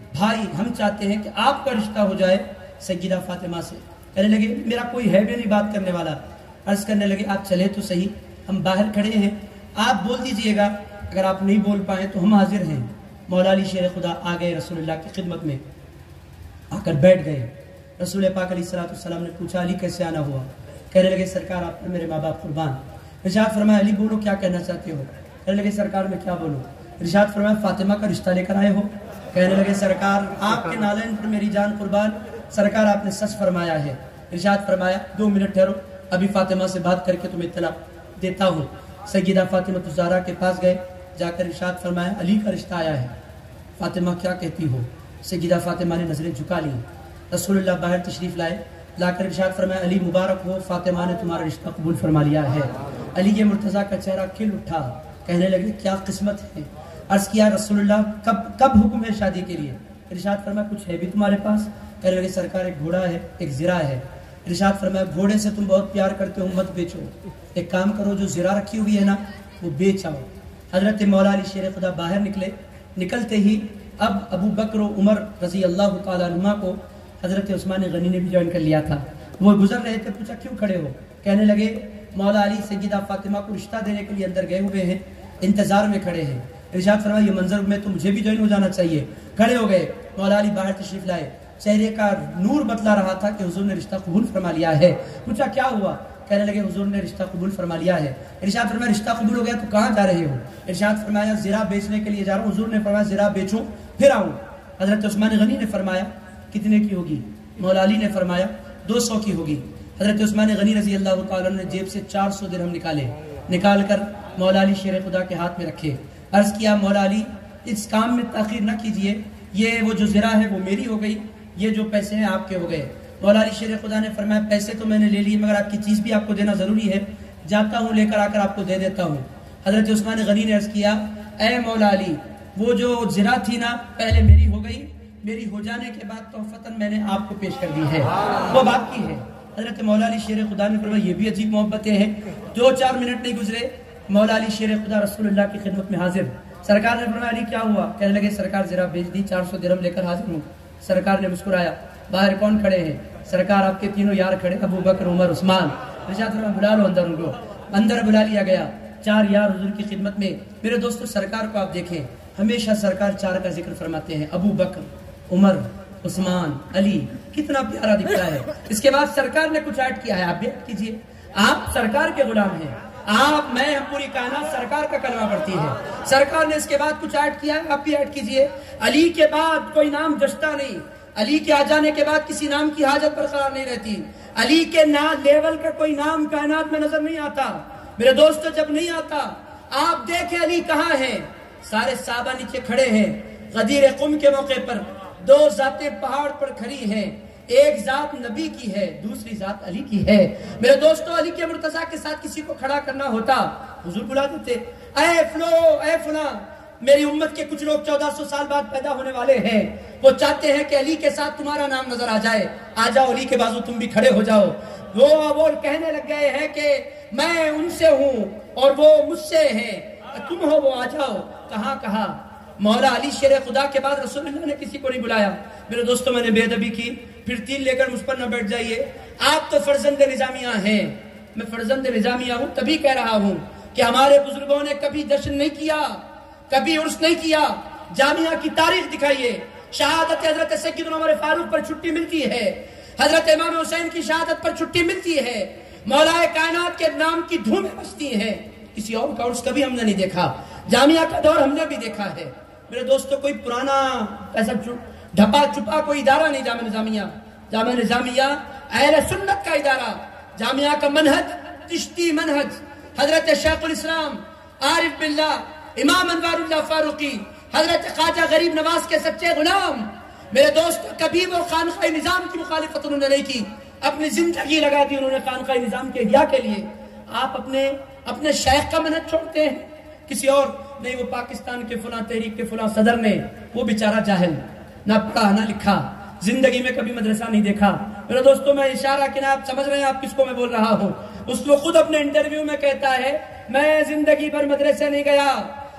بھائی ہم چاہتے ہیں کہ آپ کا رشتہ ہو جائے سیدہ فاطمہ سے. کہنے لگے میرا کوئی ہے بھی نہیں بات کرنے والا. عرض کرنے لگے آپ چلے تو صحیح, ہم باہر کھڑے ہیں, آپ بول دیجئے گا, اگر آپ نہیں بول پائیں تو ہم حاضر ہیں. مولا علی شیر خدا آ گئے رسول اللہ کی خدمت میں, آ کر بیٹھ گئے. رسول پاک علیہ الصلوۃ والسلام نے پوچھا علی کیسے آنا ہوا؟ کہنے لگے سرکار آپ نے میرے ماں باپ قربان. ارشاد فرمایا علی بولو کیا کہنا چاہتے ہو؟ کہنے لگے سرکار میں کیا بولوں؟ ارشاد فرمایا فاطمہ کا رشتہ لے کر آئے ہو؟ کہنے لگے سرکار آپ کے نالین پر میری جان قربان, سرکار آپ نے سچ فرمایا ہے. ارشاد فرمایا دو منٹ ٹھہرو, ابھی فاطمہ سے بات کر کے تمہیں اطلاع دیتا ہوں. سیدہ فاطمہ الزہرا کے پاس گئے, جا کر ارشاد فرمایا علی کا رشتہ آیا ہے, فاطمہ کیا کہتی ہو؟ سیدہ فاطمہ نے نظریں جھکا لی. رسول اللہ باہر تشریف لائے, لا کر ارشاد فرمایا علی مبارک ہو, فاطمہ نے تمہارا رشتہ قبول فرما لیا ہے. علی کے مرتضیٰ کا چہرہ کھل اٹھا, کہنے لگے کیا قسمت ہے. عرض کیا رسول اللہ کب کب حکم ہے شادی کے لیے؟ ارشاد فرمایا کچھ ہے بھی تمہارے پاس؟ کہنے لگے سرکار ایک گھوڑا ہے, ایک زرہ ہے. ارشاد فرمایا گھوڑے سے تم بہت پیار کرتے ہو, مت بیچو, ایک کام کرو جو زرہ رکھی ہوئی ہے نا وہ بیچ آؤ. حضرت مولا علی شیر خدا باہر نکلے. نکلتے ہی اب ابو بکر و عمر رضی اللہ تعالیٰ عنہ کو حضرت عثمان غنی نے بھی جوائن کر لیا تھا. وہ گزر رہے تھے, پوچھا کیوں کھڑے ہو؟ کہنے لگے مولا علی سیدہ فاطمہ کو رشتہ دینے کے لیے اندر گئے ہوئے ہیں, انتظار میں کھڑے ہیں. ارشاد فرمایا یہ منظر میں تو مجھے بھی جوائن ہو جانا چاہیے. کھڑے ہو گئے, مولا علی باہر تشریف لائے. چہرے کا نور بتلا رہا تھا کہ حضور نے رشتہ قبول فرما لیا ہے. پوچھا کیا ہوا؟ کہنے لگے حضور نے رشتہ قبول فرما لیا ہے. ارشاد فرمایا رشتہ قبول ہو گیا تو کہاں جا رہے ہو؟ ارشاد فرمایا زرہ بیچنے کے لیے جا رہا ہوں. حضور نے فرمایا زرہ بیچوں پھر آؤں. حضرت عثمان غنی نے فرمایا کتنے کی ہوگی؟ مولا علی نے فرمایا دو سو کی ہوگی. حضرت عثمان غنی رضی اللہ تعالیٰ نے جیب سے چار سو درہم نکالے, نکال کر مولا علی شیر خدا کے ہاتھ میں رکھے. عرض کیا مولا علی اس کام میں تاخیر نہ کیجئے, یہ وہ جو زرہ ہے وہ میری ہو گئی, یہ جو پیسے ہیں آپ کے ہو گئے. مولا علی شیر خدا نے فرمایا پیسے تو میں نے لے لیے مگر آپ کی چیز بھی آپ کو دینا ضروری ہے, جاتا ہوں لے کر آ کر آپ کو دے دیتا ہوں. حضرت عثمان غنی نے عرض کیا اے مولا علی وہ جو زرہ تھی نا پہلے میری ہو گئی, میری ہو جانے کے بعد تحفتاً میں نے آپ کو پیش کر دی ہے, وہ بات کی ہے. حضرت مولا علی شیر خدا نے فرمایا یہ بھی عجیب محبتیں ہیں. دو چار منٹ نہیں گزرے, مولا علی شیر خدا رسول اللہ کی خدمت میں حاضر. سرکار نے فرمایا علی کیا ہوا؟ کہنے لگے سرکار زرہ بیچ دی, چار سو درہم لے کر حاضر ہوں. سرکار نے مسکرایا. باہر کون کھڑے ہیں؟ سرکار آپ کے تینوں یار کھڑے, ابو بکر عمر عثمان. ارشاد فرمایا بلا لو اندر ان کو. اندر بلا لیا گیا, چار یار حضور کی خدمت میں. میرے دوستو سرکار کو آپ دیکھیں, ہمیشہ سرکار چار کا ذکر فرماتے ہیں, ابو بکر عمر عثمان علی, کتنا پیارا دکھتا ہے. اس کے بعد سرکار نے کچھ ایڈ کیا ہے, آپ بھی ایڈ کیجئے. آپ سرکار کے غلام ہیں, آپ میں پوری کائنات سرکار کا کلمہ پڑھتی ہے. سرکار نے اس کے بعد کچھ ایڈ کیا ہے, آپ بھی ایڈ کیجئے. علی کے بعد کوئی نام جچتا نہیں, علی کے آ جانے کے بعد کسی نام کی حاجت برقرار نہیں رہتی. علی کے لیول کا کوئی نام کائنات میں نظر نہیں آتا. میرے دوستو جب نہیں آتا آپ دیکھیں علی کہاں ہے. سارے صحابہ نیچے کھڑے ہیں. غدیر قم کے موقع پر دو ذاتیں پہاڑ پر کھڑی ہیں, ایک ذات نبی کی ہے, دوسری ذات علی کی ہے. میرے دوستو علی کے مرتضیٰ کے ساتھ کسی کو کھڑا کرنا ہوتا حضور بلا دیتے, اے فلو اے فلاں. میری امت کے کچھ لوگ چودہ سو سال بعد پیدا ہونے والے ہیں, وہ چاہتے ہیں کہ علی کے ساتھ تمہارا نام نظر آ جائے. آ جاؤ علی کے بازو تم بھی کھڑے ہو جاؤ. وہ وہ کہنے لگ گئے ہیں کہ میں ان سے ہوں اور وہ مجھ سے ہیں, تم ہو وہ آ جاؤ. کہاں کہا مولا علی شیر خدا کے بعد رسول اللہ نے کسی کو نہیں بلایا. میرے دوستوں میں نے بے ادبی کی, پھر تین لے کر مجھ پر نہ بیٹھ جائیے. آپ تو فرزند نظامیہ ہیں, میں فرزند نظامیہ ہوں, تبھی کہہ رہا ہوں کہ ہمارے بزرگوں نے کبھی جشن نہیں کیا, کبھی عرس نہیں کیا. جامعہ کی تاریخ دکھائیے. شہادت حضرت سیدنا عمر فاروق پر چھٹی ملتی ہے, حضرت امام حسین کی شہادت پر چھٹی ملتی ہے, مولا کائنات کے نام کی دھومیں بجتی ہیں. کسی اور کا عرس کبھی ہم نے نہیں دیکھا, جامعہ کا دور ہم نے بھی دیکھا ہے. میرے دوستو کوئی پرانا ایسا ڈھپا چھپا کوئی ادارہ نہیں جامعہ نظامیہ. جامعہ نظامیہ اہل سنت کا ادارہ. جامعہ کا منہج چشتی منہج, حضرت شیخ الاسلام عارف باللہ امام انوار اللہ فاروقی, حضرت خواجہ غریب نواز کے سچے غلام. میرے دوست کبھی وہ خانقاہ نظام کی مخالفت انہوں نے نہیں کی, اپنی زندگی لگا دی انہوں نے خانقاہ نظام کے احیاء کے لیے. آپ اپنے اپنے شیخ کا منہج چھوڑتے ہیں, کسی اور نہیں. وہ پاکستان کے فلاں تحریک کے فلاں صدر نے, وہ بیچارہ جاہل, نہ پڑھا نہ لکھا, زندگی میں کبھی مدرسہ نہیں دیکھا. میرے دوستوں میں اشارہ کہ آپ سمجھ رہے ہیں آپ کس کو میں بول رہا ہوں. اس کو خود اپنے انٹرویو میں کہتا ہے میں زندگی بھر مدرسے نہیں گیا,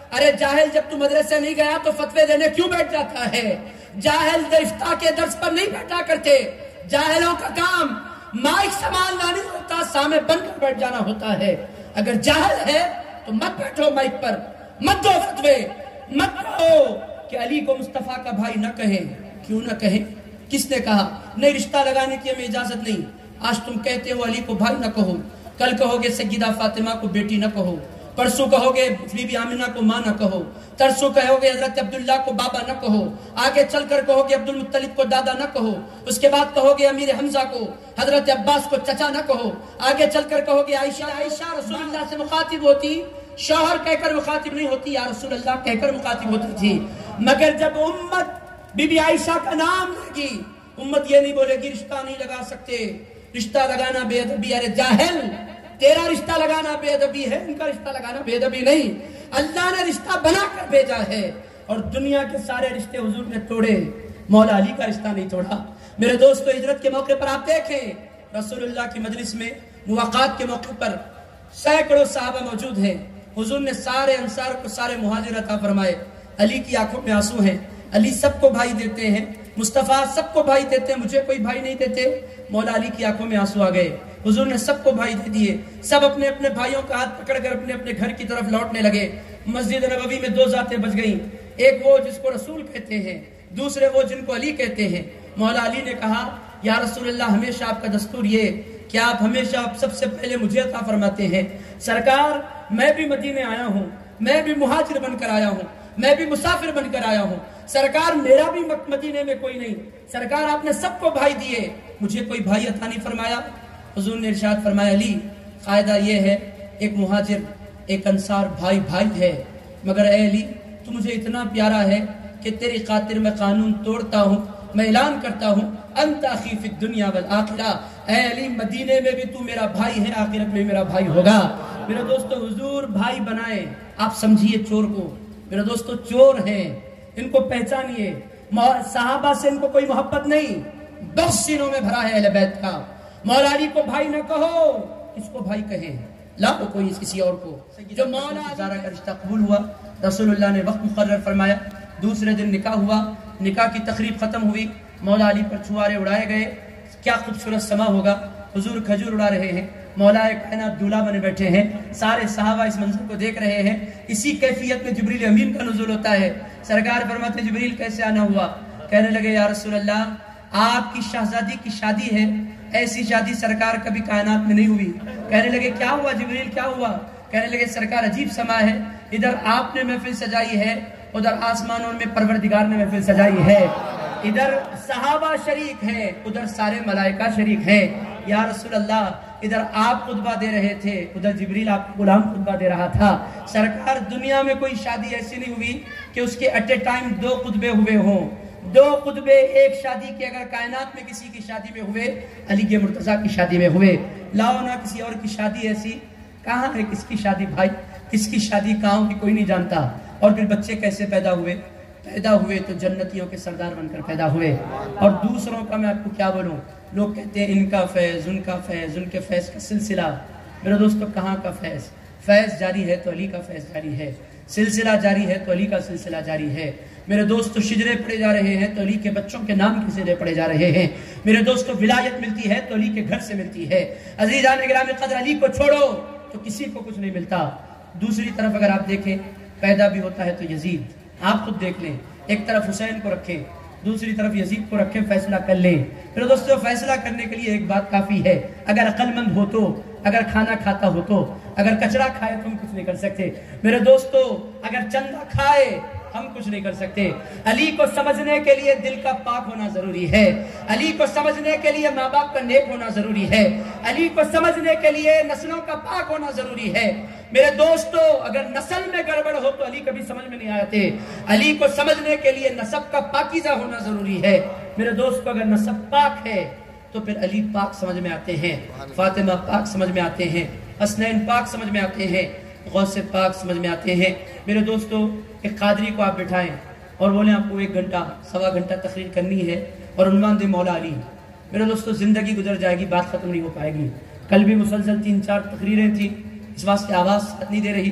ارے جاہل جب تو مدرسے نہیں گیا تو فتوے دینے کیوں بیٹھ جاتا ہے؟ جاہل افتاء کے درس پر نہیں بیٹھا کرتے. جاہلوں کا کام مائک سنبھالنا نہیں ہوتا، سامنے بن کر بیٹھ جانا ہوتا ہے. اگر جاہل ہے تو مت بیٹھو مائک پر، مت دو فتوے، مت کہو کہ علی کو مصطفیٰ کا بھائی نہ کہیں. کیوں نہ کہیں؟ کس نے کہا؟ نہیں، رشتہ لگانے کی ہمیں اجازت نہیں. آج تم کہتے ہو علی کو بھائی نہ کہو، کل کہو گے سیدہ فاطمہ کو بیٹی نہ کہو، پرسوں کہو گے بی بی آمنہ کو ماں نہ کہو، ترسوں کہو گے حضرت عبداللہ کو بابا نہ کہو، آگے چل کر کہو گے عبد المطلب کو دادا نہ کہو، اس کے بعد کہو گے امیر حمزہ کو، حضرت عباس کو چچا نہ کہو، آگے چل کر کہو گے عائشہ عائشہ رسول اللہ سے مخاطب ہوتی، شوہر کہہ کر مخاطب نہیں ہوتی، یا رسول اللہ کہہ کر مخاطب ہوتی تھی. مگر جب امت بی بی عائشہ کا نام لے گی، امت یہ نہیں بولے گی رشتہ نہیں لگا سکتے، رشتہ لگانا بے ادبی. ارے جاہل، تیرا رشتہ لگانا بے ادبی ہے، ان کا رشتہ لگانا بے ادبی نہیں. اللہ نے رشتہ بنا کر بھیجا ہے، اور دنیا کے سارے رشتے حضور نے توڑے، مولا علی کا رشتہ نہیں توڑا. میرے دوستو، ہجرت کے موقع پر آپ دیکھیں رسول اللہ کی مجلس میں مواقعات کے موقع پر سینکڑوں صحابہ موجود ہیں. حضور نے سارے انصار کو سارے مہاجر عطا فرمائے. علی کی آنکھوں میں آنسو ہیں، علی سب کو بھائی دیتے ہیں، مصطفیٰ سب کو بھائی دیتے ہیں، مجھے کوئی بھائی نہیں دیتے. مولا علی کی آنکھوں میں آنسو آ گئے. حضور نے سب کو بھائی دے دیے، سب اپنے اپنے بھائیوں کا ہاتھ پکڑ کر اپنے اپنے گھر کی طرف لوٹنے لگے. مسجد نبوی میں دو ذاتیں بچ گئیں، ایک وہ جس کو رسول کہتے ہیں، دوسرے وہ جن کو علی کہتے ہیں. مولا علی نے کہا یا رسول اللہ، ہمیشہ آپ کا دستور یہ کہ آپ ہمیشہ آپ سب سے پہلے مجھے عطا فرماتے ہیں. سرکار، میں بھی مدینے آیا ہوں، میں بھی مہاجر بن کر آیا ہوں، میں بھی مسافر بن کر آیا ہوں. سرکار، میرا بھی مدینے میں کوئی نہیں. سرکار، آپ نے سب کو بھائی دیے، مجھے کوئی بھائی عطا نہیں فرمایا. حضور نے ارشاد فرمایا علی، قاعدہ یہ ہے ایک مہاجر ایک انصار بھائی بھائی ہے، مگر اے علی تو مجھے اتنا پیارا ہے کہ تیری خاطر میں قانون توڑتا ہوں، میں اعلان کرتا ہوں انت اخی فی الدنیا والآخرہ. اے علی، مدینے میں بھی تو میرا بھائی ہے، آخرت میں میرا بھائی ہوگا. میرے دوستو، حضور بھائی بنائے. آپ سمجھیے چور کو، میرے دوستو چور ہیں، ان کو پہچانیے. صحابہ سے ان کو کوئی محبت نہیں، بغض سینوں میں بھرا ہے اہل بیت کا. مولا علی کو بھائی نہ کہو، اس کو بھائی کہیں، لا کو کوئی کسی اور کو. جو مولا علی کا رشتہ قبول ہوا، رسول اللہ نے وقت مقرر فرمایا، دوسرے دن نکاح ہوا، نکاح کی تقریب ختم ہوئی، مولا علی پر چھوارے اڑائے گئے. کیا خوبصورت سما ہوگا، حضور کھجور اڑا رہے ہیں، مولا کائنات دولہا بنے بیٹھے ہیں، سارے صحابہ اس منظر کو دیکھ رہے ہیں. اسی کیفیت میں جبریل امین کا نزول ہوتا ہے. سرکار فرماتے جبریل کیسے آنا ہوا؟ کہنے لگے یا رسول اللہ، آپ کی شہزادی کی شادی ہے، ایسی شادی سرکار کبھی کائنات میں نہیں ہوئی. کہنے لگے کیا ہوا جبریل، کیا ہوا؟ کہنے لگے سرکار عجیب سما ہے، ادھر آپ نے محفل سجائی ہے، ادھر آسمانوں میں پروردگار نے محفل سجائی ہے، ادھر صحابہ شریک ہیں، ادھر سارے ملائکہ شریک ہیں. یا رسول اللہ، ادھر آپ خطبہ دے رہے تھے، ادھر جبریل آپ کو غلام خطبہ دے رہا تھا. سرکار، دنیا میں کوئی شادی ایسی نہیں ہوئی کہ اس کے ایٹ اے ٹائم دو خطبے ہوئے ہوں. دو خطبے ایک شادی کے اگر کائنات میں کسی کی شادی میں ہوئے، علی کے مرتضیٰ کی شادی میں ہوئے. لاؤ نہ کسی اور کی شادی ایسی. کہاں ہے کس کی شادی بھائی؟ کس کی شادی کہاں کی کوئی نہیں جانتا. اور پھر بچے کیسے پیدا ہوئے؟ پیدا ہوئے تو جنتیوں کے سردار بن کر پیدا ہوئے. اور دوسروں کا میں آپ کو کیا بولوں، لوگ کہتے ہیں ان کا فیض، ان کا فیض، ان کے فیض کا سلسلہ. میرے دوستو، کہاں کا فیض؟ فیض جاری ہے تو علی کا فیض جاری ہے، سلسلہ جاری ہے تو علی کا سلسلہ جاری ہے. میرے دوستو، شجرے پڑے جا رہے ہیں تو علی کے بچوں کے نام کے شجرے پڑے جا رہے ہیں. میرے دوستو، ولایت ملتی ہے تو علی کے گھر سے ملتی ہے. عزیزان گرامی قدر، علی کو چھوڑو تو کسی کو کچھ نہیں ملتا. دوسری طرف اگر آپ دیکھیں، پیدا بھی ہوتا ہے تو یزید. آپ خود دیکھ لیں، ایک طرف حسین کو رکھیں، دوسری طرف یزید کو رکھیں، فیصلہ کر لیں. میرے دوستو، فیصلہ کرنے کے لیے ایک بات کافی ہے، اگر عقل مند ہو تو، اگر کھانا کھاتا ہو تو. اگر کچرا کھائے تو ہم کچھ نہیں کر سکتے. میرے دوستو، اگر چندہ کھائے ہم کچھ نہیں کر سکتے. علی کو سمجھنے کے لیے دل کا پاک ہونا ضروری ہے، علی کو سمجھنے کے لیے ماں باپ کا نیک ہونا ضروری ہے، علی کو سمجھنے کے لیے نسلوں کا پاک ہونا ضروری ہے. میرے دوستو، اگر نسل میں گڑبڑ ہو تو علی کبھی سمجھ میں نہیں آتے. علی کو سمجھنے کے لیے نسب کا پاکیزہ ہونا ضروری ہے. میرے دوستو، اگر نسب پاک ہے تو پھر علی پاک سمجھ میں آتے ہیں، فاطمہ پاک سمجھ میں آتے ہیں، حسنین پاک سمجھ میں آتے ہیں، غوث پاک سمجھ میں آتے ہیں. میرے دوستو، ایک قادری کو آپ بٹھائیں اور بولیں آپ کو ایک گھنٹہ سوا گھنٹہ تقریر کرنی ہے اور عنوان دے مولا علی. میرے دوستو، زندگی گزر جائے گی، بات ختم نہیں ہو پائے گی. کل بھی مسلسل تین چار تقریریں تھیں، اس واسطے آواز ساتھ نہیں دے رہی.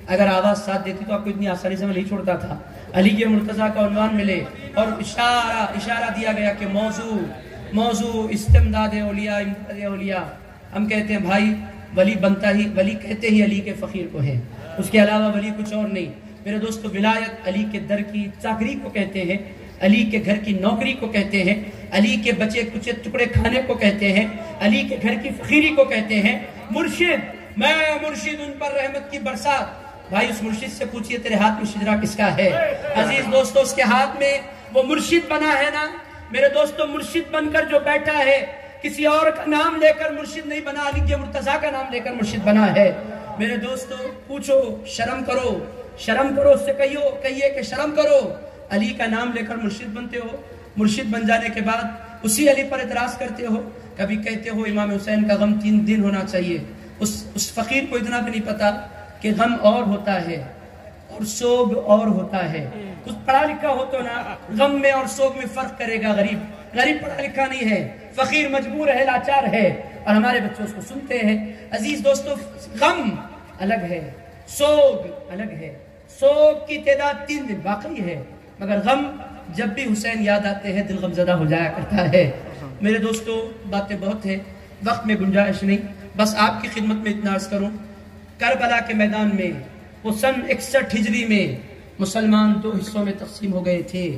اگر آواز ساتھ دیتی تو آپ کو اتنی آسانی سے میں نہیں چھوڑتا تھا. علی کے مرتضیٰ کا عنوان ملے اور اشارہ اشارہ دیا گیا کہ موضوع موضوع استمداد اولیاء امداد اولیاء. ہم کہتے ہیں بھائی ولی بنتا ہی ولی کہتے ہی علی کے فقیر کو ہے, اس کے علاوہ ولی کچھ اور نہیں. میرے دوستو ولایت علی کے در کی چاکری کو کہتے ہیں, علی کے گھر کی نوکری کو کہتے ہیں, علی کے بچے کچھ ٹکڑے کھانے کو کہتے ہیں, علی کے گھر کی فقیری کو کہتے ہیں. مرشد میں مرشد ان پر رحمت کی برسات. بھائی اس مرشد سے پوچھئے تیرے ہاتھ میں شجرہ کس کا ہے؟ عزیز دوستو اس کے ہاتھ میں وہ مرشد بنا ہے نا. میرے دوستو مرشد بن کر جو بیٹھا ہے کسی اور کا نام لے کر مرشد نہیں بنا, علی کے مرتضیٰ کا نام لے کر مرشد بنا ہے. میرے دوستو پوچھو, شرم کرو, شرم کرو, اس سے کہیو کہیے کہ شرم کرو. علی کا نام لے کر مرشد بنتے ہو, مرشد بن جانے کے بعد اسی علی پر اعتراض کرتے ہو. کبھی کہتے ہو امام حسین کا غم تین دن ہونا چاہیے. اس اس فقیر کو اتنا بھی نہیں پتا کہ غم اور ہوتا ہے اور سوگ اور ہوتا ہے. کچھ پڑھا لکھا ہو تو نا غم میں اور سوگ میں فرق کرے گا. غریب غریب پڑھا لکھا نہیں ہے, فقیر مجبور ہے, لاچار ہے, اور ہمارے بچے اس کو سنتے ہیں. عزیز دوستو غم الگ ہے, سوگ الگ ہے. سوگ کی تعداد تین دن واقعی ہے, مگر غم جب بھی حسین یاد آتے ہیں دل غمزدہ ہو جایا کرتا ہے. میرے دوستو باتیں بہت ہیں, وقت میں گنجائش نہیں, بس آپ کی خدمت میں اتنا عرض کروں. کربلا کے میدان میں وہ سن اکسٹھ ہجری میں مسلمان دو حصوں میں تقسیم ہو گئے تھے.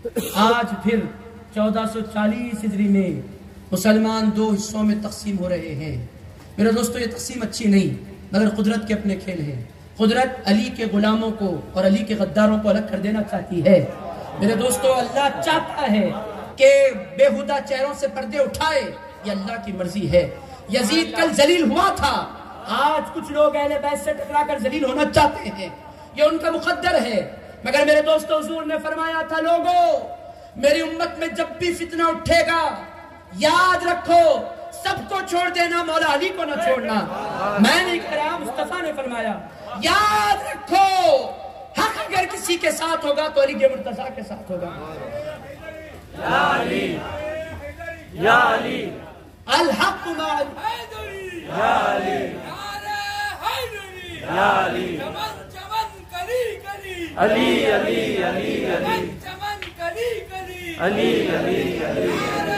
آج پھر چودہ سو چالیس ہجری میں مسلمان دو حصوں میں تقسیم ہو رہے ہیں. میرے دوستو یہ تقسیم اچھی نہیں, مگر قدرت کے اپنے کھیل ہیں. قدرت علی کے غلاموں کو اور علی کے غداروں کو الگ کر دینا چاہتی ہے. میرے دوستو اللہ چاہتا ہے کہ بےہودہ چہروں سے پردے اٹھائے, یہ اللہ کی مرضی ہے. یزید کل ذلیل ہوا تھا, آج کچھ لوگ اہل بیت سے ٹکرا کر ذلیل ہونا چاہتے ہیں, یہ ان کا مقدر ہے. مگر میرے دوستو حضور نے فرمایا تھا لوگوں میری امت میں جب بھی فتنہ اٹھے گا یاد رکھو سب کو چھوڑ دینا, مولا علی کو نہ چھوڑنا. میں نہیں کہہ رہا, مصطفیٰ نے فرمایا یاد رکھو حق اگر کسی کے ساتھ ہوگا تو علی کے مرتضیٰ کے ساتھ ہوگا. یا علی یا علی الحق مع یا علی یا علی علی علی علی علی علی علی علی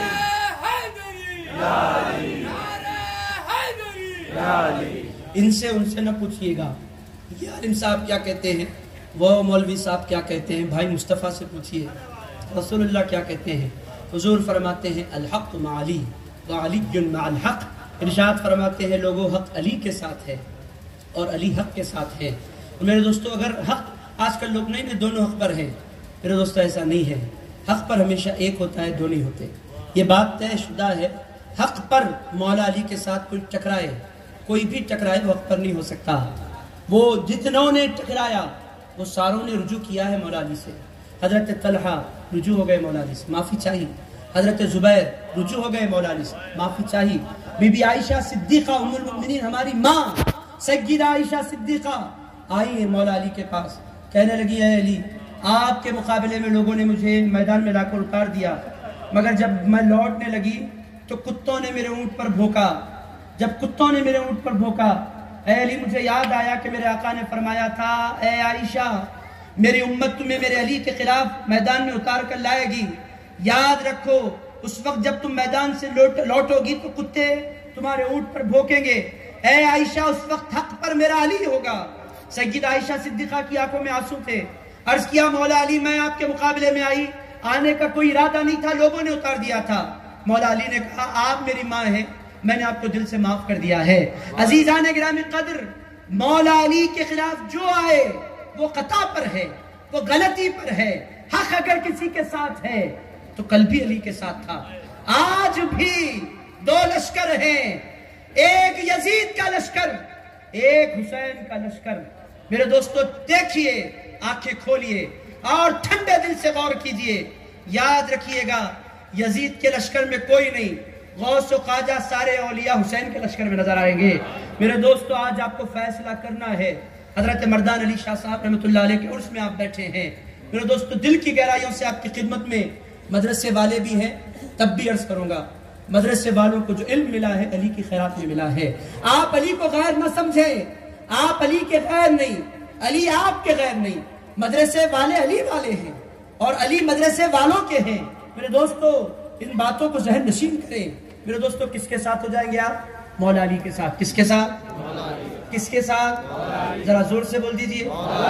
ان سے ان سے نہ پوچھئے گا یہ عالم صاحب کیا کہتے ہیں, وہ مولوی صاحب کیا کہتے ہیں. بھائی مصطفیٰ سے پوچھئے رسول اللہ کیا کہتے ہیں. حضور فرماتے ہیں الحق مع علی وعلی مع الحق. ارشاد فرماتے ہیں لوگوں حق علی کے ساتھ ہے اور علی حق کے ساتھ ہے. میرے دوستو اگر حق آج کل لوگ نہیں دونوں حق پر ہیں, میرے دوستو ایسا نہیں ہے. حق پر ہمیشہ ایک ہوتا ہے, دو نہیں ہوتے. یہ بات طے شدہ ہے. حق پر مولا علی کے ساتھ کوئی ٹکرائے, کوئی بھی ٹکرائے وہ حق پر نہیں ہو سکتا. وہ جتنوں نے ٹکرایا وہ ساروں نے رجوع کیا ہے مولا علی سے. حضرت طلحہ رجوع ہو گئے مولا علی سے, معافی چاہیے. حضرت زبیر رجوع ہو گئے مولا علی سے, معافی چاہیے. بی بی عائشہ صدیقہ ام المؤمنین ہماری ماں سیدہ عائشہ صدیقہ آئی ہے مولا علی کے پاس, کہنے لگی اے علی آپ کے مقابلے میں لوگوں نے مجھے میدان میں لا کر اتار دیا, مگر جب میں لوٹنے لگی تو کتوں نے میرے اونٹ پر بھوکا. جب کتوں نے میرے اونٹ پر بھوکا اے علی مجھے یاد آیا کہ میرے آقا نے فرمایا تھا اے عائشہ میری امت تمہیں میرے علی کے خلاف میدان میں اتار کر لائے گی. یاد رکھو اس وقت جب تم میدان سے لوٹ لوٹو گی تو کتے تمہارے اونٹ پر بھوکیں گے. اے عائشہ اس وقت حق پر میرا علی ہوگا. سیدہ عائشہ صدیقہ کی آنکھوں میں آنسو تھے. عرض کیا مولا علی میں آپ کے مقابلے میں آئی, آنے کا کوئی ارادہ نہیں تھا, لوگوں نے اتار دیا تھا. مولا علی نے کہا آپ میری ماں ہیں, میں نے آپ کو دل سے معاف کر دیا ہے. عزیزان گرامی قدر مولا علی کے خلاف جو آئے وہ خطا پر ہے, وہ غلطی پر ہے. حق اگر کسی کے ساتھ ہے تو کل بھی علی کے ساتھ تھا. آج بھی دو لشکر ہیں, ایک یزید کا لشکر, ایک حسین کا لشکر. میرے دوستو دیکھیے, آنکھیں کھولیے اور ٹھنڈے دل سے غور کیجئے. یاد رکھیے گا یزید کے لشکر میں کوئی نہیں, غوث و خواجہ سارے اولیاء حسین کے لشکر میں نظر آئیں گے. میرے دوستو آج آپ کو فیصلہ کرنا ہے. حضرت مردان علی شاہ صاحب رحمۃ اللہ علیہ کے عرس میں آپ بیٹھے ہیں. میرے دوستو دل کی گہرائیوں سے آپ کی خدمت میں مدرسے والے بھی ہیں, تب بھی عرض کروں گا مدرسے والوں کو جو علم ملا ہے علی کی خیرات میں ملا ہے. آپ علی کو غیر نہ سمجھیں, آپ علی کے غیر نہیں, علی آپ کے غیر نہیں، مدرسے والے علی والے ہیں اور علی مدرسے والوں کے ہیں۔ میرے دوستو ان باتوں کو ذہن نشین کریں۔ میرے دوستو کس کے ساتھ ہو جائیں گے آپ؟ مولا علی کے ساتھ۔ کس کے ساتھ؟ کس کے ساتھ؟ ذرا زور سے بول دیجئے۔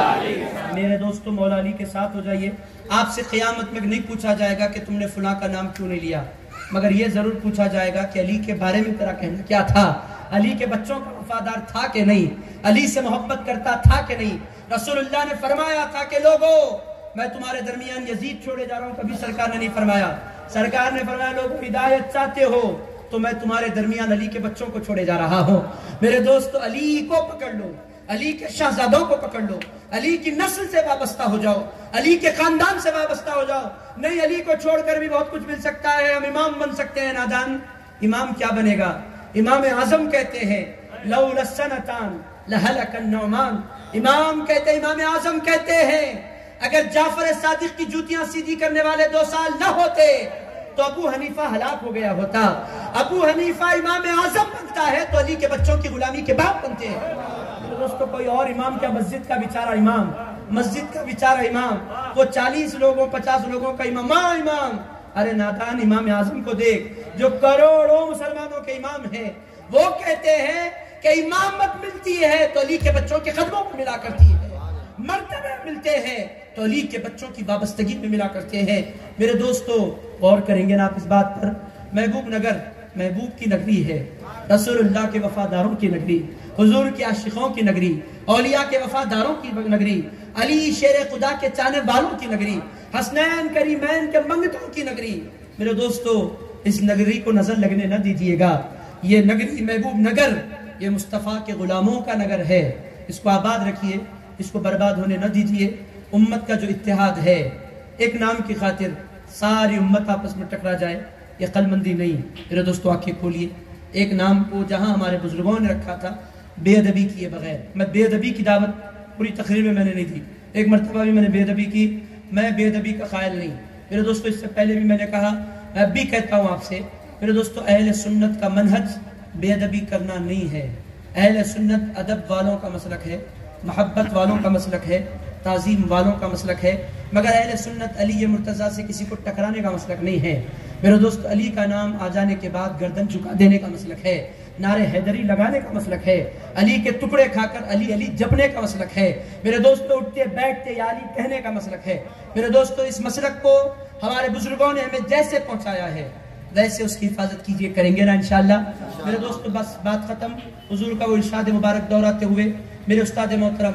میرے دوستو مولا علی کے ساتھ ہو جائیے۔ آپ سے قیامت میں نہیں پوچھا جائے گا کہ تم نے فلاں کا نام کیوں نہیں لیا، مگر یہ ضرور پوچھا جائے گا کہ علی کے بارے میں تیرا کہنا کیا تھا، علی کے بچوں کا وفادار تھا کہ نہیں، علی سے محبت کرتا تھا کہ نہیں۔ رسول اللہ نے فرمایا تھا کہ لوگو میں تمہارے درمیان یزید چھوڑے جا رہا ہوں، کبھی سرکار نے نہیں فرمایا۔ سرکار نے فرمایا لوگو ہدایت چاہتے ہو تو میں تمہارے درمیان علی کے بچوں کو چھوڑے جا رہا ہوں۔ میرے دوستو علی کو پکڑ لو، علی کے شہزادوں کو پکڑ لو، علی کی نسل سے وابستہ ہو جاؤ، علی کے خاندان سے وابستہ ہو جاؤ۔ نہیں علی کو چھوڑ کر بھی بہت کچھ مل سکتا ہے، ہم امام بن سکتے ہیں۔ نادان امام کیا بنے گا؟ امام اعظم کہتے ہیں لولا السنتان لہلک النعمان۔ امام کہتے ہیں، امام اعظم کہتے ہیں اگر جعفر صادق کی جوتیاں سیدھی کرنے والے دو سال نہ ہوتے تو ابو حنیفہ ہلاک ہو گیا ہوتا۔ ابو حنیفہ امام اعظم بنتا ہے تو علی کے بچوں کی غلامی کے باپ بنتے ہیں۔ دوستو کوئی اور امام کیا، مسجد کا بیچارہ امام، مسجد کا بیچارہ امام، وہ چالیس لوگوں پچاس لوگوں کا امام، ماں امام۔ ارے نادان امام اعظم کو دیکھ جو کروڑوں مسلمانوں کے امام ہیں، وہ کہتے ہیں کہ امامت ملتی ہے تو علی کے بچوں کے قدموں پر ملا کرتی ہے، مرتبے ملتے ہیں تو علی کے بچوں کی وابستگی میں ملا کرتے ہیں۔ میرے دوستو غور کریں گے نا آپ اس بات پر، محبوب نگر محبوب کی نگری ہے، رسول اللہ کے وفاداروں کی نگری، حضور کے عاشقوں کی نگری، اولیاء کے وفاداروں کی نگری، علی شیر خدا کے چاہنے والوں کی نگری، حسنین کریمین کے منگتوں کی نگری۔ میرے دوستو اس نگری کو نظر لگنے نہ دیجیے گا، یہ نگری محبوب نگر یہ مصطفیٰ کے غلاموں کا نگر ہے، اس کو آباد رکھیے، اس کو برباد ہونے نہ دیجیے۔ امت کا جو اتحاد ہے، ایک نام کی خاطر ساری امت آپس میں ٹکرا جائے، یہ عقل مندی نہیں۔ میرے دوستو آنکھیں کھولیے، ایک نام کو جہاں ہمارے بزرگوں نے رکھا تھا بے ادبی کیے بغیر، میں بے ادبی کی دعوت پوری تقریر میں میں نے نہیں دی، ایک مرتبہ بھی میں نے بے ادبی کی، میں بے ادبی کا قائل نہیں۔ میرے دوستو اس سے پہلے بھی میں نے کہا، میں اب بھی کہتا ہوں آپ سے، میرے دوستو اہل سنت کا منہج بے ادبی کرنا نہیں ہے، اہل سنت ادب والوں کا مسلک ہے، محبت والوں کا مسلک ہے، تعظیم والوں کا مسلک ہے، مگر اہل سنت علی مرتضیٰ سے کسی کو ٹکرانے کا مسلک نہیں ہے۔ میرے دوست علی کا نام آ جانے کے بعد گردن جھکا دینے کا مسلک ہے، نعرے حیدری لگانے کا مسلک ہے، علی کے ٹکڑے کھا کر علی علی جپنے کا مسلک ہے، میرے دوستو اٹھتے بیٹھتے یا علی کہنے کا مسلک ہے۔ میرے دوستو اس مسلک کو ہمارے بزرگوں نے ہمیں جیسے پہنچایا ہے ویسے اس کی حفاظت کیجئے، کریں گے نا انشاءاللہ۔ میرے دوستو بس بات ختم، حضور کا وہ ارشاد مبارک دہراتے ہوئے میرے استاد محترم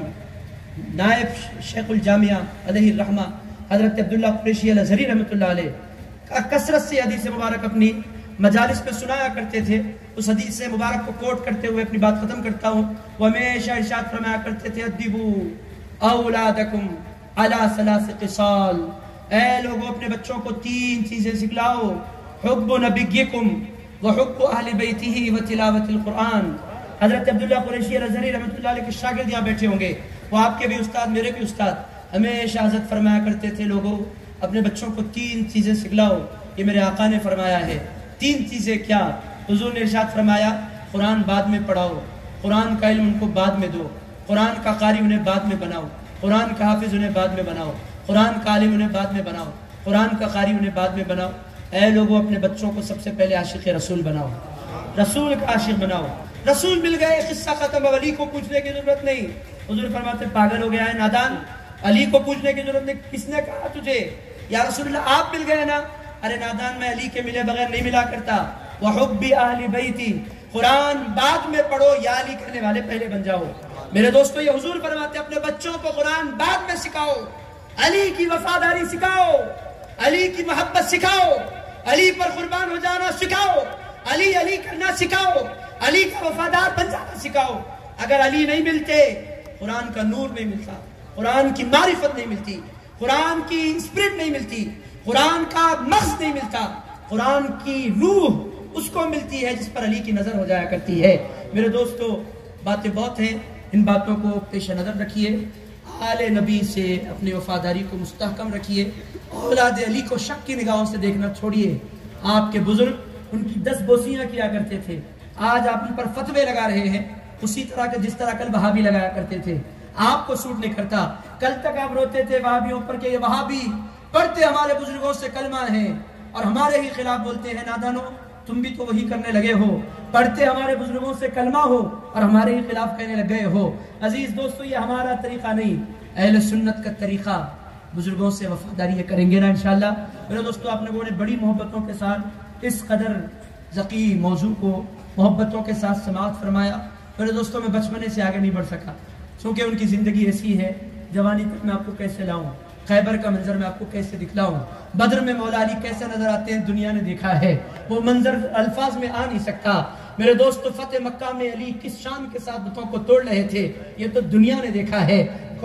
نائب شیخ الجامعہ علیہ الرحمہ حضرت عبداللہ قریشی الازہری رحمۃ اللہ علیہ کثرت سے حدیث مبارک اپنی مجالس میں سنایا کرتے تھے، اس حدیث مبارک کو کوٹ کرتے ہوئے اپنی بات ختم کرتا ہوں۔ وہ ہمیشہ ارشاد فرمایا کرتے تھے ادبوا اولادکم علی ثلاث خصال، اے لوگوں اپنے بچوں کو تین چیزیں سکھلاؤ، حب نبیکم وحب اہل بیتہ وتلاوت القرآن۔ حضرت عبداللہ قریشی الازہری رحمۃ اللہ علیہ کے شاگرد یہاں بیٹھے ہوں گے، وہ آپ کے بھی استاد میرے بھی استاد، ہمیشہ حضرت فرمایا کرتے تھے لوگوں اپنے بچوں کو تین چیزیں سکھلاؤ، یہ میرے آقا نے فرمایا ہے۔ تین چیزیں کیا؟ حضور نے ارشاد فرمایا قرآن بعد میں پڑھاؤ، قرآن کا علم ان کو بعد میں دو، قرآن کا قاری انہیں بعد میں بناؤ، قرآن کا حافظ انہیں بعد میں بناؤ، قرآن کا عالم انہیں بعد میں بناؤ، قرآن کا قاری انہیں بعد میں بناؤ۔ اے لوگوں اپنے بچوں کو سب سے پہلے عاشق رسول بناؤ، رسول کا عاشق بناؤ۔ رسول مل گئے، قصہ ختم، علی کو پوچھنے کی ضرورت نہیں۔ حضور فرماتے پاگل ہو گیا ہے نادان، علی کو پوچھنے کی ضرورت نہیں، کس نے کہا تجھے یا رسول اللہ آپ مل گئے نا؟ ارے نادان میں علی کے ملے بغیر نہیں ملا کرتا۔ وحب اہل بیتی، قرآن بعد میں پڑھو یا علی کہنے والے پہلے بن جاؤ۔ میرے دوستو یہ حضور فرماتے اپنے بچوں کو قرآن بعد میں سکھاؤ، علی کی وفاداری سکھاؤ، علی کی محبت سکھاؤ، علی پر قربان ہو جانا سکھاؤ، علی علی کرنا سکھاؤ، علی کا وفادار بن جانا سکھاؤ۔ اگر علی نہیں ملتے قرآن کا نور نہیں ملتا، قرآن کی معرفت نہیں ملتی، قرآن کی اسپرٹ نہیں ملتی، قرآن کا مغز نہیں ملتا، قرآن کی روح اس کو ملتی ہے جس پر علی کی نظر ہو جایا کرتی ہے۔ میرے دوستو باتیں بہت ہیں، ان باتوں کو پیش نظر رکھیے، آل نبی سے اپنی وفاداری کو مستحکم رکھیے، اولاد علی کو شک کی نگاہوں سے دیکھنا چھوڑیے۔ آپ کے بزرگ ان کی دس بوسیاں کیا کرتے تھے، آج آپ ان پر فتوے لگا رہے ہیں اسی طرح کے جس طرح کل وہابی لگایا کرتے تھے۔ آپ کو سوٹ نہیں کرتا. کل تک آپ روتے تھے وہابیوں پر کہ یہ وہابی پڑھتے ہمارے بزرگوں سے کلمہ ہیں اور ہمارے ہی خلاف بولتے ہیں. نادانو تم بھی تو وہی کرنے لگے ہو, پڑھتے ہمارے بزرگوں سے کلمہ ہو اور ہمارے ہی خلاف کہنے لگ گئے ہو. عزیز دوستو, یہ ہمارا طریقہ نہیں, اہل سنت کا طریقہ. بزرگوں سے وفاداری کریں گے نا انشاءاللہ. میرے دوستو, آپ نے بڑی محبتوں کے ساتھ اس قدر ذکی موضوع کو محبتوں کے ساتھ سماعت فرمایا. میرے دوستو, میں بچپنے سے آگے نہیں بڑھ سکا کیونکہ ان کی زندگی ایسی ہے. جوانی تک میں آپ کو کیسے لاؤں, خیبر کا منظر میں آپ کو کیسے دکھلاؤں, بدر میں مولا علی کیسے نظر آتے ہیں دنیا نے دیکھا ہے, وہ منظر الفاظ میں آ نہیں سکتا. میرے دوستو, فتح مکہ میں علی کس شان کے ساتھ بتوں کو توڑ رہے تھے یہ تو دنیا نے دیکھا ہے.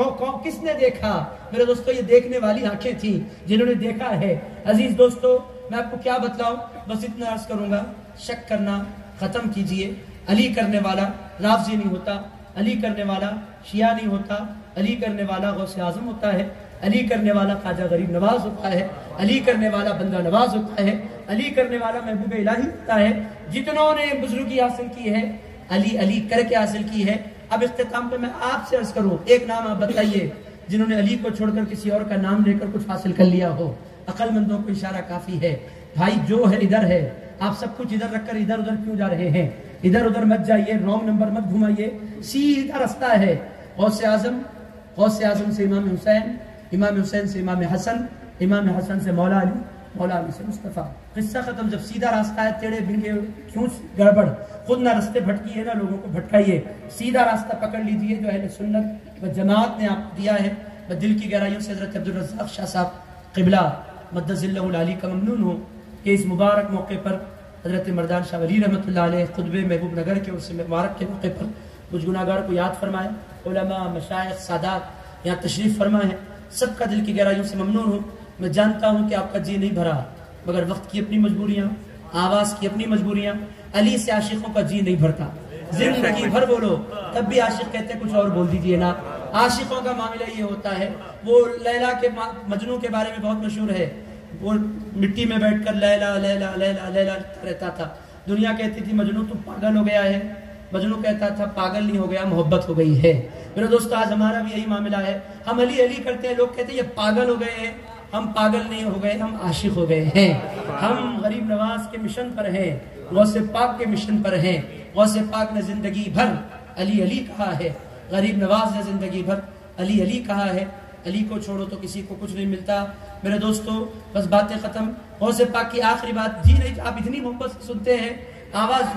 کس نے دیکھا میرے دوستو؟ یہ دیکھنے والی آنکھیں تھیں جنہوں نے دیکھا ہے. عزیز دوستو, میں آپ کو کیا بتلاؤں, بس اتنا عرض کروں گا, شک کرنا ختم کیجئے. علی کرنے والا رافضی نہیں ہوتا, علی کرنے والا شیعہ نہیں ہوتا, علی کرنے والا غوث اعظم ہوتا ہے, علی کرنے والا خواجہ غریب نواز ہوتا ہے, علی کرنے والا بندہ نواز ہوتا ہے, علی کرنے والا محبوب الہی ہوتا ہے. جتنوں نے بزرگی حاصل کی ہے علی علی کر کے حاصل کی ہے. اب اختتام پہ میں آپ سے عرض کروں, ایک نام آپ بتائیے جنہوں نے علی کو چھوڑ کر کسی اور کا نام لے کر کچھ حاصل کر لیا ہو. عقل مندوں کو اشارہ کافی ہے. بھائی جو ہے ادھر ہے, آپ سب کچھ ادھر رکھ کر ادھر ادھر کیوں جا رہے ہیں؟ ادھر ادھر مت جائیے, رانگ نمبر مت گھمائیے, سیدھا رستہ ہے. غوث اعظم, غوث اعظم سے امام حسین, امام حسین سے امام حسن, امام حسن سے مولا علی, مولا علی سے مصطفیٰ. قصہ ختم. جب سیدھا راستہ ہے, ٹیڑے بھنگے کیوں گڑبڑ, خود نہ رستے بھٹکیے نہ لوگوں کو بھٹکائیے, سیدھا راستہ پکڑ لیجئے جو اہل سنت و جماعت نے آپ دیا ہے. میں دل کی گہرائیوں سے حضرت عبدالرزاق شاہ صاحب قبلہ مدظ اللہ العلی کا ممنون ہوں کہ اس مبارک موقع پر حضرت مردان شاہ ولی رحمۃ اللہ علیہ خطبہ محبوب نگر کے اس مبارک کے موقع پر کچھ گناہگار کو یاد فرمائے. علماء, مشائخ, سادات یہاں تشریف فرما ہے. سب کا دل کی گہرائیوں سے ممنون ہوں. میں جانتا ہوں کہ آپ کا جی نہیں بھرا, مگر وقت کی اپنی مجبوریاں, آواز کی اپنی مجبوریاں. علی سے عاشقوں کا جی نہیں بھرتا, زندگی بھر بولو تب بھی عاشق کہتے کچھ اور بول دیجئے نا. عاشقوں کا معاملہ یہ ہوتا ہے. وہ لیلا کے مجنوں کے بارے میں بہت مشہور ہے, وہ مٹی میں بیٹھ کر لیلا لیلا لیلا لیلا رہتا تھا. دنیا کہتی تھی مجنوں تو پاگل ہو گیا ہے, مجنوں کہتا تھا پاگل نہیں ہو گیا, محبت ہو گئی ہے. میرے دوست, آج ہمارا بھی یہی معاملہ ہے. ہم علی علی کرتے ہیں, لوگ کہتے ہیں یہ پاگل ہو گئے ہیں. ہم پاگل نہیں ہو گئے, ہم عاشق ہو گئے ہیں. ہم غریب نواز کے مشن پر ہیں, غوث پاک کے مشن پر ہیں. غوث پاک نے زندگی بھر علی علی کہا ہے, غریب نواز نے زندگی بھر علی علی کہا ہے. علی کو چھوڑو تو کسی کو کچھ نہیں ملتا. میرے دوستو, بس باتیں ختم. غوث پاک کی آخری بات, جی نہیں, آپ اتنی محبت سے سنتے ہیں, آواز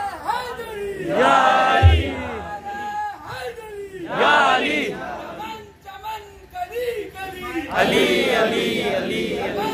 یا علی یا علی علی علی علی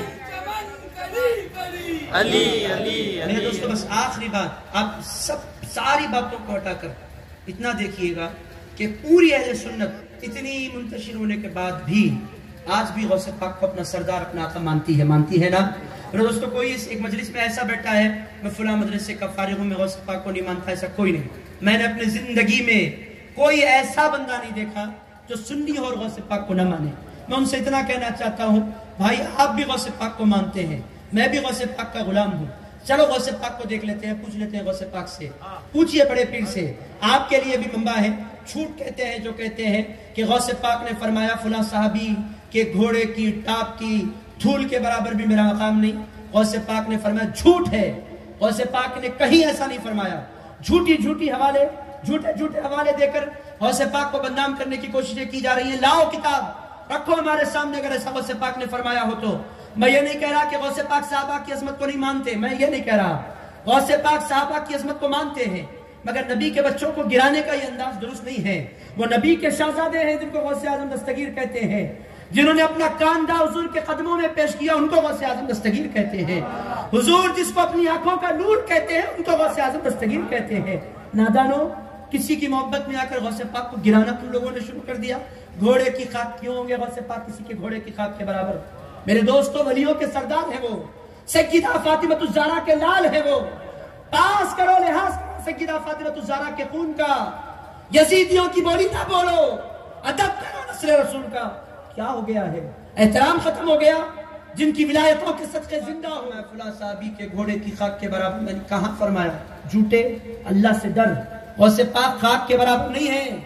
علی علی. میرے دوستو, بس آخری بات, آپ سب ساری باتوں کو ہٹا کر اتنا دیکھیے گا کہ پوری اہل سنت اتنی منتشر ہونے کے بعد بھی آج بھی غوث پاک کو اپنا سردار, اپنا آقا مانتی ہے, مانتی ہے نا. میرے دوستو, کوئی اس ایک مجلس میں ایسا بیٹھا ہے میں فلاں مدرسے کا فارغ ہوں, میں غوث پاک کو نہیں مانتا, ایسا کوئی نہیں. میں نے اپنی زندگی میں کوئی ایسا بندہ نہیں دیکھا جو سنی اور غوث پاک کو نہ مانے. میں ان سے اتنا کہنا چاہتا ہوں, بھائی آپ بھی غوث پاک کو مانتے ہیں, میں بھی غوث پاک کا غلام ہوں. چلو غوث پاک کو دیکھ لیتے ہیں, پوچھ لیتے ہیں غوث پاک سے, پوچھئے بڑے پیر سے. آپ کے لیے بھی منبع ہے. جھوٹ کہتے ہیں جو کہتے ہیں کہ غوث پاک نے فرمایا فلاں صحابی کہ گھوڑے کی ٹاپ کی دھول کے برابر بھی میرا مقام نہیں. غوث پاک نے فرمایا جھوٹ ہے. غوث پاک نے کہیں ایسا نہیں فرمایا. جھوٹی جھوٹی حوالے, جھوٹے جھوٹے حوالے دے کر غوث پاک کو بدنام کرنے کی کوششیں کی جا رہی ہیں. لاؤ کتاب رکھو ہمارے سامنے, اگر ایسا غوث پاک نے فرمایا ہو تو. میں یہ نہیں کہہ رہا کہ غوث پاک صحابہ کی عظمت کو نہیں مانتے, میں یہ نہیں کہہ رہا. غوث پاک صحابہ کی عظمت کو مانتے ہیں, مگر نبی کے بچوں کو گرانے کا یہ انداز درست نہیں ہے. وہ نبی کے شہزادے ہیں جن کو غوث اعظم دستگیر کہتے ہیں. جنہوں نے اپنا کاندھا حضور کے قدموں میں پیش کیا ان کو غوث اعظم دستگیر کہتے ہیں. حضور جس کو اپنی آنکھوں کا نور کہتے ہیں ان کو غوث اعظم دستگیر کہتے ہیں. نادانو, کسی کی محبت میں آ کر غوث پاک کو گرانا تم لوگوں نے شروع کر دیا. گھوڑے کی خاک کیوں ہوں گے غوث پاک کسی کے گھوڑے کی خاک کے برابر؟ میرے دوستو, ولیوں کے سردار ہیں وہ, سیدہ فاطمہ الزہرا کے لال ہیں وہ. پاس کرو, لحاظ کرو سیدہ فاطمہ الزہرا کے خون کا. یزیدیوں کی بولی نہ بولو, ادب کرو نسل رسول کا. کیا ہو گیا ہے؟ احترام ختم ہو گیا. جن کی ولایتوں کے صدقے زندہ ہوں, فلاں صحابی کے گھوڑے کی خاک کے برابر میں نے کہاں فرمایا؟ جھوٹے, اللہ سے ڈر. غوث پاک خاک کے برابر نہیں ہے.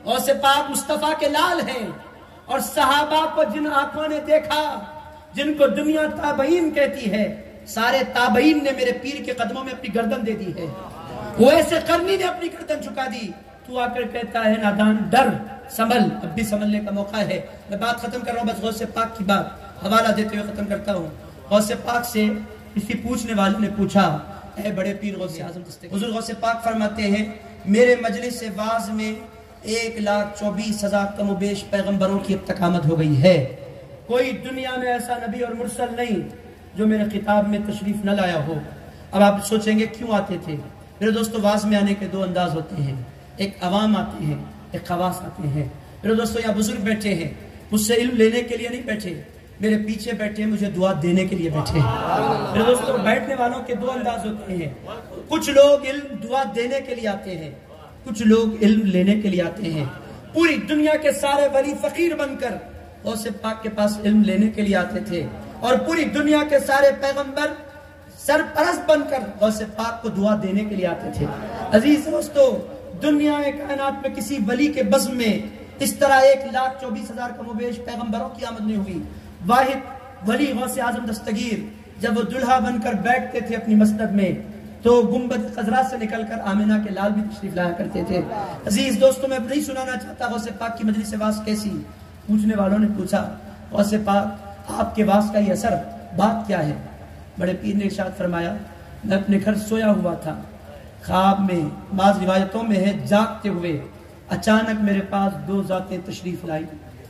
غوث پاک مصطفیٰ کے لال ہیں، اور صحابہ کو جن آنکھوں نے دیکھا، جن کو دنیا تابعین کہتی ہے، سارے تابعین نے میرے پیر کے قدموں میں اپنی گردن دے دی ہے۔ وہ ایسے قرنی نے اپنی گردن چکا دی، تو آ کر کہتا ہے نادان ڈر، سنبھل، اب بھی سنبھلنے کا موقع ہے۔ میں بات ختم کر رہا ہوں، بس غوث پاک کی بات حوالہ دیتے ہوئے ختم کرتا ہوں۔ غوث پاک سے کسی پوچھنے والے نے پوچھا، اے بڑے پیر غوث اعظم دستگیر، حضور غوث پاک فرماتے ہیں میرے مجلس واعظ میں ایک لاکھ چوبیس ہزار کم و بیش پیغمبروں کی اب تک آمد ہو گئی ہے، کوئی دنیا میں ایسا نبی اور مرسل نہیں جو میرے خطاب میں تشریف نہ لایا ہو۔ اب آپ سوچیں گے کیوں آتے تھے؟ میرے دوستو، واعظ میں آنے کے دو انداز ہوتے ہیں، ایک عوام آتے ہیں، ایک خواص آتے ہیں۔ میرے دوستو، یہاں بزرگ بیٹھے ہیں، مجھ سے علم لینے کے لیے نہیں بیٹھے، میرے پیچھے بیٹھے ہیں، مجھے دعا دینے کے لیے بیٹھے ہیں۔ میرے دوستو، بیٹھنے والوں کے دو انداز ہوتے ہیں، کچھ لوگ علم دعا دینے کے لیے آتے ہیں، کچھ لوگ علم لینے کے لیے آتے ہیں۔ پوری دنیا کے سارے ولی فقیر بن کر غوث پاک کے پاس علم لینے کے لیے آتے تھے، اور پوری دنیا کے سارے پیغمبر سرپرست بن کر غوث پاک کو دعا دینے کے لیے آتے تھے۔ عزیز دوستو، دنیا کائنات میں کسی ولی کے بزم میں اس طرح ایک لاکھ چوبیس ہزار کم و بیش پیغمبروں کی آمد نہیں ہوئی۔ واحد ولی غوث اعظم دستگیر جب وہ دلہا بن کر بیٹھتے تھے اپنی مسند میں، تو گنبد خضرا سے نکل کر آمنہ کے لال بھی تشریف لایا کرتے تھے۔ عزیز دوستو، میں نہیں سنانا چاہتا غوث پاک کی مجلس واعظ کیسی۔ پوچھنے والوں نے پوچھا، غوث پاک آپ کے واعظ کا یہ اثر بات کیا ہے؟ بڑے پیر نے ارشاد فرمایا، میں اپنے گھر سویا ہوا تھا، خواب میں، بعض روایتوں میں ہے جاگتے ہوئے اچانک میرے پاس دو ذاتیں تشریف لائی۔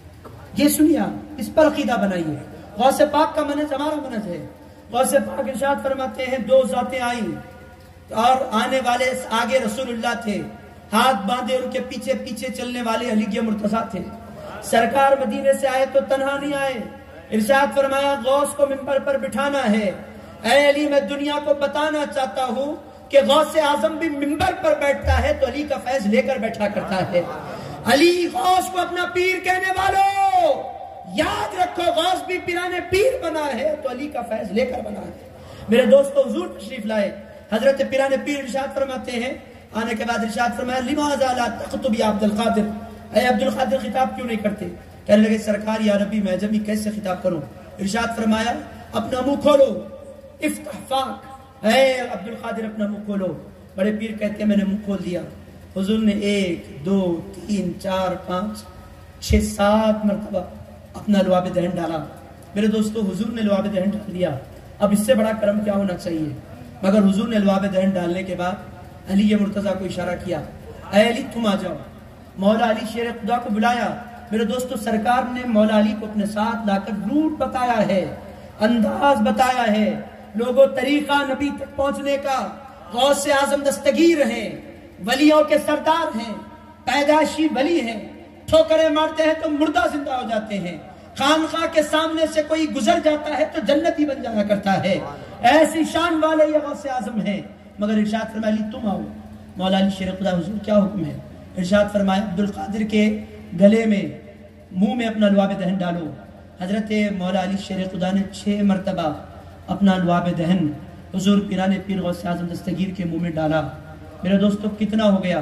یہ سنیا، اس پر عقیدہ بنائیے۔ غوث پاک کا منہج ہمارا منہج ہے۔ غوث پاک ارشاد فرماتے ہیں دو ذاتیں آئیں، اور آنے والے آگے رسول اللہ تھے، ہاتھ باندھے ان کے پیچھے پیچھے چلنے والے علی مرتضیٰ تھے۔ سرکار مدینے سے آئے تو تنہا نہیں آئے، ارشاد فرمایا غوث کو منبر پر بٹھانا ہے۔ اے علی، میں دنیا کو بتانا چاہتا ہوں کہ غوث اعظم بھی منبر پر بیٹھتا ہے تو علی کا فیض لے کر بیٹھا کرتا ہے۔ علی غوث کو اپنا پیر کہنے والوں، یاد رکھو غوث بھی پیرانے پیر بنا ہے تو علی کا فیض لے کر بنا ہے۔ میرے دوستو، حضور تشریف لائے، حضرت پیرانے پیر ارشاد فرماتے ہیں، آنے کے بعد ارشاد فرمایا لماذا لا تخطب یا عبد القادر، اے عبد القادر خطاب کیوں نہیں کرتے؟ کہنے لگے سرکار یا ربی میں جبھی کیسے خطاب کروں؟ ارشاد فرمایا اپنا منہ کھولو، افتح فاک، اے عبد القادر اپنا منہ کھولو۔ بڑے پیر کہتے ہیں میں نے منہ کھول دیا، حضور نے ایک دو تین چار پانچ چھ سات مرتبہ اپنا لعاب دہن ڈالا۔ میرے دوستو، حضور نے لعاب دہن ڈال دیا، اب اس سے بڑا کرم کیا ہونا چاہیے؟ مگر حضور نے لعاب دہن ڈالنے کے بعد علی مرتضیٰ کو اشارہ کیا، اے علی تم آ جاؤ۔ مولا علی شیر خدا کو بلایا۔ میرے دوستو، سرکار نے مولا علی کو اپنے ساتھ لا کر روٹ بتایا ہے، انداز بتایا ہے، لوگوں طریقہ نبی تک پہنچنے کا۔ غوث اعظم دستگیر ہیں، ولیوں کے سردار ہیں، پیدائشی ولی ہیں، ٹھوکریں مارتے ہیں تو مردہ زندہ ہو جاتے ہیں، خانقاہ کے سامنے سے کوئی گزر جاتا ہے تو جنتی بن جایا کرتا ہے۔ ایسی شان والے یہ غوث اعظم ہیں، مگر ارشاد فرمایا علی تم آؤ۔ مولا علی شیر خدا حضور کیا حکم ہے؟ ارشاد فرمایا عبد القادر کے گلے میں منہ میں اپنا لعاب دہن ڈالو۔ حضرت مولا علی شیر خدا نے چھ مرتبہ اپنا لعاب دہن حضور پیرانے پیر غوث اعظم دستگیر کے منہ میں ڈالا۔ میرے دوستو، کتنا ہو گیا؟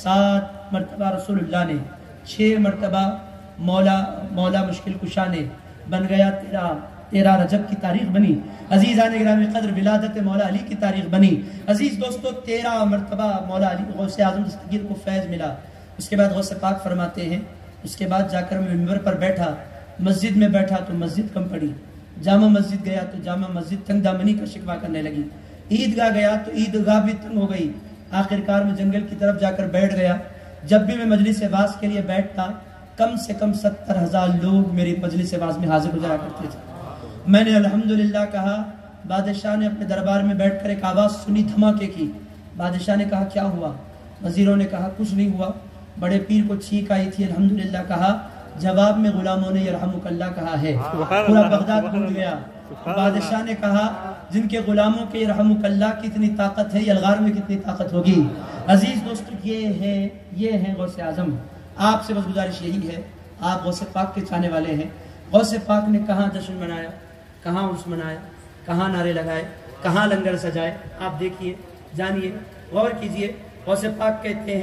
سات مرتبہ رسول اللہ نے، چھ مرتبہ مولا مولا مشکل کشا نے، بن گیا تیرہ تیرہ رجب کی تاریخ بنی۔ عزیزان گرامی قدر ولادت مولا علی کی تاریخ بنی۔ عزیز دوستو، تیرہ مرتبہ مولا علی غوث اعظم دستگیر کو فیض ملا۔ اس کے بعد غوث پاک فرماتے ہیں اس کے بعد جا کر میں منبر پر بیٹھا، مسجد میں بیٹھا تو مسجد کم پڑی، جامع مسجد گیا تو جامع مسجد تنگ دامنی کا شکوہ کرنے لگی، عیدگاہ گیا تو عیدگاہ بھی تنگ ہو گئی۔ آخر کار میں جنگل کی طرف جا کر بیٹھ گیا۔ جب بھی میں مجلس واعظ کے لیے بیٹھتا، کم سے کم ستر ہزار لوگ میری مجلس واعظ میں حاضر ہو جایا کرتے تھے۔ میں نے الحمدللہ کہا، بادشاہ نے اپنے دربار میں بیٹھ کر ایک آواز سنی دھماکے کی۔ بادشاہ نے کہا کیا ہوا؟ وزیروں نے کہا کچھ نہیں ہوا۔ بڑے پیر کو چھینک آئی تھی، الحمدللہ کہا، جواب میں غلاموں نے یرحمک اللہ کہا ہے۔ پورا بغداد گونج گیا۔ بادشاہ نے کہا جن کے غلاموں کے یرحمک اللہ کی اتنی طاقت ہے، یلغار میں کتنی طاقت ہوگی؟ عزیز دوستو، یہ ہے یہ ہے غوث اعظم۔ آپ سے بس گزارش یہی ہے، آپ غوث پاک کے چاہنے والے ہیں۔ غوث پاک نے کہاں جشن منایا، کہاں عرس منایا، کہاں نعرے لگائے، کہاں لنگر سجائے، آپ دیکھیے، جانیے، غور کیجئے۔ غوث پاک کہتے ہیں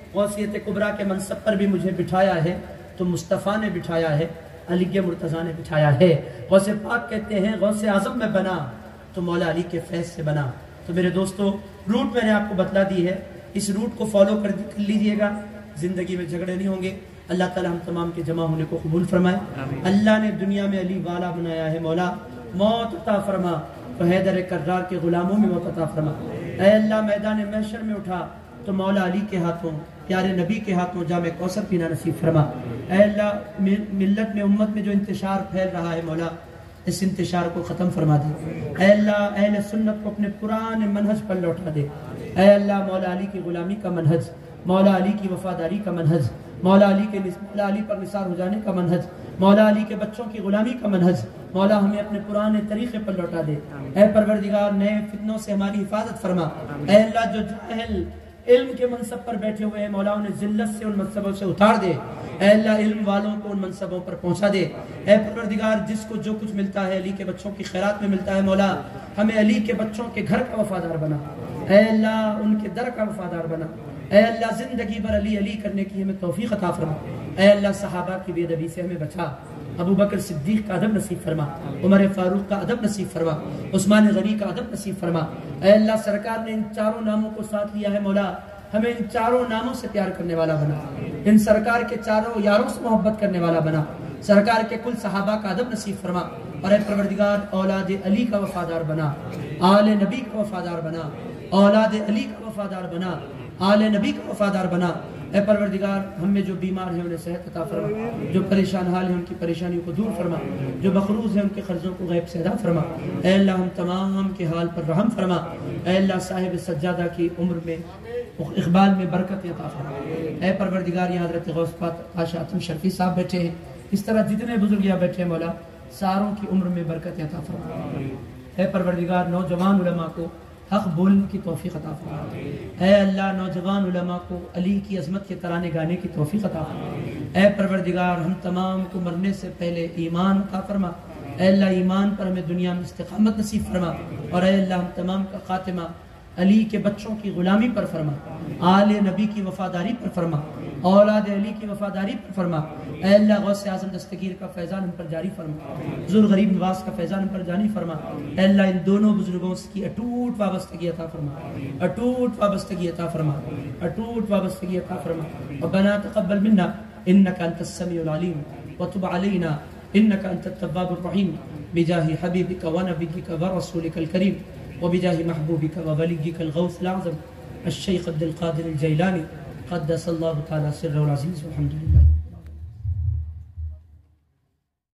غوثیت کبریٰ کے منصب پر بھی مجھے بٹھایا ہے تو مصطفیٰ نے بٹھایا ہے، علی مرتضیٰ نے بٹھایا ہے۔ غوث پاک کہتے ہیں غوث اعظم میں بنا تو مولا علی کے فیض سے بنا۔ تو میرے دوستو، روٹ میں نے آپ کو بتلا دی ہے، اس روٹ کو فالو کر لیجئے گا، زندگی میں جھگڑے نہیں ہوں گے۔ اللہ تعالی ہم تمام کے جمع ہونے کو قبول فرمائے۔ اللہ نے دنیا میں علی والا بنایا ہے، مولا موت عطا فرما تو حیدر کرار کے غلاموں میں موت عطا فرما۔ اے اللہ میدان محشر میں اٹھا تو مولا علی کے ہاتھوں، پیارے نبی کے ہاتھوں جام کوثر پینا نصیب فرما۔ اے اللہ ملت میں، امت میں جو انتشار پھیل رہا ہے مولا، اس انتشار کو ختم فرما دے۔ اے اللہ اہل سنت کو اپنے پرانے منہج پر لوٹا دے۔ اے اللہ مولا علی کی غلامی کا منہج، مولا علی کی وفاداری کا منہج، مولا علی کے مولا علی پر نثار ہو جانے کا منہج، مولا علی کے بچوں کی غلامی کا منہج، مولا ہمیں اپنے پرانے طریقے پر لوٹا دے۔ اے پروردگار نئے فتنوں سے ہماری حفاظت فرما۔ اے اللہ جو جاہل علم کے منصب پر بیٹھے ہوئے ہیں مولا انہیں ذلت سے ان منصبوں سے اتار دے۔ اے اللہ علم والوں کو ان منصبوں پر پہنچا دے۔ اے پروردگار جس کو جو کچھ ملتا ہے علی کے بچوں کی خیرات میں ملتا ہے مولا ہمیں علی کے بچوں کے گھر کا وفادار بنا۔ اے اللہ ان کے در کا وفادار بنا۔ اے اللہ زندگی بھر علی علی کرنے کی ہمیں توفیق عطا فرما۔ اے اللہ صحابہ کی بے ادبی سے ہمیں بچا، ابو بکر صدیق کا ادب نصیب فرما، عمر فاروق کا ادب نصیب فرما، عثمان غنی کا ادب نصیب فرما۔ اے اللہ سرکار نے ان چاروں ناموں کو ساتھ لیا ہے مولا ہمیں ان چاروں ناموں سے پیار کرنے والا بنا، ان سرکار کے چاروں یاروں سے محبت کرنے والا بنا، سرکار کے کل صحابہ کا ادب نصیب فرما۔ اور اے پروردگار اولاد علی کا وفادار بنا، آل نبی کا وفادار بنا، اولاد علی کا وفادار بنا، آل نبی کا وفادار بنا۔ اے پروردگار ہم میں جو بیمار ہیں انہیں صحت عطا فرما، جو پریشان حال ہیں ان کی پریشانیوں کو دور فرما، جو مقروض ہیں ان کے قرضوں کو غیب سے ادا فرما۔ اے اللہ ہم تمام کے حال پر رحم فرما۔ اے اللہ صاحب سجادہ کی عمر میں اقبال میں برکت عطا فرما۔ اے پروردگار یہ حضرت غوث پاک پاشا اتم شرفی صاحب بیٹھے ہیں، اس طرح جتنے بزرگ یہاں بیٹھے ہیں مولا ساروں کی عمر میں برکت عطا فرما۔ اے پروردگار نوجوان علماء کو حق بولنے کی توفیق عطا فرما۔ اے اللہ نوجوان علماء کو علی کی عظمت کے ترانے گانے کی توفیق عطا فرما۔ اے پروردگار ہم تمام کو مرنے سے پہلے ایمان عطا فرما۔ اے اللہ ایمان پر ہمیں دنیا میں استقامت نصیب فرما، اور اے اللہ ہم تمام کا خاتمہ علی کے بچوں کی غلامی پر فرما، آل نبی کی وفاداری پر فرما، اولاد علی کی وفاداری پر فرما۔ اے اللہ غوث اعظم دستگیر کا فیضان ہم پر جاری فرما، ذوالغریب نواز کا فیضان ہم پر جاری فرما۔ اے اللہ ان دونوں بزرگوں کی اٹوٹ وابستگی عطا فرما، اٹوٹ وابستگی عطا فرما، اٹوٹ وابستگی عطا فرما۔ ربنا تقبل منا انك انت السميع العليم وتب علينا انك انت التواب الرحيم بجاه حبيبك ونبيك ورسولك الكريم وبجاه محبوبك ووليك الغوث الأعظم الشيخ عبد القادر الجيلاني قدس الله تعالى سره العزيز والحمد لله.